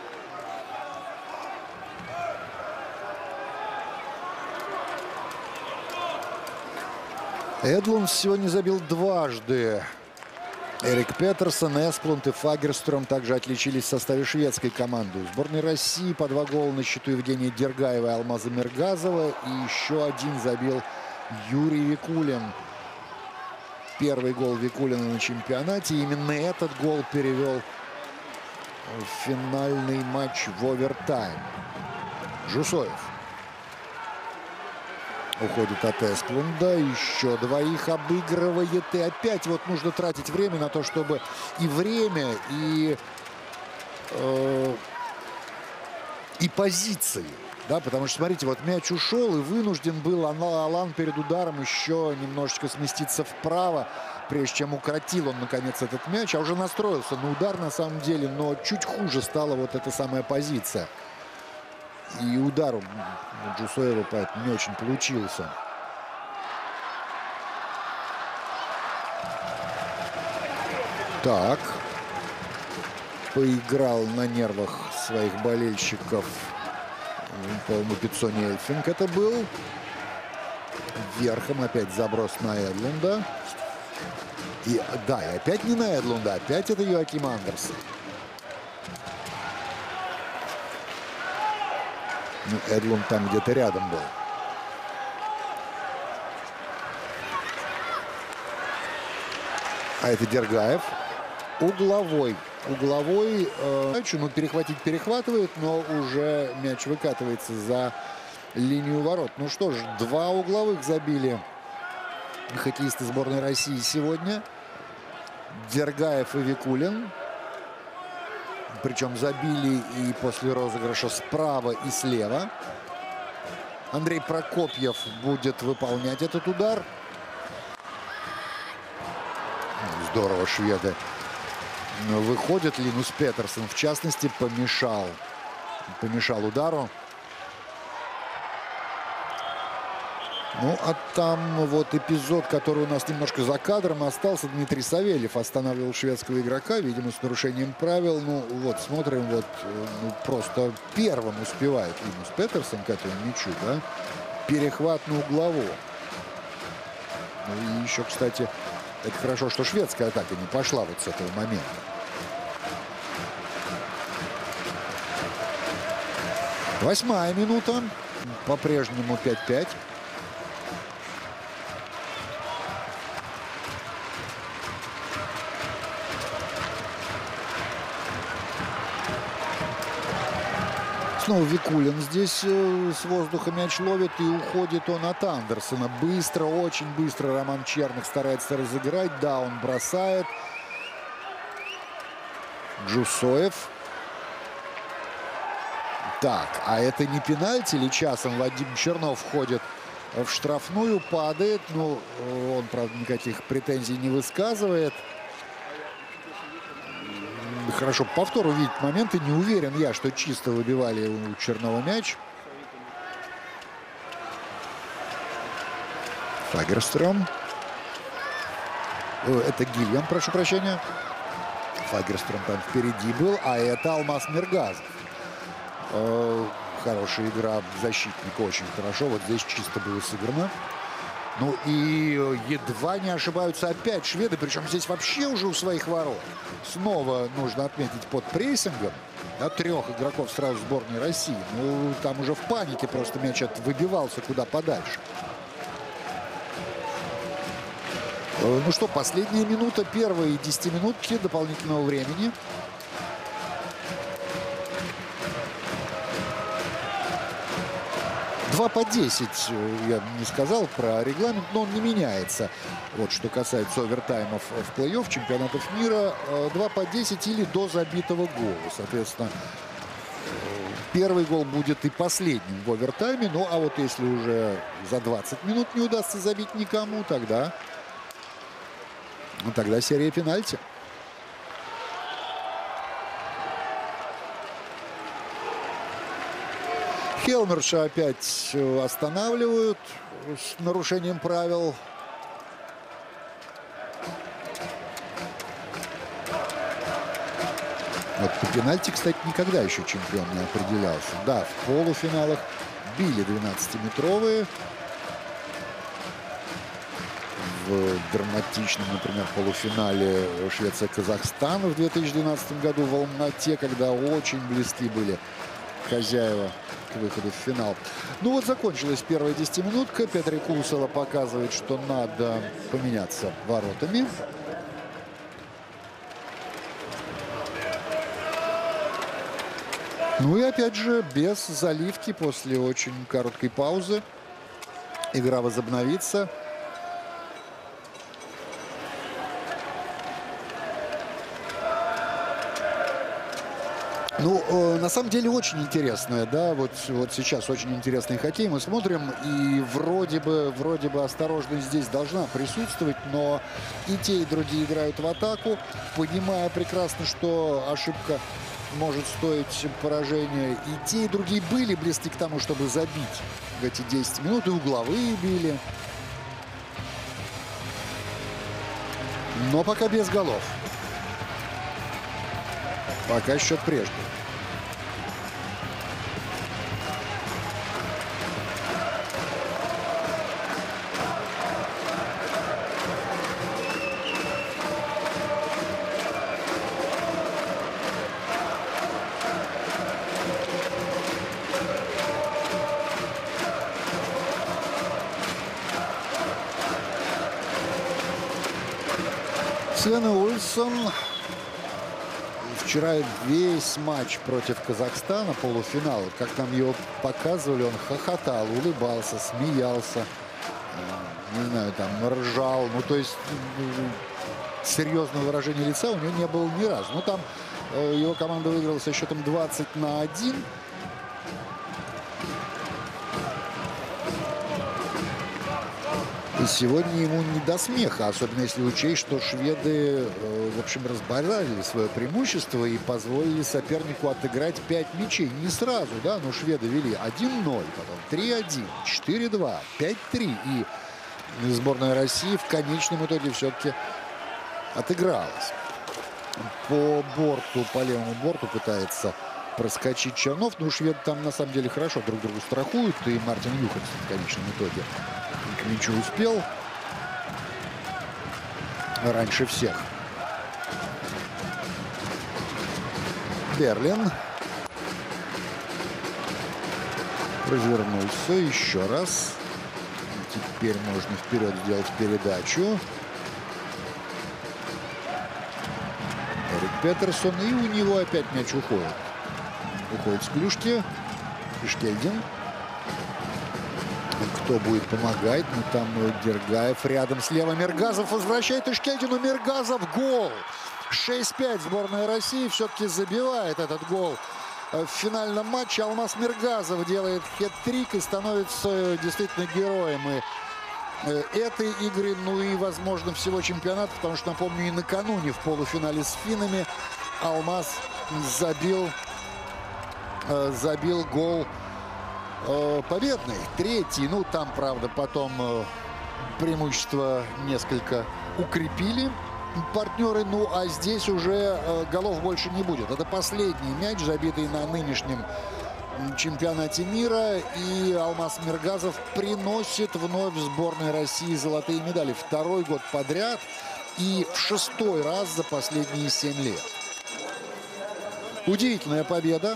Эдлунд сегодня забил дважды. Эрик Петерсон, Эсплунд и Фагерстром также отличились в составе шведской команды. У сборной России по два гола на счету Евгения Дергаева и Алмаза Миргазова. И еще один забил Юрий Викулин. Первый гол Викулина на чемпионате. Именно этот гол перевел в финальный матч в овертайм. Жусоев уходит от Эсплунда, еще двоих обыгрывает. И опять вот нужно тратить время на то, чтобы и время, и, э, и позиции. Да, потому что, смотрите, вот мяч ушел, и вынужден был Алан перед ударом еще немножечко сместиться вправо, прежде чем укротил он, наконец, этот мяч. А уже настроился на удар, на самом деле, но чуть хуже стала вот эта самая позиция. И удар у Жусоева поэтому не очень получился. Так. Поиграл на нервах своих болельщиков. По-моему, Пиццони Эльфинг это был. Верхом опять заброс на Эдлунда. И да, и опять не на Эдлунда, опять это Йоаким Андерсон. Ну, Эдлунд там где-то рядом был. А это Дергаев. Угловой. Угловой. Э, ну, перехватить перехватывает, но уже мяч выкатывается за линию ворот. Ну что ж, два угловых забили хоккеисты сборной России сегодня. Дергаев и Викулин. Причем забили и после розыгрыша справа и слева. Андрей Прокопьев будет выполнять этот удар. Здорово шведы выходят. Линус Петерсон, в частности, помешал, помешал удару. Ну, а там вот эпизод, который у нас немножко за кадром остался. Дмитрий Савельев останавливал шведского игрока, видимо, с нарушением правил. Ну, вот, смотрим, вот, ну, просто первым успевает Линус Петерсон к этому мячу, да? Перехват на углового. Ну, и еще, кстати, это хорошо, что шведская атака не пошла вот с этого момента. Восьмая минута. По-прежнему пять пять. Снова Викулин здесь э, с воздуха мяч ловит, и уходит он от Андерсона. Быстро, очень быстро Роман Черных старается разыграть. Да, он бросает. Джусоев. Так, а это не пенальти ли часом? Вадим Чернов входит в штрафную, падает. Ну, он, правда, никаких претензий не высказывает. Хорошо, повтор увидеть моменты. Не уверен я, что чисто выбивали у Чернова мяч. Фагерстрём. Это Гильям, прошу прощения. Фагерстрём там впереди был, а это Алмаз Миргазов. Хорошая игра защитника, очень хорошо. Вот здесь чисто было сыграно. Ну и едва не ошибаются опять шведы, причем здесь вообще уже у своих ворот. Снова нужно отметить под прессингом, да, трех игроков сразу сборной России. Ну, там уже в панике просто мяч выбивался куда подальше. Ну что, последняя минута первой десятиминутки дополнительного времени. два по десять, я не сказал про регламент, но он не меняется. Вот что касается овертаймов в плей-офф чемпионатов мира. два по десять или до забитого гола. Соответственно, первый гол будет и последним в овертайме. Ну, а вот если уже за двадцать минут не удастся забить никому, тогда, тогда серия пенальти. Хелмерша опять останавливают с нарушением правил. Вот по пенальти, кстати, никогда еще чемпион не определялся. Да, в полуфиналах били двенадцатиметровые. В драматичном, например, полуфинале Швеция-Казахстан в две тысячи двенадцатом году в Алмате, когда очень близки были хозяева к выходу в финал. Ну вот закончилась первая десятиминутка. Петри Кулсела показывает, что надо поменяться воротами. Ну и опять же без заливки после очень короткой паузы игра возобновится. Ну, э, на самом деле очень интересная, да, вот, вот сейчас очень интересный хоккей мы смотрим, и вроде бы, вроде бы осторожность здесь должна присутствовать, но и те, и другие играют в атаку, понимая прекрасно, что ошибка может стоить поражения. И те, и другие были близки к тому, чтобы забить в эти десять минут, и угловые били. Но пока без голов. Пока счет прежний. Свен Ульсон вчера весь матч против Казахстана, полуфинал, как нам его показывали, он хохотал, улыбался, смеялся, не знаю, там, ржал. Ну, то есть серьезного выражения лица у него не было ни разу. Ну, там его команда выиграла со счетом двадцать на один. И сегодня ему не до смеха, особенно если учесть, что шведы, в общем, разбавили свое преимущество и позволили сопернику отыграть пять мячей. Не сразу, да, но шведы вели один ноль, потом три один, четыре два, пять три. И сборная России в конечном итоге все-таки отыгралась. По борту, по левому борту пытается проскочить Чернов. Ну, шведы там на самом деле хорошо друг друга страхуют. И Мартин Юхансон в конечном итоге к мячу успел раньше всех. Берлин развернулся еще раз. Теперь можно вперед сделать передачу. Эрик Петерсон. И у него опять мяч уходит. Уходит с клюшки. Ишкельдин. Кто будет помогать? Ну, там Дергаев рядом слева. Миргазов возвращает Ишкельдину. Миргазов гол. шесть пять сборная России все-таки забивает этот гол в финальном матче. Алмаз Миргазов делает хет-трик и становится действительно героем и этой игры, ну и, возможно, всего чемпионата, потому что, напомню, и накануне в полуфинале с финнами Алмаз забил, забил гол победный, третий. Ну, там, правда, потом преимущество несколько укрепили партнеры. Ну, а здесь уже голов больше не будет. Это последний мяч, забитый на нынешнем чемпионате мира. И Алмаз Миргазов приносит вновь сборной России золотые медали. Второй год подряд и в шестой раз за последние семь лет. Удивительная победа.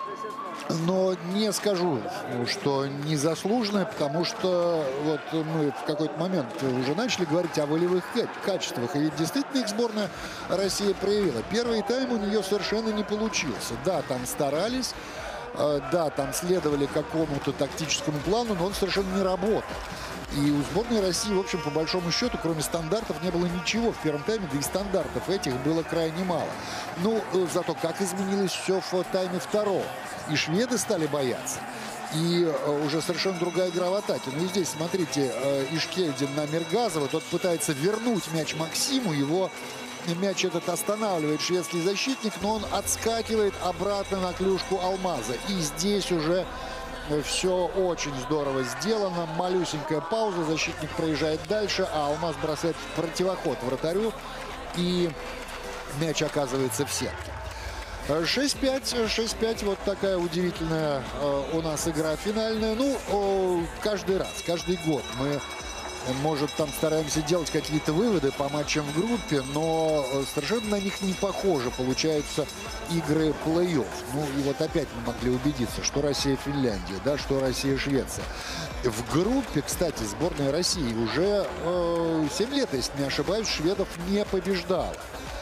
Но не скажу, что незаслуженная, потому что вот мы в какой-то момент уже начали говорить о волевых качествах. И ведь действительно их сборная России проявила. Первый тайм у нее совершенно не получился. Да, там старались, да, там следовали какому-то тактическому плану, но он совершенно не работал. И у сборной России, в общем, по большому счету, кроме стандартов, не было ничего в первом тайме, да и стандартов этих было крайне мало. Ну, зато как изменилось все в тайме второго. И шведы стали бояться. И уже совершенно другая игра в атаке. Ну и здесь, смотрите, Ишкельдин на Миргазова. Тот пытается вернуть мяч Максиму. Его мяч этот останавливает шведский защитник, но он отскакивает обратно на клюшку Алмаза. И здесь уже все очень здорово сделано. Малюсенькая пауза. Защитник проезжает дальше, а Алмаз бросает в противоход вратарю. И мяч оказывается в сетке. шесть пять, шесть пять, вот такая удивительная э, у нас игра финальная. Ну, э, каждый раз, каждый год мы, может, там стараемся делать какие-то выводы по матчам в группе, но совершенно на них не похоже получаются игры плей-офф. Ну, и вот опять мы могли убедиться, что Россия, Финляндия, да, что Россия, Швеция. В группе, кстати, сборная России уже э, семь лет, если не ошибаюсь, шведов не побеждала.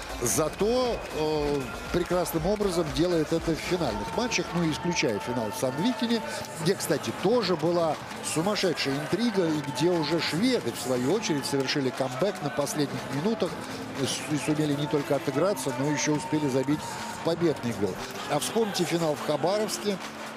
Зато э, прекрасным образом делает это в финальных матчах, ну, исключая финал в Сандвикене, где, кстати, тоже была сумасшедшая интрига, и где уже шведы, в свою очередь, совершили камбэк на последних минутах и сумели не только отыграться, но еще успели забить победный гол. А вспомните финал в Хабаровске,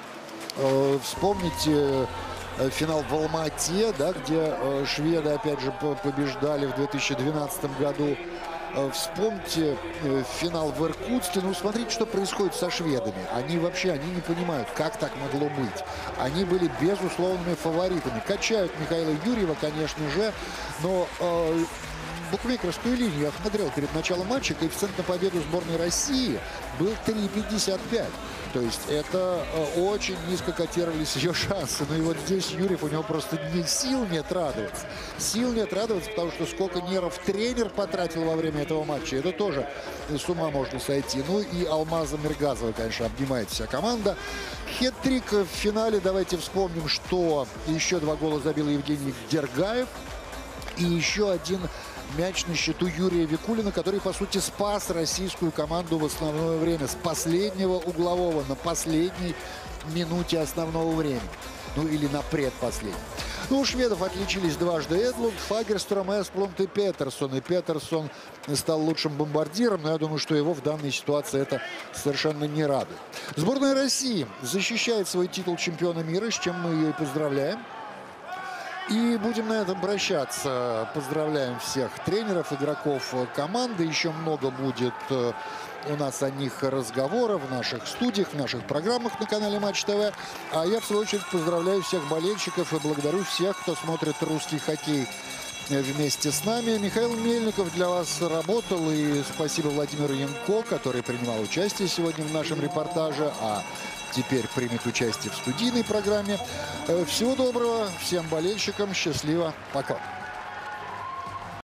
э, вспомните э, финал в Алма-Ате, да, где э, шведы, опять же, побеждали в две тысячи двенадцатом году. Вспомните э, финал в Иркутске. Ну, смотрите, что происходит со шведами. Они вообще, они не понимают, как так могло быть. Они были безусловными фаворитами. Качают Михаила Юрьева, конечно же, но э, букмекерскую линию я смотрел перед началом матча. Коэффициент на победу сборной России был три пятьдесят пять. То есть это э, очень низко котировались ее шансы. Ну и вот здесь Юрьев, у него просто не, сил нет радоваться. Сил нет радоваться, потому что сколько нервов тренер потратил во время этого матча. Это тоже с ума можно сойти. Ну и Алмаза Миргазова, конечно, обнимает вся команда. Хет-трик в финале. Давайте вспомним, что еще два гола забил Евгений Дергаев. И еще один мяч на счету Юрия Викулина, который, по сути, спас российскую команду в основное время. С последнего углового на последней минуте основного времени. Ну, или на предпоследней. Ну, у шведов отличились дважды Эдлунд, Фагерстром, Эсплунд и Петерсон. И Петерсон стал лучшим бомбардиром, но я думаю, что его в данной ситуации это совершенно не радует. Сборная России защищает свой титул чемпиона мира, с чем мы ее и поздравляем. И будем на этом прощаться. Поздравляем всех тренеров, игроков команды. Еще много будет у нас о них разговоров в наших студиях, в наших программах на канале Матч ТВ. А я, в свою очередь, поздравляю всех болельщиков и благодарю всех, кто смотрит русский хоккей вместе с нами. Михаил Мельников для вас работал. И спасибо Владимиру Янко, который принимал участие сегодня в нашем репортаже. А теперь примет участие в студийной программе. Всего доброго всем болельщикам. Счастливо. Пока.